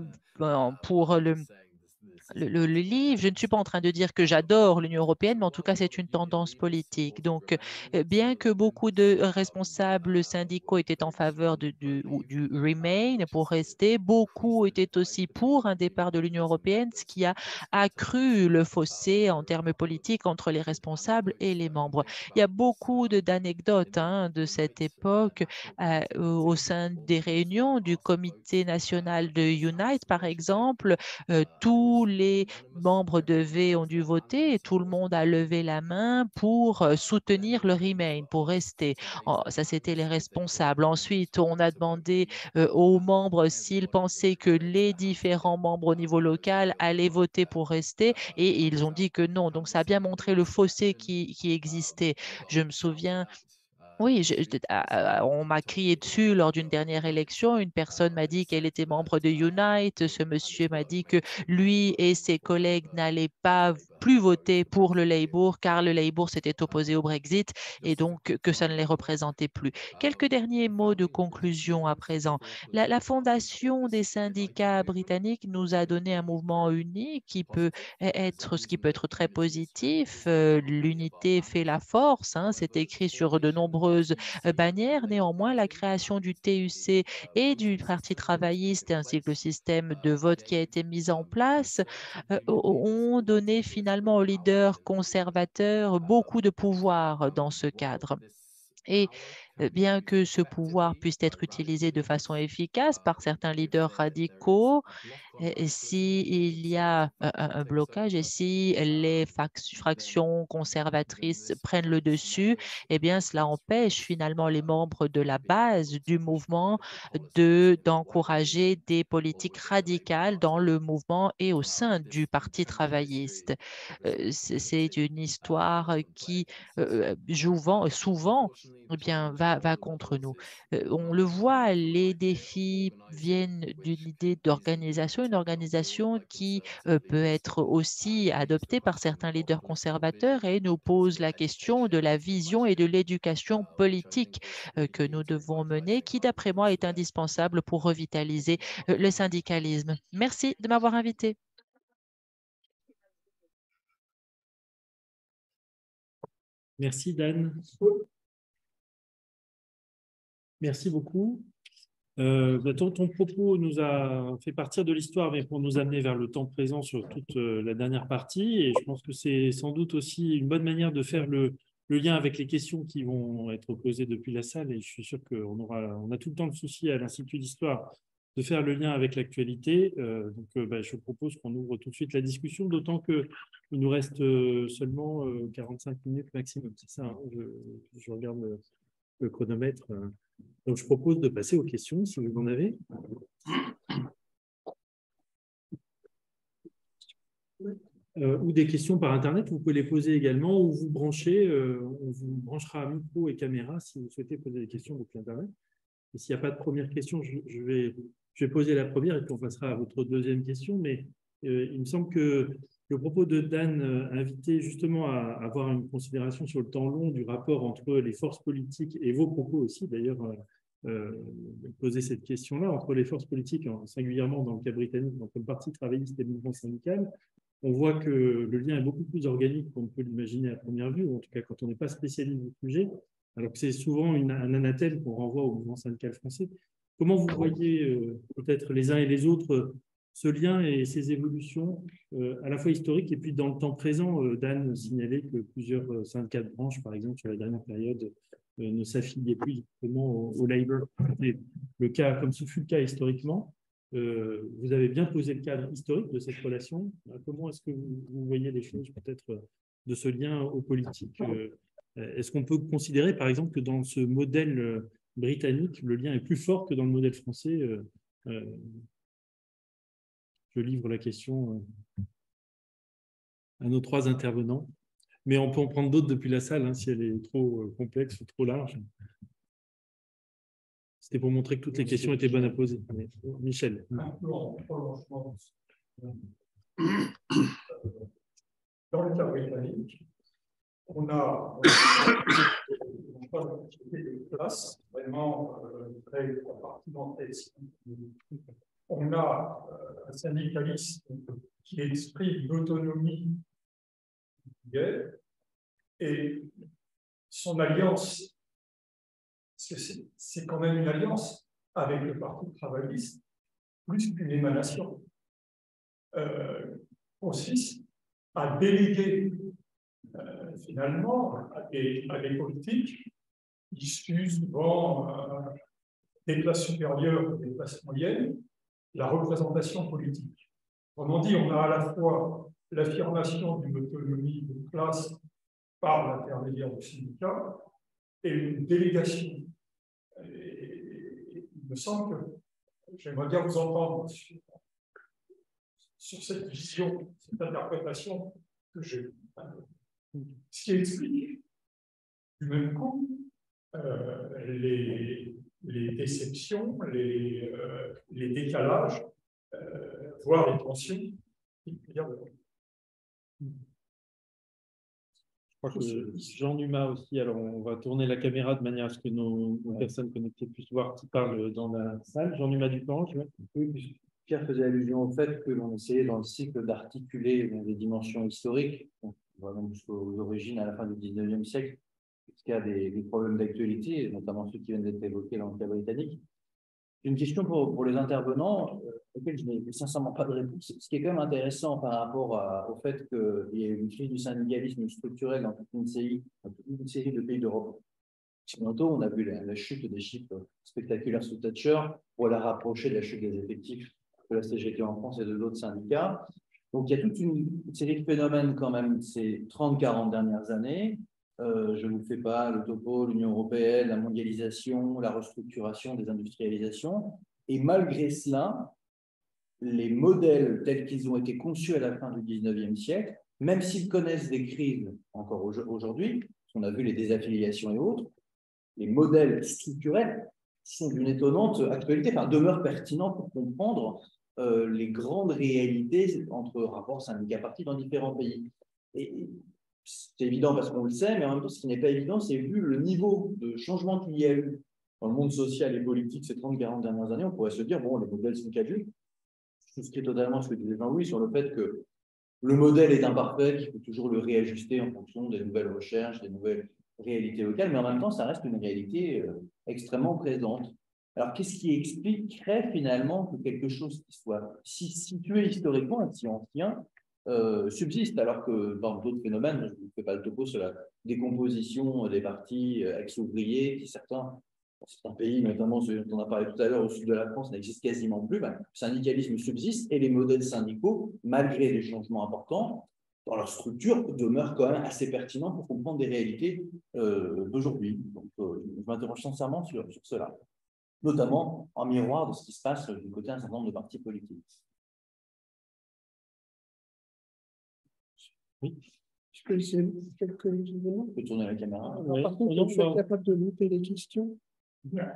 pour le Le, le, le livre, je ne suis pas en train de dire que j'adore l'Union européenne, mais en tout cas, c'est une tendance politique. Donc, euh, bien que beaucoup de responsables syndicaux étaient en faveur de, du, du Remain pour rester, beaucoup étaient aussi pour un départ de l'Union européenne, ce qui a accru le fossé en termes politiques entre les responsables et les membres. Il y a beaucoup d'anecdotes hein, de cette époque euh, au sein des réunions du Comité national de Unite, par exemple. Euh, tous les membres de V ont dû voter et tout le monde a levé la main pour euh, soutenir le Remain, pour rester. Oh, ça, c'était les responsables. Ensuite, on a demandé euh, aux membres s'ils pensaient que les différents membres au niveau local allaient voter pour rester et ils ont dit que non. Donc, ça a bien montré le fossé qui, qui existait. Je me souviens oui, je, je, on m'a crié dessus lors d'une dernière élection. Une personne m'a dit qu'elle était membre de Unite. Ce monsieur m'a dit que lui et ses collègues n'allaient pas plus voter pour le Labour car le Labour s'était opposé au Brexit et donc que ça ne les représentait plus. Quelques derniers mots de conclusion à présent. La, la fondation des syndicats britanniques nous a donné un mouvement uni qui peut être, ce qui peut être très positif. Euh, L'unité fait la force, hein, c'est écrit sur de nombreux bannières. Néanmoins, la création du T U C et du Parti travailliste ainsi que le système de vote qui a été mis en place euh, ont donné finalement aux leaders conservateurs beaucoup de pouvoir dans ce cadre. Et bien que ce pouvoir puisse être utilisé de façon efficace par certains leaders radicaux, s'il y a un, un blocage et si les fractions conservatrices prennent le dessus, eh bien, cela empêche finalement les membres de la base du mouvement de, d'encourager des politiques radicales dans le mouvement et au sein du Parti travailliste. C'est une histoire qui, souvent, souvent eh bien, va, va contre nous. On le voit, les défis viennent d'une idée d'organisation, une organisation qui euh, peut être aussi adoptée par certains leaders conservateurs et nous pose la question de la vision et de l'éducation politique euh, que nous devons mener, qui d'après moi est indispensable pour revitaliser euh, le syndicalisme. Merci de m'avoir invité. Merci Dan. Merci beaucoup. Euh, ton, ton propos nous a fait partir de l'histoire, mais pour nous amener vers le temps présent sur toute euh, la dernière partie. Et je pense que c'est sans doute aussi une bonne manière de faire le, le lien avec les questions qui vont être posées depuis la salle. Et je suis sûr qu'on aura, on a tout le temps de souci à l'Institut d'Histoire de faire le lien avec l'actualité. Euh, donc, euh, bah, je propose qu'on ouvre tout de suite la discussion, d'autant qu'il nous reste euh, seulement euh, quarante-cinq minutes maximum. C'est ça, hein, je, je regarde le, le chronomètre. Donc, je propose de passer aux questions, si vous en avez. Euh, ou des questions par Internet, vous pouvez les poser également, ou vous branchez, euh, on vous branchera micro et caméra si vous souhaitez poser des questions depuis Internet. Et s'il n'y a pas de première question, je, je, vais, je vais poser la première et puis on passera à votre deuxième question. Mais euh, il me semble que le propos de Dan euh, invitait justement à, à avoir une considération sur le temps long du rapport entre les forces politiques et vos propos aussi, d'ailleurs, euh, euh, poser cette question-là, entre les forces politiques, singulièrement dans le cas britannique, entre le Parti travailliste et le mouvement syndical. On voit que le lien est beaucoup plus organique qu'on peut l'imaginer à première vue, ou en tout cas quand on n'est pas spécialiste du sujet, alors que c'est souvent une, un anathème qu'on renvoie au mouvement syndical français. Comment vous voyez euh, peut-être les uns et les autres euh, ce lien et ces évolutions euh, à la fois historiques et puis dans le temps présent? euh, Dan signalait que plusieurs syndicats de branche, par exemple, sur la dernière période, euh, ne s'affiliaient plus directement au, au Labour. Et le cas, comme ce fut le cas historiquement, Euh, vous avez bien posé le cadre historique de cette relation. Comment est-ce que vous, vous voyez les choses peut-être de ce lien aux politiques? euh, Est-ce qu'on peut considérer par exemple que dans ce modèle britannique, le lien est plus fort que dans le modèle français? euh, euh, Je livre la question à nos trois intervenants, mais on peut en prendre d'autres depuis la salle hein, si elle est trop complexe ou trop large. C'était pour montrer que toutes les questions étaient bonnes à poser. Mais, Michel. Dans le cas britannique, on a une place vraiment très compartimentée. On a un syndicaliste qui exprime l'autonomie et son alliance. C'est quand même une alliance avec le Parti travailliste, plus qu'une émanation, euh, consiste à déléguer euh, finalement à des, à des politiques issues souvent euh, des classes supérieures et des classes moyennes, la représentation politique. Autrement dit, on a à la fois l'affirmation d'une autonomie de classe par l'intermédiaire du syndicat et une délégation. Et il me semble que j'aimerais bien vous entendre sur, sur cette vision, cette interprétation que j'ai. Ce qui explique du même coup euh, les, les déceptions, les, euh, les décalages, euh, voire les tensions. Je crois que Jean Numa aussi, alors on va tourner la caméra de manière à ce que nos, nos personnes connectées puissent voir qui parle dans la salle. Jean Numa Duplanche. Oui, puisque Pierre faisait allusion au fait que l'on essayait dans le cycle d'articuler des dimensions historiques, vraiment jusqu'aux origines à la fin du dix-neuvième siècle, puisqu'il y a des, des problèmes d'actualité, notamment ceux qui viennent d'être évoqués dans le cas britannique. Une question pour, pour les intervenants, euh, auxquelles je n'ai sincèrement pas de réponse. Ce qui est quand même intéressant par rapport à, au fait qu'il y ait une crise du syndicalisme structurel dans toute une série, dans toute une série de pays d'Europe. Bientôt, on a vu la, la chute des chiffres spectaculaires sous Thatcher, pour la rapprocher de la chute des effectifs de la C G T en France et de d'autres syndicats. Donc, il y a toute une, une série de phénomènes quand même ces trente quarante dernières années. Euh, je ne vous fais pas le topo, l'Union européenne, la mondialisation, la restructuration, désindustrialisation. Et malgré cela, les modèles tels qu'ils ont été conçus à la fin du dix-neuvième siècle, même s'ils connaissent des crises encore aujourd'hui, on a vu les désaffiliations et autres, les modèles structurels sont d'une étonnante actualité, enfin, demeurent pertinents pour comprendre euh, les grandes réalités entre rapports syndicats-partis dans différents pays. Et c'est évident parce qu'on le sait, mais en même temps, ce qui n'est pas évident, c'est vu le niveau de changement qu'il y a eu dans le monde social et politique ces trente quarante dernières années, on pourrait se dire, bon, les modèles sont caducs. Je souscris totalement ce que disait Jean-Louis sur le fait que le modèle est imparfait, qu'il faut toujours le réajuster en fonction des nouvelles recherches, des nouvelles réalités locales, mais en même temps, ça reste une réalité euh, extrêmement présente. Alors, qu'est-ce qui expliquerait finalement que quelque chose qui soit si situé historiquement et si ancien euh, subsiste, alors que dans d'autres phénomènes, je ne vous fais pas le topo sur la décomposition des partis ex-ouvriers, qui certains Dans certains pays, notamment celui dont on a parlé tout à l'heure au sud de la France, n'existe quasiment plus. Ben, le syndicalisme subsiste et les modèles syndicaux, malgré des changements importants, dans leur structure, demeurent quand même assez pertinents pour comprendre des réalités euh, d'aujourd'hui. Donc, euh, je m'interroge sincèrement sur, sur cela, notamment en miroir de ce qui se passe du côté d'un certain nombre de partis politiques. Oui. Je peux essayer quelques éléments. Je peux tourner la caméra. Alors, par contre, je suis capable de noter les questions. Bien.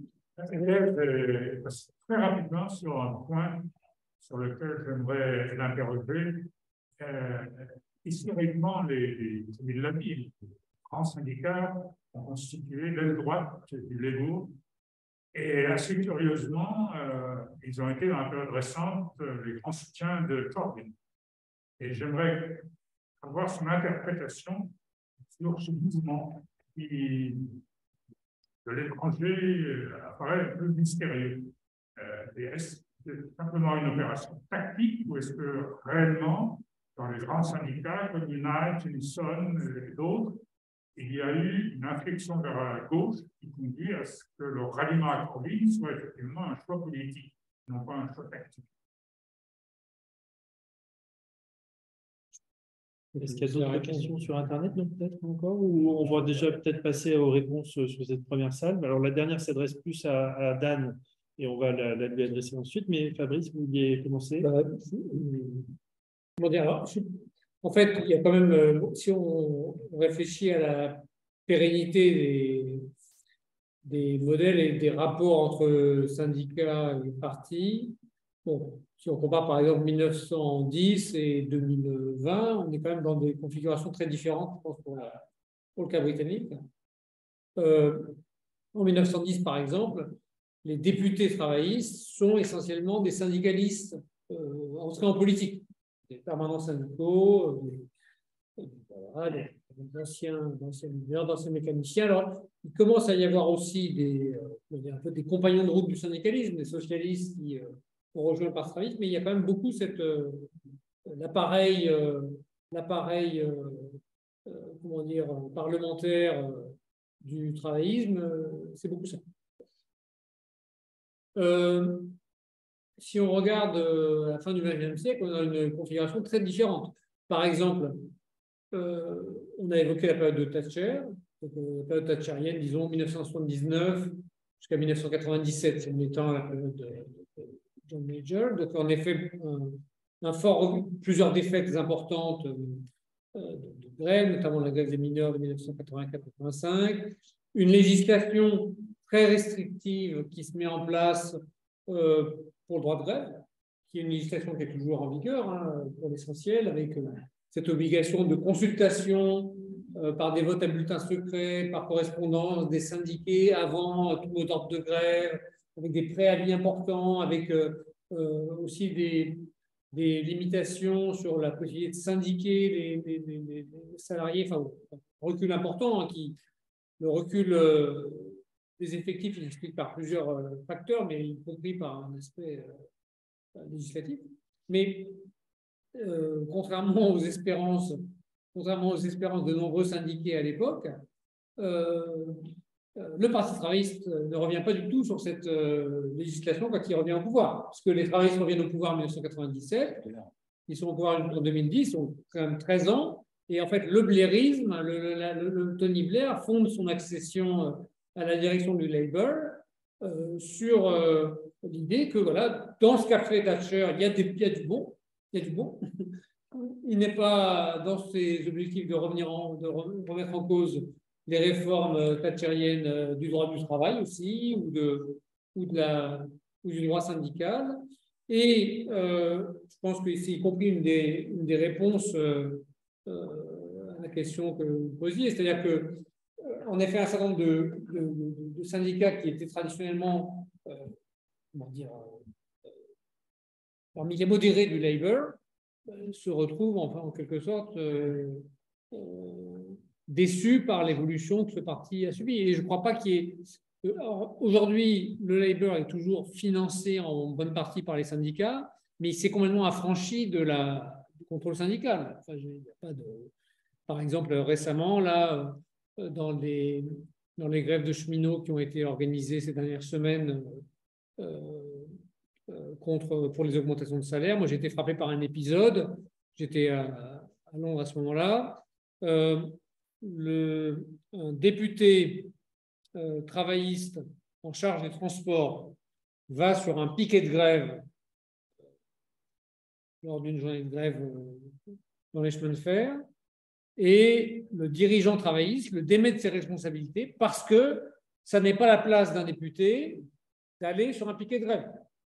Euh, très rapidement sur un point sur lequel j'aimerais l'interroger. Euh, historiquement, les, les, il l'a dit, les grands syndicats ont constitué l'aile droite du Labour. Et assez curieusement, euh, ils ont été dans la période récente les grands soutiens de Corbyn. Et j'aimerais avoir son interprétation sur ce mouvement qui, de l'étranger, apparaît un peu mystérieux. Euh, est-ce que c'est simplement une opération tactique ou est-ce que réellement, dans les grands syndicats comme Unite, Unison et d'autres, il y a eu une inflexion vers la gauche qui conduit à ce que le ralliement à Corbyn soit effectivement un choix politique, non pas un choix tactique. Est-ce qu'il y a d'autres questions sur Internet, peut-être encore, ou on va déjà peut-être passer aux réponses sur cette première salle? Alors, la dernière s'adresse plus à, à Dan, et on va la, la lui adresser ensuite. Mais Fabrice, vous vouliez commencer? Bah, comment dire, alors, en fait, il y a quand même, si on réfléchit à la pérennité des, des modèles et des rapports entre syndicats et partis, bon, si on compare par exemple mille neuf cent dix et deux mille vingt, on est quand même dans des configurations très différentes, je pense, pour, la, pour le cas britannique. Euh, en mille neuf cent dix, par exemple, les députés travaillistes sont essentiellement des syndicalistes euh, entrés en politique, des permanents syndicaux, des, voilà, des, des anciens, d'anciens leaders, d'anciens mécaniciens. Alors, il commence à y avoir aussi des, euh, un peu des compagnons de route du syndicalisme, des socialistes qui euh, ont rejoint le Parti travailliste, mais il y a quand même beaucoup cette euh, l'appareil, euh, l'appareil, euh, euh, comment dire, parlementaire euh, du travaillisme, euh, c'est beaucoup ça. Euh, si on regarde euh, à la fin du vingtième siècle, on a une configuration très différente. Par exemple, euh, on a évoqué la période de Thatcher, donc, euh, la période thatcherienne, disons mille neuf cent soixante-dix-neuf jusqu'à mille neuf cent quatre-vingt-dix-sept, c'est en étant la période de, de John Major. Donc, en effet, un, un fort, plusieurs défaites importantes euh, de, de grève, notamment la grève des mineurs de mille neuf cent quatre-vingt-quatre quatre-vingt-cinq, une législation très restrictive qui se met en place euh, pour le droit de grève, qui est une législation qui est toujours en vigueur hein, pour l'essentiel, avec euh, cette obligation de consultation euh, par des votes à bulletins secrets, par correspondance des syndiqués avant euh, tout mot d'ordre de grève, avec des préavis importants, avec euh, euh, aussi des, des limitations sur la possibilité de syndiquer les, les, les, les salariés, enfin, un recul important, hein, qui, le recul euh, des effectifs, il s'explique par plusieurs euh, facteurs, mais y compris par un aspect euh, législatif. Mais euh, contrairement aux espérances, contrairement aux espérances de nombreux syndiqués à l'époque, euh, le Parti travailliste ne revient pas du tout sur cette euh, législation quand il revient au pouvoir, parce que les travaillistes reviennent au pouvoir en mille neuf cent quatre-vingt-dix-sept, ils sont au pouvoir en deux mille dix, ils ont quand même treize ans, et en fait le blairisme, le, le, le, le Tony Blair fonde son accession à la direction du Labour euh, sur euh, l'idée que voilà, dans ce qu'a fait Thatcher, il y a, des, il y a du bon, il y a du bon. Il n'est pas dans ses objectifs de revenir en, de remettre en cause les réformes thatcheriennes du droit du travail aussi, ou, de, ou, de la, ou du droit syndical. Et euh, je pense que c'est y compris une des, une des réponses euh, à la question que vous posiez, c'est-à-dire que en effet, un certain nombre de, de, de, de syndicats qui étaient traditionnellement euh, comment dire, euh, parmi les modérés du Labour euh, se retrouvent enfin, en quelque sorte euh, euh, déçus par l'évolution que ce parti a subie. Et je ne crois pas qu'il y ait... Aujourd'hui, le Labour est toujours financé en bonne partie par les syndicats, mais il s'est complètement affranchi de la, du contrôle syndical. Enfin, il y a pas de... Par exemple, récemment, là, dans les, dans les grèves de cheminots qui ont été organisées ces dernières semaines euh, euh, contre, pour les augmentations de salaire. Moi, j'ai été frappé par un épisode. J'étais à, à Londres à ce moment-là. Euh, le, un député euh, travailliste en charge des transports va sur un piquet de grève lors d'une journée de grève euh, dans les chemins de fer, et le dirigeant travailliste le démet de ses responsabilités parce que ça n'est pas la place d'un député d'aller sur un piquet de grève.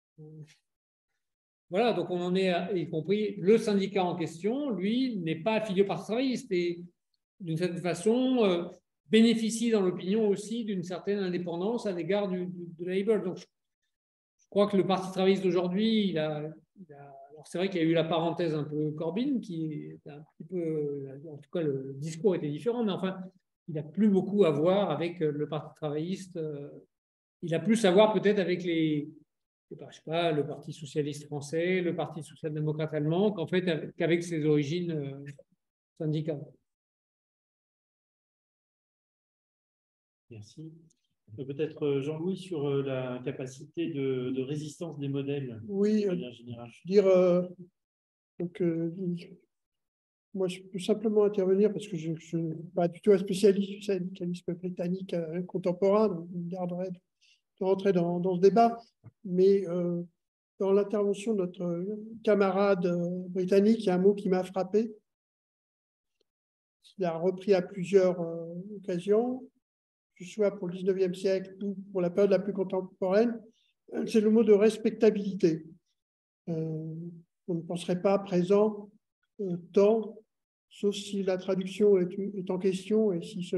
Voilà, donc on en est, à, y compris le syndicat en question, lui, n'est pas affilié au Parti travailliste et d'une certaine façon euh, bénéficie dans l'opinion aussi d'une certaine indépendance à l'égard du, du, de Labour. Donc je, je crois que le Parti travailliste d'aujourd'hui, il a, il a alors c'est vrai qu'il y a eu la parenthèse un peu Corbyn, qui est un petit peu, en tout cas le discours était différent, mais enfin, il n'a plus beaucoup à voir avec le Parti travailliste. Il a plus à voir peut-être avec les, je sais pas, le Parti socialiste français, le Parti social-démocrate allemand, qu'en fait qu'avec ses origines syndicales. Merci. Peut-être Jean-Louis sur la capacité de, de résistance des modèles. Oui, de manière générale. Je veux dire, euh, donc, euh, moi je peux simplement intervenir parce que je ne suis pas du tout un spécialiste du syndicalisme britannique euh, contemporain, donc je me garderai de, de rentrer dans, dans ce débat, mais euh, dans l'intervention de notre camarade euh, britannique, il y a un mot qui m'a frappé, qu'il a repris à plusieurs euh, occasions, que ce soit pour le dix-neuvième siècle ou pour la période la plus contemporaine, c'est le mot de respectabilité. Euh, on ne penserait pas présent euh, tant, sauf si la traduction est, est en question et si ce...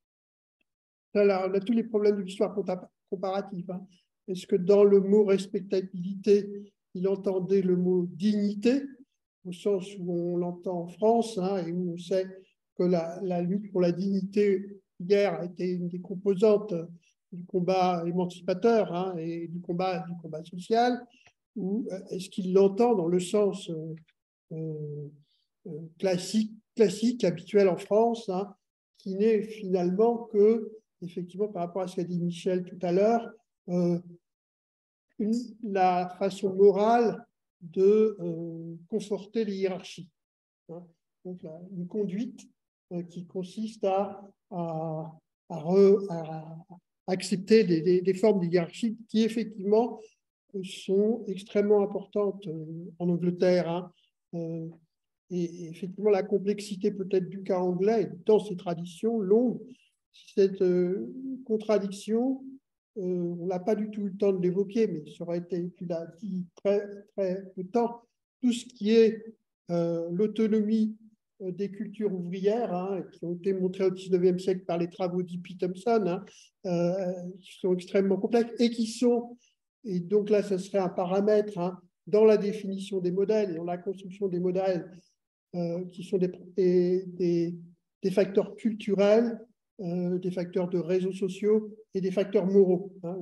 Là, on a tous les problèmes de l'histoire comparative. Hein. Est-ce que dans le mot respectabilité, il entendait le mot dignité, au sens où on l'entend en France, hein, et où on sait que la, la lutte pour la dignité hier a été une des composantes du combat émancipateur hein, et du combat, du combat social, ou est-ce qu'il l'entend dans le sens euh, euh, classique, classique, habituel en France, hein, qui n'est finalement que, effectivement, par rapport à ce qu'a dit Michel tout à l'heure, euh, une, la façon morale de euh, conforter les hiérarchies. Hein. Donc, là, une conduite euh, qui consiste à, à, à, re, à accepter des, des, des formes de hiérarchie qui, effectivement, sont extrêmement importantes en Angleterre. Hein. Euh, et effectivement, la complexité peut-être du cas anglais dans ces traditions longues, cette euh, contradiction, euh, on n'a pas du tout eu le temps de l'évoquer, mais ça aurait été, tu l'as dit, très, très peu de temps, tout ce qui est euh, l'autonomie des cultures ouvrières, hein, qui ont été montrées au dix-neuvième siècle par les travaux d'E P Thompson, hein, euh, qui sont extrêmement complexes et qui sont, et donc là, ce serait un paramètre hein, dans la définition des modèles et dans la construction des modèles euh, qui sont des, des, des facteurs culturels, euh, des facteurs de réseaux sociaux et des facteurs moraux. Hein,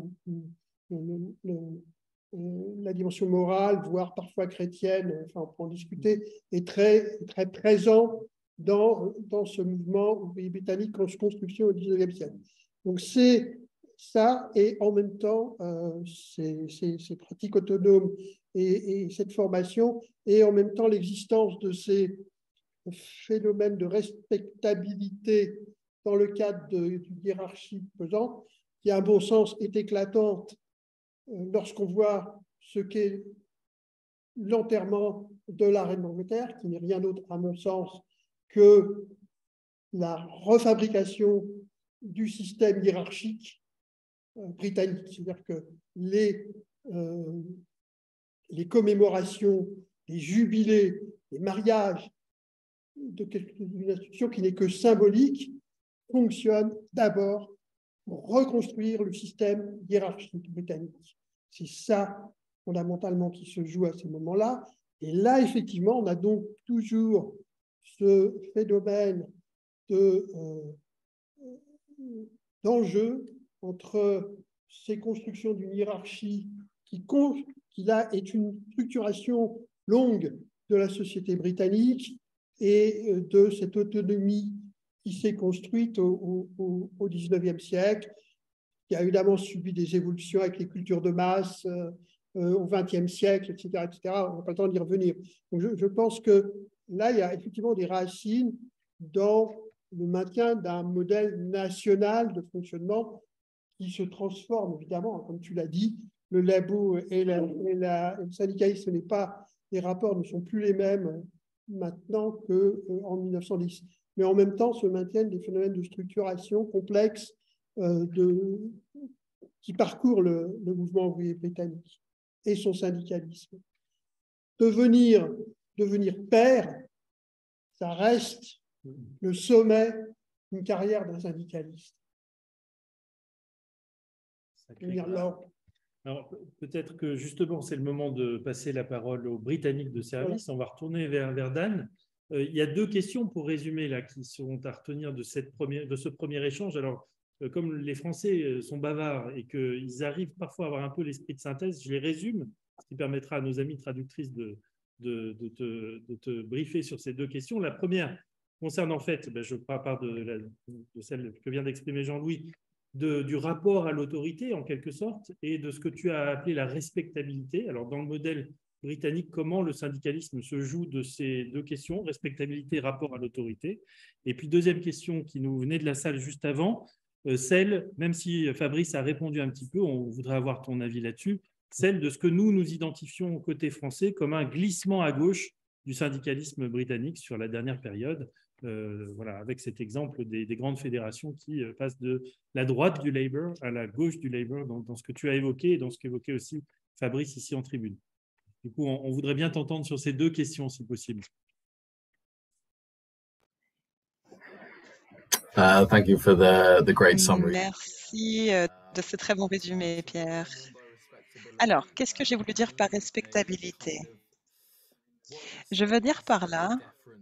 le, le, le, la dimension morale, voire parfois chrétienne, enfin on peut en discuter, est très, très présent dans, dans ce mouvement ouvrier britannique en construction au dix-neuvième siècle. Donc c'est ça, et en même temps, euh, ces, ces, ces pratiques autonomes et, et cette formation, et en même temps l'existence de ces phénomènes de respectabilité dans le cadre d'une hiérarchie pesante, qui à un bon sens est éclatante euh, lorsqu'on voit ce qu'est l'enterrement de la reine d'Angleterre, qui n'est rien d'autre à mon sens que la refabrication du système hiérarchique britannique, c'est-à-dire que les, euh, les commémorations, les jubilés, les mariages d'une institution qui n'est que symbolique fonctionnent d'abord pour reconstruire le système hiérarchique britannique. C'est ça fondamentalement qui se joue à ce moment-là. Et là, effectivement, on a donc toujours ce phénomène de, euh, d'enjeu entre ces constructions d'une hiérarchie qui, qui là est une structuration longue de la société britannique et de cette autonomie qui s'est construite au, au, au dix-neuvième siècle, qui a évidemment subi des évolutions avec les cultures de masse euh, euh, au vingtième siècle, et cetera, et cetera. On n'a pas le temps d'y revenir. Donc je, je pense que là, il y a effectivement des racines dans le maintien d'un modèle national de fonctionnement qui se transforme, évidemment, comme tu l'as dit. Le labo et, la, et, la, et le syndicalisme, n'est pas, les rapports ne sont plus les mêmes maintenant qu'en mille neuf cent dix. Mais en même temps, se maintiennent des phénomènes de structuration complexes euh, de, qui parcourent le, le mouvement ouvrier britannique et son syndicalisme. Devenir, devenir père, ça reste le sommet d'une carrière d'un syndicaliste. Alors, alors peut-être que justement, c'est le moment de passer la parole aux Britanniques de service. On va retourner vers, vers Dan. Euh, il y a deux questions pour résumer là qui sont à retenir de, cette première, de ce premier échange. Alors, euh, comme les Français sont bavards et qu'ils arrivent parfois à avoir un peu l'esprit de synthèse, je les résume, ce qui permettra à nos amies traductrices de, de, de, te, de te briefer sur ces deux questions. La première concerne en fait, ben, je pars de, la, de celle que vient d'exprimer Jean-Louis, De, du rapport à l'autorité, en quelque sorte, et de ce que tu as appelé la respectabilité. Alors, dans le modèle britannique, comment le syndicalisme se joue de ces deux questions, respectabilité, rapport à l'autorité. Et puis, deuxième question qui nous venait de la salle juste avant, euh, celle, même si Fabrice a répondu un petit peu, on voudrait avoir ton avis là-dessus, celle de ce que nous, nous identifions côté français comme un glissement à gauche du syndicalisme britannique sur la dernière période. Euh, voilà, avec cet exemple des, des grandes fédérations qui euh, passent de la droite du Labour à la gauche du Labour, dans, dans ce que tu as évoqué et dans ce qu'évoquait aussi Fabrice ici en tribune. Du coup, on, on voudrait bien t'entendre sur ces deux questions, si possible. Uh, thank you for the, the great summary. Merci de ce très bon résumé, Pierre. Alors, qu'est-ce que j'ai voulu dire par respectabilité? Je veux dire par là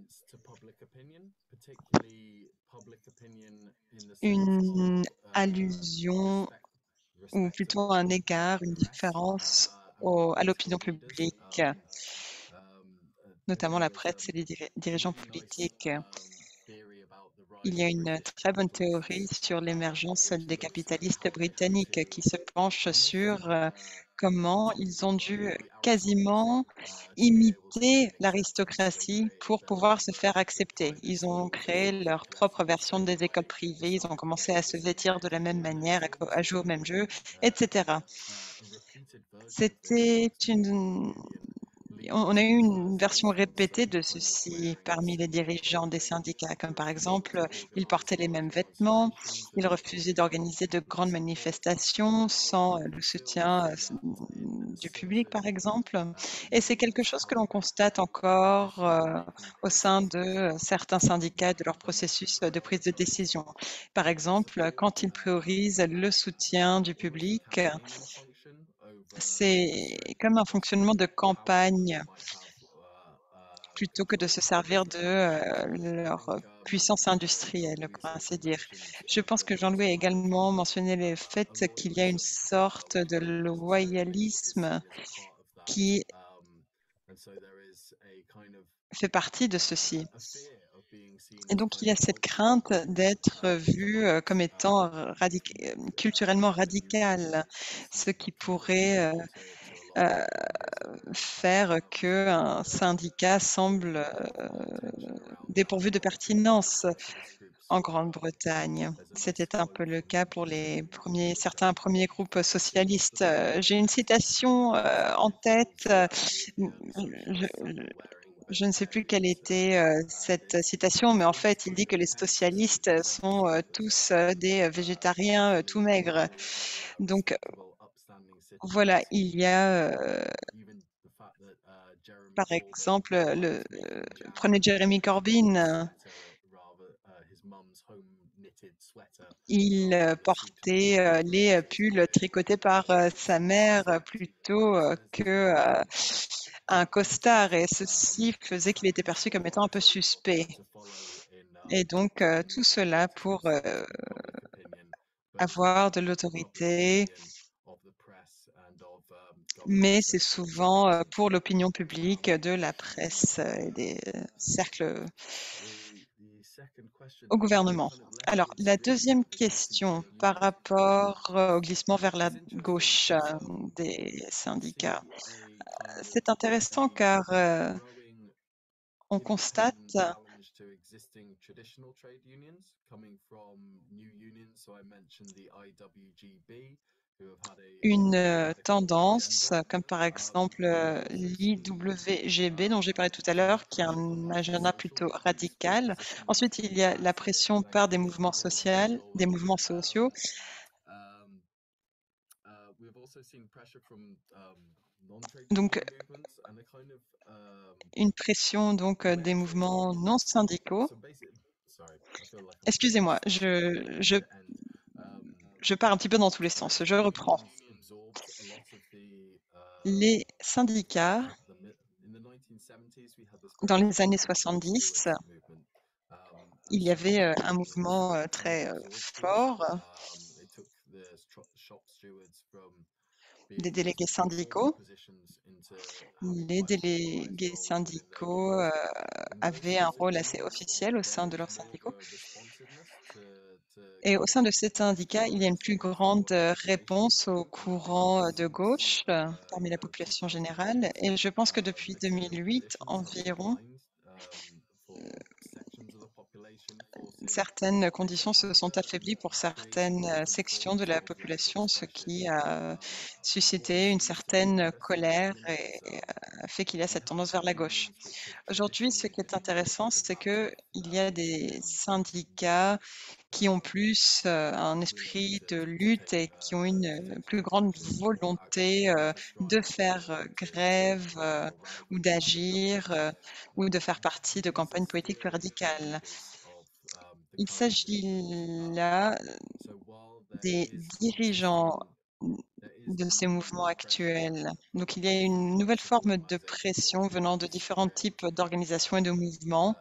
une allusion, ou plutôt un égard, une différence au, à l'opinion publique, notamment la presse et les dirigeants politiques. Il y a une très bonne théorie sur l'émergence des capitalistes britanniques qui se penche sur comment ils ont dû quasiment imiter l'aristocratie pour pouvoir se faire accepter. Ils ont créé leur propre version des écoles privées, ils ont commencé à se vêtir de la même manière, à jouer au même jeu, et cetera. C'était une... On a eu une version répétée de ceci parmi les dirigeants des syndicats, comme par exemple, ils portaient les mêmes vêtements, ils refusaient d'organiser de grandes manifestations sans le soutien du public, par exemple. Et c'est quelque chose que l'on constate encore euh, au sein de certains syndicats et de leur processus de prise de décision. Par exemple, quand ils priorisent le soutien du public, c'est comme un fonctionnement de campagne plutôt que de se servir de euh, leur puissance industrielle, pour ainsi dire. Je pense que Jean-Louis a également mentionné le fait qu'il y a une sorte de loyalisme qui fait partie de ceci. Et donc, il y a cette crainte d'être vu comme étant radic culturellement radical, ce qui pourrait euh, euh, faire qu'un syndicat semble euh, dépourvu de pertinence en Grande-Bretagne. C'était un peu le cas pour les premiers, certains premiers groupes socialistes. J'ai une citation euh, en tête. Je, Je ne sais plus quelle était euh, cette citation, mais en fait, il dit que les socialistes sont euh, tous euh, des végétariens euh, tout maigres. Donc, voilà, il y a, euh, par exemple, le, euh, prenez Jeremy Corbyn. Il euh, portait euh, les pulls tricotés par euh, sa mère plutôt euh, que euh, un costard, et ceci faisait qu'il était perçu comme étant un peu suspect. Et donc, euh, tout cela pour euh, avoir de l'autorité, mais c'est souvent euh, pour l'opinion publique de la presse et des cercles au gouvernement. Alors, la deuxième question par rapport euh, au glissement vers la gauche euh, des syndicats, euh, c'est intéressant car euh, on constate une euh, tendance, euh, comme par exemple euh, l'I W G B dont j'ai parlé tout à l'heure, qui a un agenda plutôt radical. Ensuite, il y a la pression par des mouvements sociaux, des mouvements sociaux. Donc, une pression donc euh, des mouvements non syndicaux. Excusez-moi, je, je, je pars un petit peu dans tous les sens. Je reprends. Les syndicats, dans les années soixante-dix, il y avait euh, un mouvement euh, très euh, fort des délégués syndicaux. Les délégués syndicaux euh, avaient un rôle assez officiel au sein de leurs syndicats. Et au sein de ces syndicats, il y a une plus grande euh, réponse au courant de gauche euh, parmi la population générale. Et je pense que depuis deux mille huit environ, certaines conditions se sont affaiblies pour certaines euh, sections de la population, ce qui a suscité une certaine colère et a fait qu'il y a cette tendance vers la gauche. Aujourd'hui, ce qui est intéressant, c'est qu'il y a des syndicats qui ont plus euh, un esprit de lutte et qui ont une plus grande volonté euh, de faire euh, grève euh, ou d'agir euh, ou de faire partie de campagnes politiques plus radicales. Il s'agit là des dirigeants de ces mouvements actuels. Donc, il y a une nouvelle forme de pression venant de différents types d'organisations et de mouvements.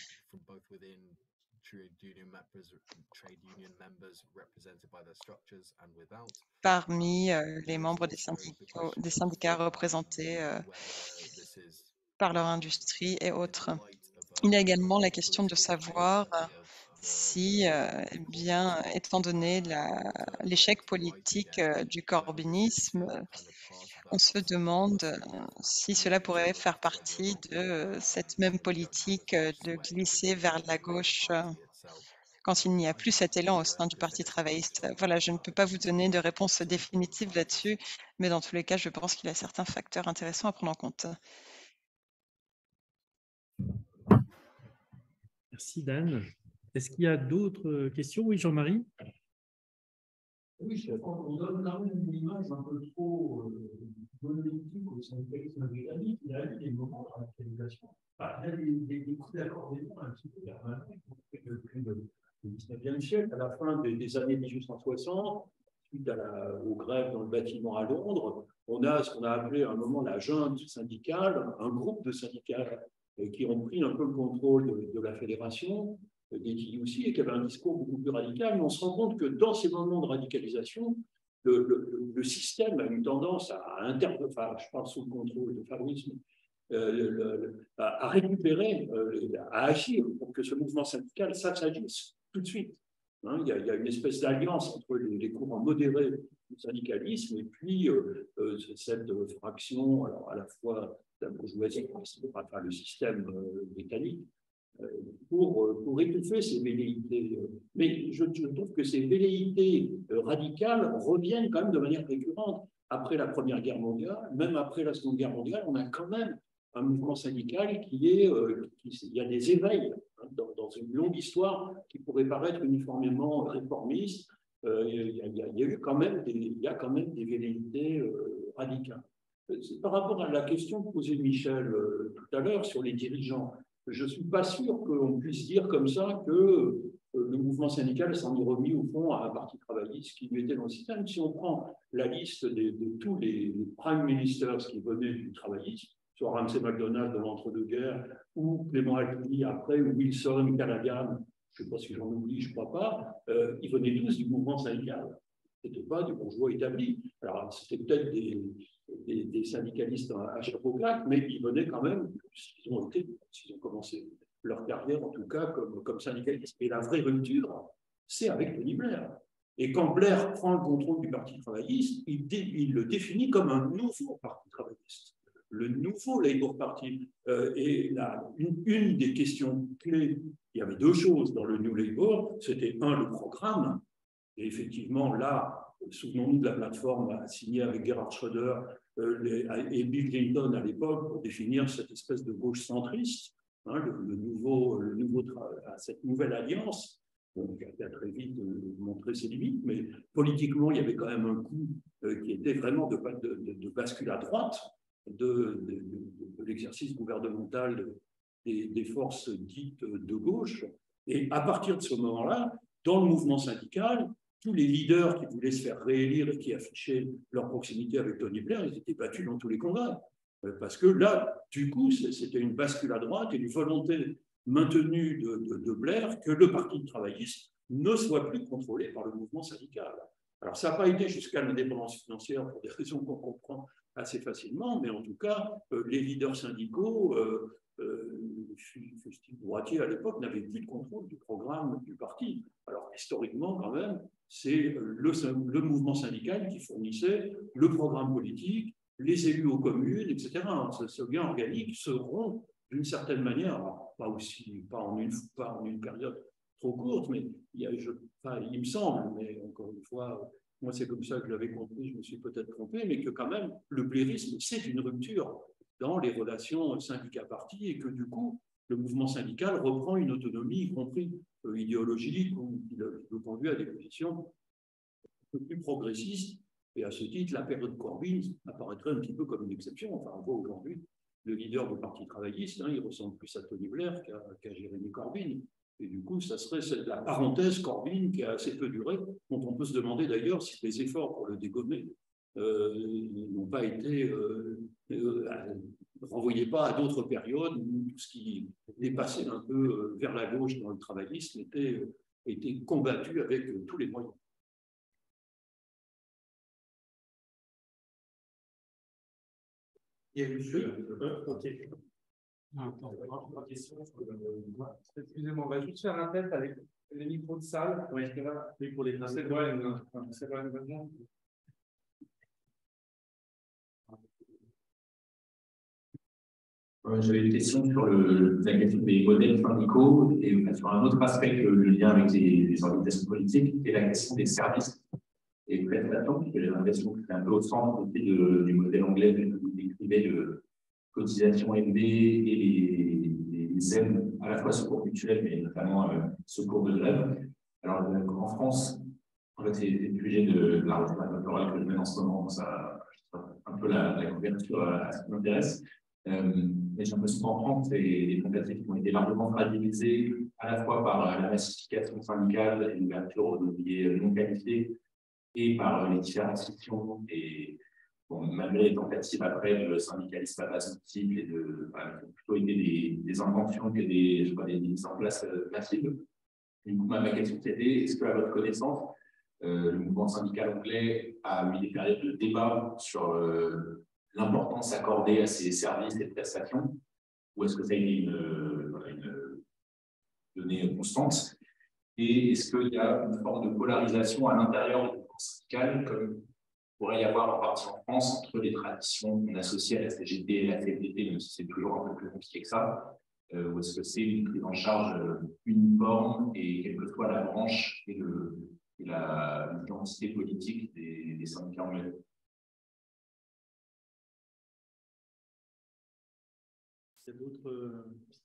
Parmi euh, les membres des syndicats, des syndicats représentés euh, par leur industrie et autres. Il y a également la question de savoir si, euh, eh bien, étant donné l'échec politique euh, du corbynisme, on se demande euh, si cela pourrait faire partie de euh, cette même politique euh, de glisser vers la gauche euh, quand il n'y a plus cet élan au sein du Parti travailliste. Voilà, je ne peux pas vous donner de réponse définitive là-dessus, mais dans tous les cas, je pense qu'il y a certains facteurs intéressants à prendre en compte. Merci Dan. Est-ce qu'il y a d'autres questions? Oui, Jean-Marie? Oui, je crois qu'on donne quand même une image un peu trop euh, monolithique au syndicalisme britannique. Il y a eu des moments de radicalisation. Enfin, il y a des, des, des coups d'accordéon un petit peu permanents depuis le dix-neuvième siècle, à la fin des, des années mille huit cent soixante, suite à la, aux grèves dans le bâtiment à Londres. On a ce qu'on a appelé à un moment la junte syndicale, un groupe de syndicats euh, qui ont pris un peu le contrôle de, de la fédération des T U C et qui avait un discours beaucoup plus radical, mais on se rend compte que dans ces moments de radicalisation, le, le, le système a une tendance à interpréter, enfin, je parle sous le contrôle de Fabrice, euh, le, le, à récupérer, euh, à agir pour que ce mouvement syndical, ça s'agisse tout de suite. Hein, il, y a, il y a une espèce d'alliance entre les, les courants modérés du syndicalisme et puis euh, euh, cette fraction, alors à la fois de la bourgeoisie, enfin le système euh, britannique, Pour, pour étouffer ces velléités. Mais je, je trouve que ces velléités radicales reviennent quand même de manière récurrente. Après la Première Guerre mondiale, même après la Seconde Guerre mondiale, on a quand même un mouvement syndical qui est... Qui, il y a des éveils hein, dans, dans une longue histoire qui pourrait paraître uniformément réformiste. Euh, il, y a, il y a eu quand même des, il y a quand même des velléités euh, radicales. Par rapport à la question posée de Michel euh, tout à l'heure sur les dirigeants, je ne suis pas sûr qu'on puisse dire comme ça que euh, le mouvement syndical s'en est remis au fond à un parti travailliste qui lui était dans le système. Si on prend la liste de, de tous les prime ministers qui venaient du travaillisme, soit Ramsay MacDonald de l'entre-deux-guerres, ou Clément Attlee après, ou Wilson, Callaghan, je ne sais pas si j'en oublie, je ne crois pas, euh, ils venaient tous du mouvement syndical. Ce n'était pas des bourgeois établis. Alors, c'était peut-être des, des, des syndicalistes à chapeau claque, mais ils venaient quand même, s'ils ont été, s'ils ont commencé leur carrière, en tout cas, comme, comme syndicaliste. Et la vraie rupture, c'est avec Tony Blair. Et quand Blair prend le contrôle du Parti travailliste, il, dé, il le définit comme un nouveau Parti travailliste, le nouveau Labour Party. Euh, et la, une, une des questions clés, il y avait deux choses dans le New Labour, c'était un, le programme, et effectivement, là, souvenons-nous de la plateforme signée avec Gerhard Schröder euh, les, et Bill Clinton à l'époque pour définir cette espèce de gauche centriste, hein, le, le nouveau, le nouveau cette nouvelle alliance. Donc, qui a très vite montré ses limites, mais politiquement, il y avait quand même un coup euh, qui était vraiment de, de, de, de bascule à droite de, de, de, de l'exercice gouvernemental des, des forces dites de gauche. Et à partir de ce moment-là, dans le mouvement syndical, tous les leaders qui voulaient se faire réélire et qui affichaient leur proximité avec Tony Blair, ils étaient battus dans tous les congrès. Parce que là, du coup, c'était une bascule à droite et une volonté maintenue de, de, de Blair que le Parti travailliste ne soit plus contrôlé par le mouvement syndical. Alors, ça n'a pas été jusqu'à l'indépendance financière pour des raisons qu'on comprend assez facilement, mais en tout cas, euh, les leaders syndicaux, euh, euh, style droitier à l'époque, n'avaient plus de contrôle du programme du parti. Alors, historiquement, quand même, c'est le, le mouvement syndical qui fournissait le programme politique, les élus aux communes, et cetera. Ce, ce lien organique se rompt d'une certaine manière, alors, pas aussi, pas en une, pas en une période trop courte, mais il, y a, je, enfin, il me semble, mais encore une fois, moi c'est comme ça que je l'avais compris, je me suis peut-être trompé, mais que quand même le blairisme, c'est une rupture dans les relations syndicat-parti et que du coup, le mouvement syndical reprend une autonomie, y compris euh, idéologique, ou il le conduit à des positions un peu plus progressistes. Et à ce titre, la période Corbyn apparaîtrait un petit peu comme une exception. Enfin, on voit aujourd'hui le leader du Parti travailliste, hein, il ressemble plus à Tony Blair qu'à qu'à Jeremy Corbyn. Et du coup, ça serait la parenthèse Corbyn qui a assez peu duré, dont on peut se demander d'ailleurs si les efforts pour le dégommer euh, n'ont pas été euh, euh, renvoyés pas à d'autres périodes où tout ce qui dépassait un peu vers la gauche dans le travaillisme était, était combattu avec tous les moyens. Il y a eu euh, ok. Excusez-moi, on va juste faire un test avec les micros de salle. Oui, oui pour les c'est vrai, c'est vrai, J'avais une question sur le, la question des modèles syndicaux et sur un autre aspect que le lien avec les, les organisations politiques, et la question des services et prestations, parce que j'ai l'impression que c'est un peu au centre aussi de, du modèle anglais que vous décrivez de cotisation M B et les, les aides à la fois secours mutuels, mais notamment euh, secours de grève. Alors, euh, en France, en fait, c'est le sujet de, de la retraite électorale que je mène en ce moment, ça un peu la, la couverture à, à ce qui m'intéresse. Euh, mais j'ai l'impression qu'en France, c'est des contextes qui ont été largement fragilisés à la fois par la massification syndicale et l'ouverture aux ouvriers non qualifiés et par les différenciations et bon, malgré les tentatives après de syndicalisme à base multiple et de voilà, qui ont plutôt été des, des inventions que des, je crois, des mises en place massives. Du coup, ma question c'était, est-ce qu'à votre connaissance, euh, le mouvement syndical anglais a eu des périodes de débat sur euh, l'importance accordée à ces services et prestations, ou est-ce que ça a été une, une donnée constante? Et est-ce qu'il y a une forme de polarisation à l'intérieur du mouvement syndical, comme il pourrait y avoir en partie en France, entre les traditions qu'on associe à la C G T et la C F D T, même si c'est toujours un peu plus compliqué que ça, euh, ou est-ce que c'est une prise en charge uniforme et quelle que soit la branche et l'identité politique des, des syndicats anglais? Il y a d'autres.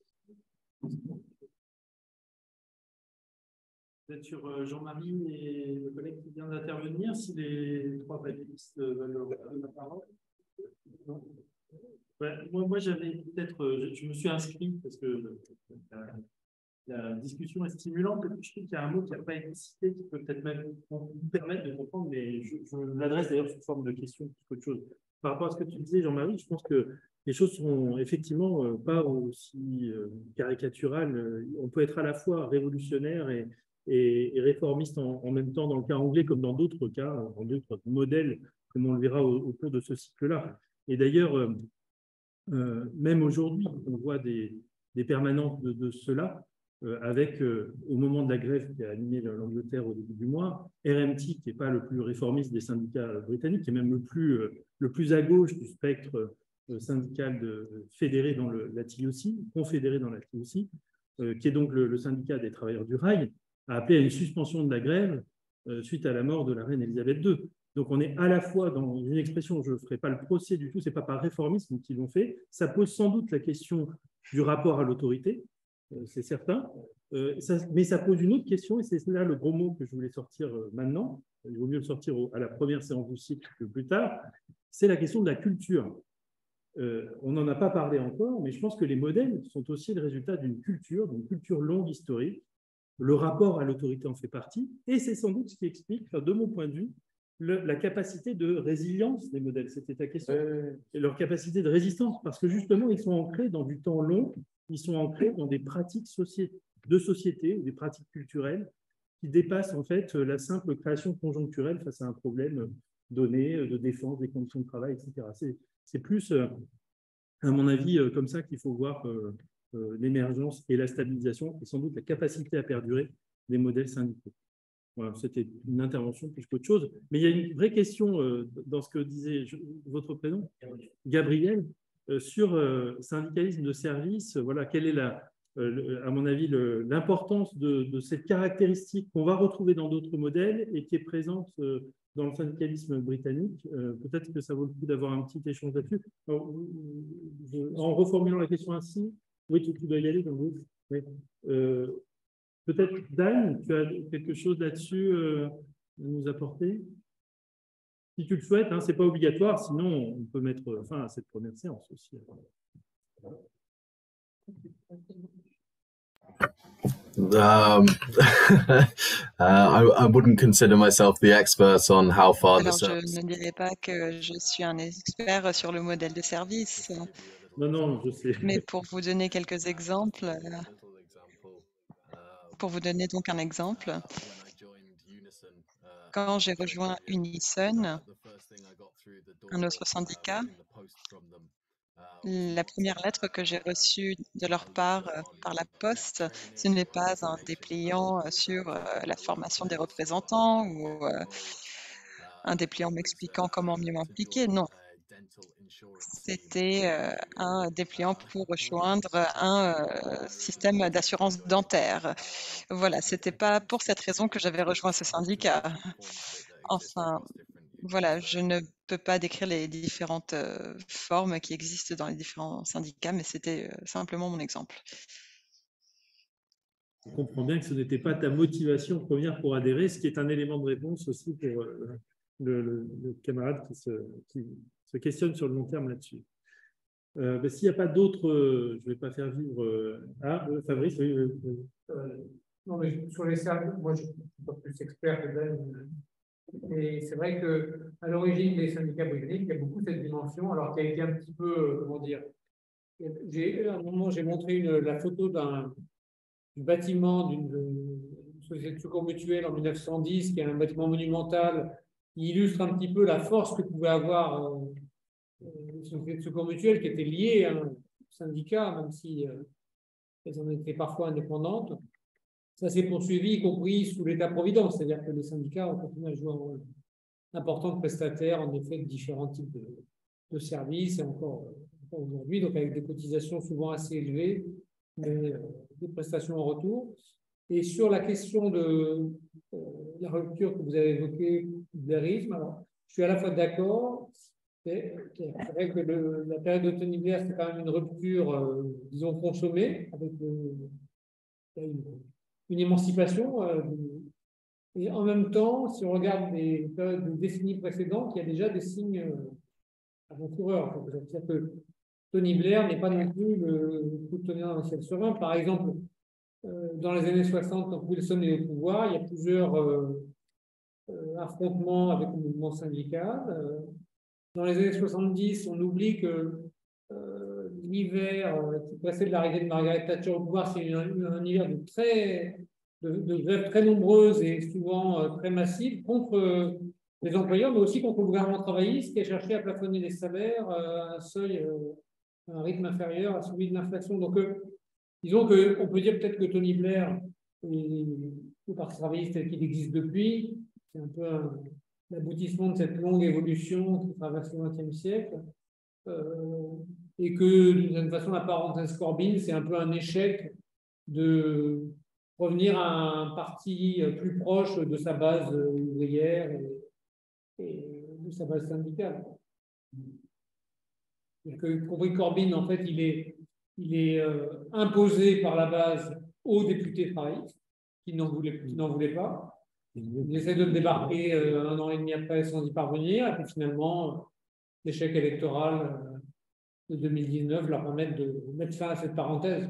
Peut-être sur Jean-Marie et le collègue qui vient d'intervenir, si les trois panélistes veulent prendre la parole. Non. Ouais, moi, moi j'avais peut-être, je, je me suis inscrit parce que la, la discussion est stimulante. Et puis je trouve qu'il y a un mot qui n'a pas été cité, qui peut peut-être même vous permettre de comprendre, mais je, je l'adresse d'ailleurs sous forme de question plus qu'autre chose. Par rapport à ce que tu disais, Jean-Marie, je pense que les choses sont effectivement euh, pas aussi euh, caricaturales. On peut être à la fois révolutionnaire et, et, et réformiste en, en même temps dans le cas anglais comme dans d'autres cas, dans d'autres modèles, comme on le verra au, au cours de ce cycle-là. Et d'ailleurs, euh, euh, même aujourd'hui, on voit des, des permanences de, de cela, euh, avec, euh, au moment de la grève qui a animé l'Angleterre au début du mois, R M T, qui n'est pas le plus réformiste des syndicats britanniques, qui est même le plus, euh, le plus à gauche du spectre euh, syndical de, fédéré dans le, la T O C, confédéré dans la T O C, euh, qui est donc le, le syndicat des travailleurs du rail, a appelé à une suspension de la grève euh, suite à la mort de la reine Elisabeth deux. Donc, on est à la fois dans une expression, je ne ferai pas le procès du tout, ce n'est pas par réformisme qu'ils l'ont fait. Ça pose sans doute la question du rapport à l'autorité, euh, c'est certain. Euh, ça, mais ça pose une autre question, et c'est là le gros mot que je voulais sortir euh, maintenant. Il vaut mieux le sortir au, à la première séance du cycle que plus tard. C'est la question de la culture. Euh, on n'en a pas parlé encore, mais je pense que les modèles sont aussi le résultat d'une culture, d'une culture longue historique. Le rapport à l'autorité en fait partie, et c'est sans doute ce qui explique, enfin, de mon point de vue, le, la capacité de résilience des modèles. C'était ta question. Et leur capacité de résistance, parce que justement, ils sont ancrés dans du temps long, ils sont ancrés dans des pratiques de société ou des pratiques culturelles qui dépassent en fait la simple création conjoncturelle face à un problème donné de défense des conditions de travail, et cetera. C'est plus, à mon avis, comme ça qu'il faut voir l'émergence et la stabilisation et sans doute la capacité à perdurer des modèles syndicaux. Voilà, c'était une intervention plus qu'autre chose. Mais il y a une vraie question euh, dans ce que disait je, votre prénom, Gabriel, euh, sur euh, syndicalisme de service. Voilà, quelle est, la, euh, le, à mon avis, l'importance de, de cette caractéristique qu'on va retrouver dans d'autres modèles et qui est présente euh, dans le syndicalisme britannique. Euh, Peut-être que ça vaut le coup d'avoir un petit échange là-dessus. En reformulant la question ainsi, oui, tu, tu dois y aller dans le oui. euh, Peut-être, Dan, tu as quelque chose là-dessus euh, à nous apporter? Si tu le souhaites, hein, ce n'est pas obligatoire, sinon on peut mettre fin à cette première séance aussi. Um, uh, I, I wouldn't consider myself the expert on how far Alors, the je service. ne dirais pas que je suis un expert sur le modèle de service. Non, non, je sais. Mais pour vous donner quelques exemples, pour vous donner donc un exemple, quand j'ai rejoint Unison, un autre syndicat, la première lettre que j'ai reçue de leur part euh, par la poste, ce n'est pas un dépliant euh, sur euh, la formation des représentants ou euh, un dépliant m'expliquant comment mieux m'impliquer. Non, c'était euh, un dépliant pour rejoindre un euh, système d'assurance dentaire. Voilà, c'était pas pour cette raison que j'avais rejoint ce syndicat. Enfin, voilà, je ne peux pas décrire les différentes euh, formes qui existent dans les différents syndicats, mais c'était euh, simplement mon exemple. Je comprends bien que ce n'était pas ta motivation première pour adhérer, ce qui est un élément de réponse aussi pour euh, le, le, le camarade qui se, qui se questionne sur le long terme là-dessus. Euh, ben, s'il n'y a pas d'autres, euh, je ne vais pas faire vivre... Euh... Ah, euh, Fabrice, oui. Euh, euh, non, mais sur les services, moi je ne suis pas plus expert que Dan. Et c'est vrai qu'à l'origine des syndicats britanniques, il y a beaucoup cette dimension, alors qui a été un petit peu, comment dire, à un moment, j'ai montré une, la photo d'un bâtiment d'une société de secours mutuel en mille neuf cent dix, qui est un bâtiment monumental, qui illustre un petit peu la force que pouvait avoir euh, une société de secours mutuel qui était liée à un syndicat, même si euh, elles en étaient parfois indépendantes. Ça s'est poursuivi, y compris sous l'État-providence, c'est-à-dire que les syndicats ont continué à jouer un rôle important de prestataires, en effet, de différents types de, de services, et encore, encore aujourd'hui, donc avec des cotisations souvent assez élevées, mais euh, des prestations en retour. Et sur la question de euh, la rupture que vous avez évoquée, du blairisme, alors, je suis à la fois d'accord, c'est vrai que le, la période de Tony Blair, c'est quand même une rupture, euh, disons, consommée, avec le, une, une émancipation. Euh, et en même temps, si on regarde les périodes de décennies précédentes, il y a déjà des signes euh, avant-coureurs. C'est-à-dire que Tony Blair n'est pas non plus le coup de tonnerre dans le ciel serein. Par exemple, euh, dans les années soixante, quand Wilson est au pouvoir, il y a plusieurs euh, euh, affrontements avec le mouvement syndical. Euh, dans les années soixante-dix, on oublie que euh, l'hiver euh, qui précède l'arrivée de Margaret Thatcher au pouvoir, c'est un, un hiver de très de, de grèves très nombreuses et souvent euh, très massives contre euh, les employeurs, mais aussi contre le gouvernement travailliste qui a cherché à plafonner les salaires euh, à un seuil, euh, à un rythme inférieur à celui de l'inflation. Donc, euh, disons qu'on peut dire peut-être que Tony Blair et le Parti travailliste tel qu'il existe depuis, c'est un peu un, l'aboutissement de cette longue évolution qui traverse le vingtième siècle, euh, et que d'une façon la parenthèse Corbyn, c'est un peu un échec de revenir à un parti plus proche de sa base ouvrière et, et de sa base syndicale. Donc, y compris Corbyn, en fait, il est, il est euh, imposé par la base aux députés travaillistes qui n'en voulaient, qui n'en voulaient pas. Il essaie de le débarquer euh, un an et demi après sans y parvenir, et puis finalement, l'échec électoral euh, de deux mille dix-neuf leur permet de mettre fin à cette parenthèse.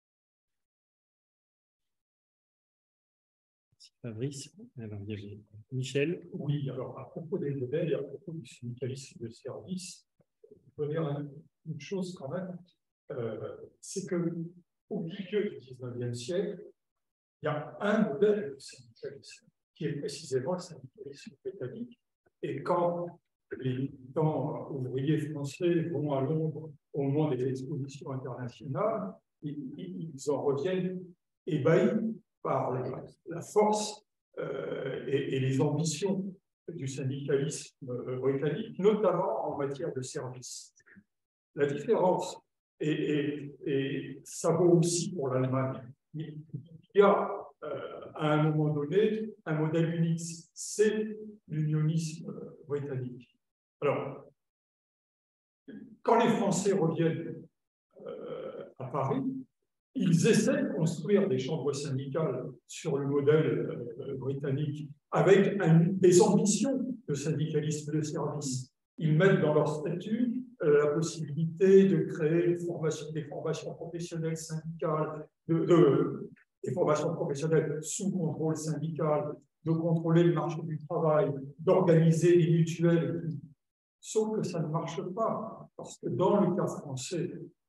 Fabrice, alors il y avait Michel. Oui, alors à propos des modèles et à propos du syndicalisme de service, je veux dire une chose quand même, euh, c'est qu'au milieu du dix-neuvième siècle, il y a un modèle de syndicalisme qui est précisément le syndicalisme britannique. Et quand les militants ouvriers français vont à Londres au moment des expositions internationales, ils, ils en reviennent ébahis par la, la force euh, et, et les ambitions du syndicalisme euh, britannique, notamment en matière de services. La différence, et, et, et ça vaut aussi pour l'Allemagne, il y a euh, à un moment donné un modèle unique, c'est l'unionisme britannique. Alors, quand les Français reviennent euh, à Paris, ils essaient de construire des chambres syndicales sur le modèle euh, britannique avec un, des ambitions de syndicalisme de service. Ils mettent dans leur statut euh, la possibilité de créer des formations, des formations professionnelles syndicales, de, de, des formations professionnelles sous contrôle syndical, de contrôler le marché du travail, d'organiser des mutuelles. Sauf que ça ne marche pas, parce que dans le cas français,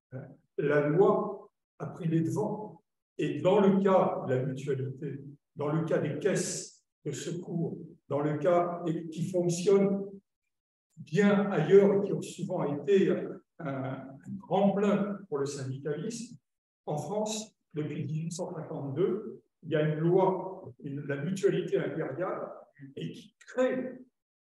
la loi a pris les devants. Et dans le cas de la mutualité, dans le cas des caisses de secours, dans le cas qui fonctionnent bien ailleurs et qui ont souvent été un, un tremplin pour le syndicalisme, en France, depuis mille huit cent cinquante-deux, il y a une loi, une, la mutualité impériale, et qui crée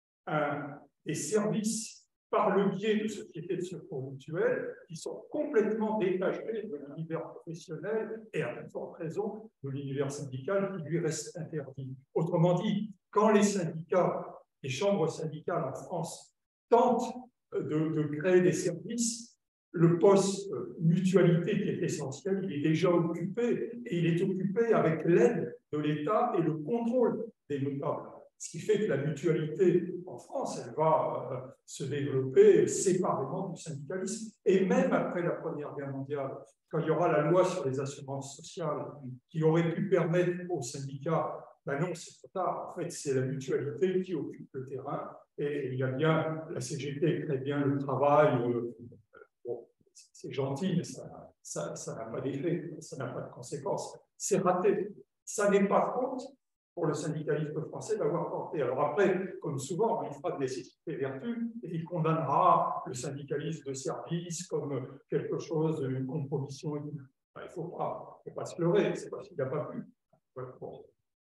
un, des services par le biais de sociétés de secours mutuels qui sont complètement détachées de l'univers professionnel et à plus forte raison de l'univers syndical qui lui reste interdit. Autrement dit, quand les syndicats, les chambres syndicales en France tentent de, de créer des services, le poste mutualité qui est essentiel, il est déjà occupé et il est occupé avec l'aide de l'État et le contrôle des notables. Ce qui fait que la mutualité en France, elle va euh, se développer séparément du syndicalisme. Et même après la Première Guerre mondiale, quand il y aura la loi sur les assurances sociales qui aurait pu permettre aux syndicats, ben non, c'est trop tard. En fait, c'est la mutualité qui occupe le terrain. Et il y a bien, la C G T crée bien le travail. Euh, bon, c'est gentil, mais ça n'a pas d'effet, ça n'a pas de conséquences. C'est raté. Ça n'est pas faute pour le syndicalisme français d'avoir porté. Alors après, comme souvent, il fera de nécessité vertu et il condamnera le syndicalisme de service comme quelque chose, une compromission. Il ne faut pas, faut pas se leurrer, c'est parce qu'il n'a pas pu. Bon.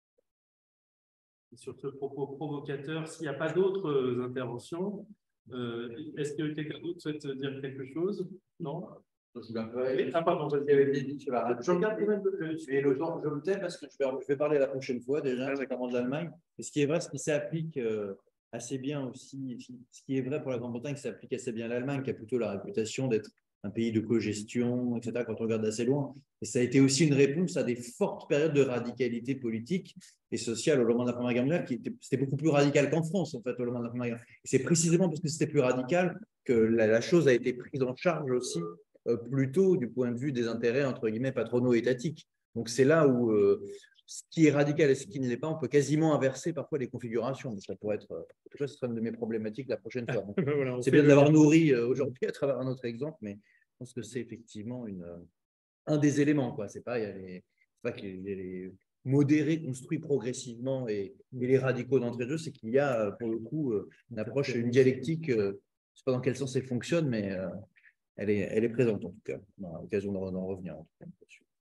Sur ce propos provocateur, s'il n'y a pas d'autres interventions, euh, est-ce que quelqu'un d'autre souhaite dire quelque chose? Non? Ah, pardon, je regarde quand même et le temps, je me tais parce que je vais, je vais parler la prochaine fois déjà, notamment de l'Allemagne. Et ce qui est vrai, ce qui s'applique euh, assez bien aussi, ce qui est vrai pour la Grande-Bretagne, s'applique assez bien à l'Allemagne, qui a plutôt la réputation d'être un pays de cogestion, et cetera, quand on regarde assez loin. Et ça a été aussi une réponse à des fortes périodes de radicalité politique et sociale au moment de la Première Guerre mondiale, qui était, c'était beaucoup plus radical qu'en France, en fait, au moment de la Première Guerre. Et c'est précisément parce que c'était plus radical que la, la chose a été prise en charge aussi Euh, plutôt du point de vue des intérêts, entre guillemets, patronaux étatiques. Donc, c'est là où euh, ce qui est radical et ce qui ne l'est pas, on peut quasiment inverser parfois les configurations. Donc, ça pourrait être, euh, ce sera une de mes problématiques la prochaine fois. Donc, voilà, c'est bien de l'avoir nourri euh, aujourd'hui à travers un autre exemple, mais je pense que c'est effectivement une, euh, un des éléments, quoi. C'est pas, il y a les, c'est pas qu'il y a les modérés construits progressivement et, et les radicaux d'entrée de jeu, c'est qu'il y a, pour le coup, une approche, une dialectique, euh, je ne sais pas dans quel sens elle fonctionne, mais euh, Elle est, elle est présente en tout cas. On a l'occasion d'en revenir en tout cas.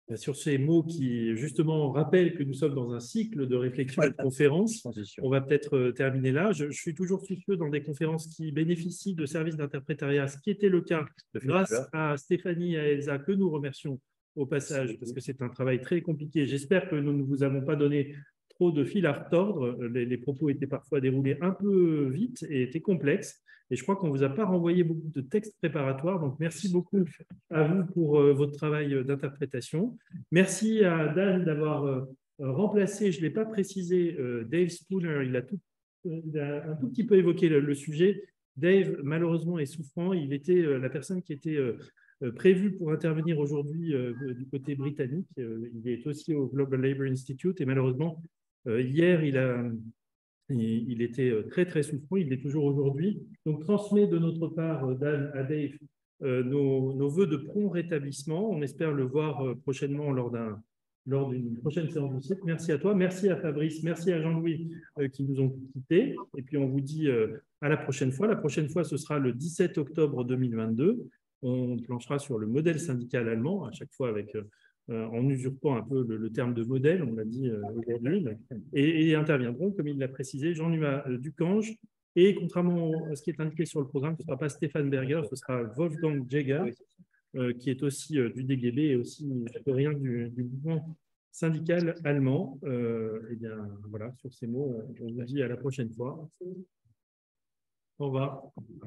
sur ces mots qui, justement, rappellent que nous sommes dans un cycle de réflexion et de conférences. On va peut-être terminer là. Je, je suis toujours soucieux dans des conférences qui bénéficient de services d'interprétariat, ce qui était le cas grâce à Stéphanie et à Elsa, que nous remercions au passage, parce que c'est un travail très compliqué. J'espère que nous ne vous avons pas donné trop de fil à retordre. Les, les propos étaient parfois déroulés un peu vite et étaient complexes. Et je crois qu'on ne vous a pas renvoyé beaucoup de textes préparatoires. Donc, merci beaucoup à vous pour euh, votre travail d'interprétation. Merci à Dan d'avoir euh, remplacé, je ne l'ai pas précisé, euh, Dave Spooner. Il a, tout, il a un tout petit peu évoqué le, le sujet. Dave, malheureusement, est souffrant. Il était euh, la personne qui était euh, euh, prévue pour intervenir aujourd'hui euh, du côté britannique. Euh, il est aussi au Global Labour Institute et malheureusement, euh, hier, il a... Il était très, très souffrant, il l'est toujours aujourd'hui. Donc, transmet de notre part, Dan, à Dave, euh, nos, nos voeux de prompt rétablissement. On espère le voir euh, prochainement lors d'un, lors d'une prochaine séance du site. Merci à toi, merci à Fabrice, merci à Jean-Louis euh, qui nous ont quittés. Et puis, on vous dit euh, à la prochaine fois. La prochaine fois, ce sera le dix-sept octobre deux mille vingt-deux. On planchera sur le modèle syndical allemand, à chaque fois avec... Euh, Euh, en usurpant un peu le, le terme de modèle, on l'a dit euh, aujourd'hui, et, et interviendront, comme il l'a précisé, Jean-Nuat euh, Ducange, et contrairement à ce qui est indiqué sur le programme, ce ne sera pas Stéphane Berger, ce sera Wolfgang Jäger, euh, qui est aussi euh, du D G B et aussi historien du, du mouvement syndical allemand. Euh, et bien voilà, sur ces mots, on vous dit à la prochaine fois. Au revoir.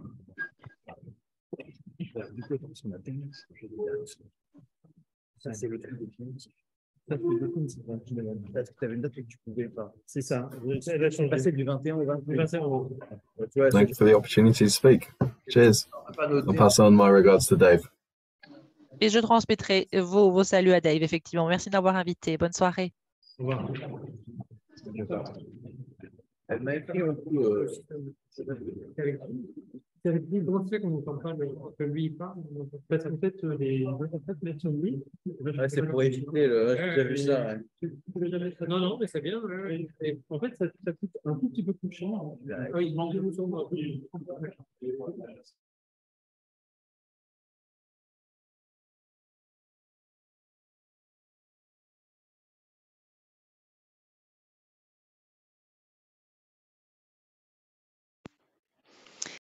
Ça, c'est le truc définitif. Ça, c'est le définitif. Tu avais une date que tu pouvais pas. C'est ça. Elle a changé. Passer du vingt et un au vingt et un. Thank you for the opportunity to speak. Cheers. I'll pass on my regards to Dave. Et je transmettrai vos, vos saluts à Dave, effectivement. Merci d'avoir invité. Bonne soirée. Au revoir. Elle m'a écrit un peu. Comment c'est qu'on n'entend pas que lui il parle? Parce qu'en fait, les versions de lui. Ouais, c'est pour éviter le. J'ai déjà vu ça. Ouais. Non, non, mais c'est bien. Ouais. Et en fait, ça, ça coûte un tout petit peu plus cher. Oui, il manque de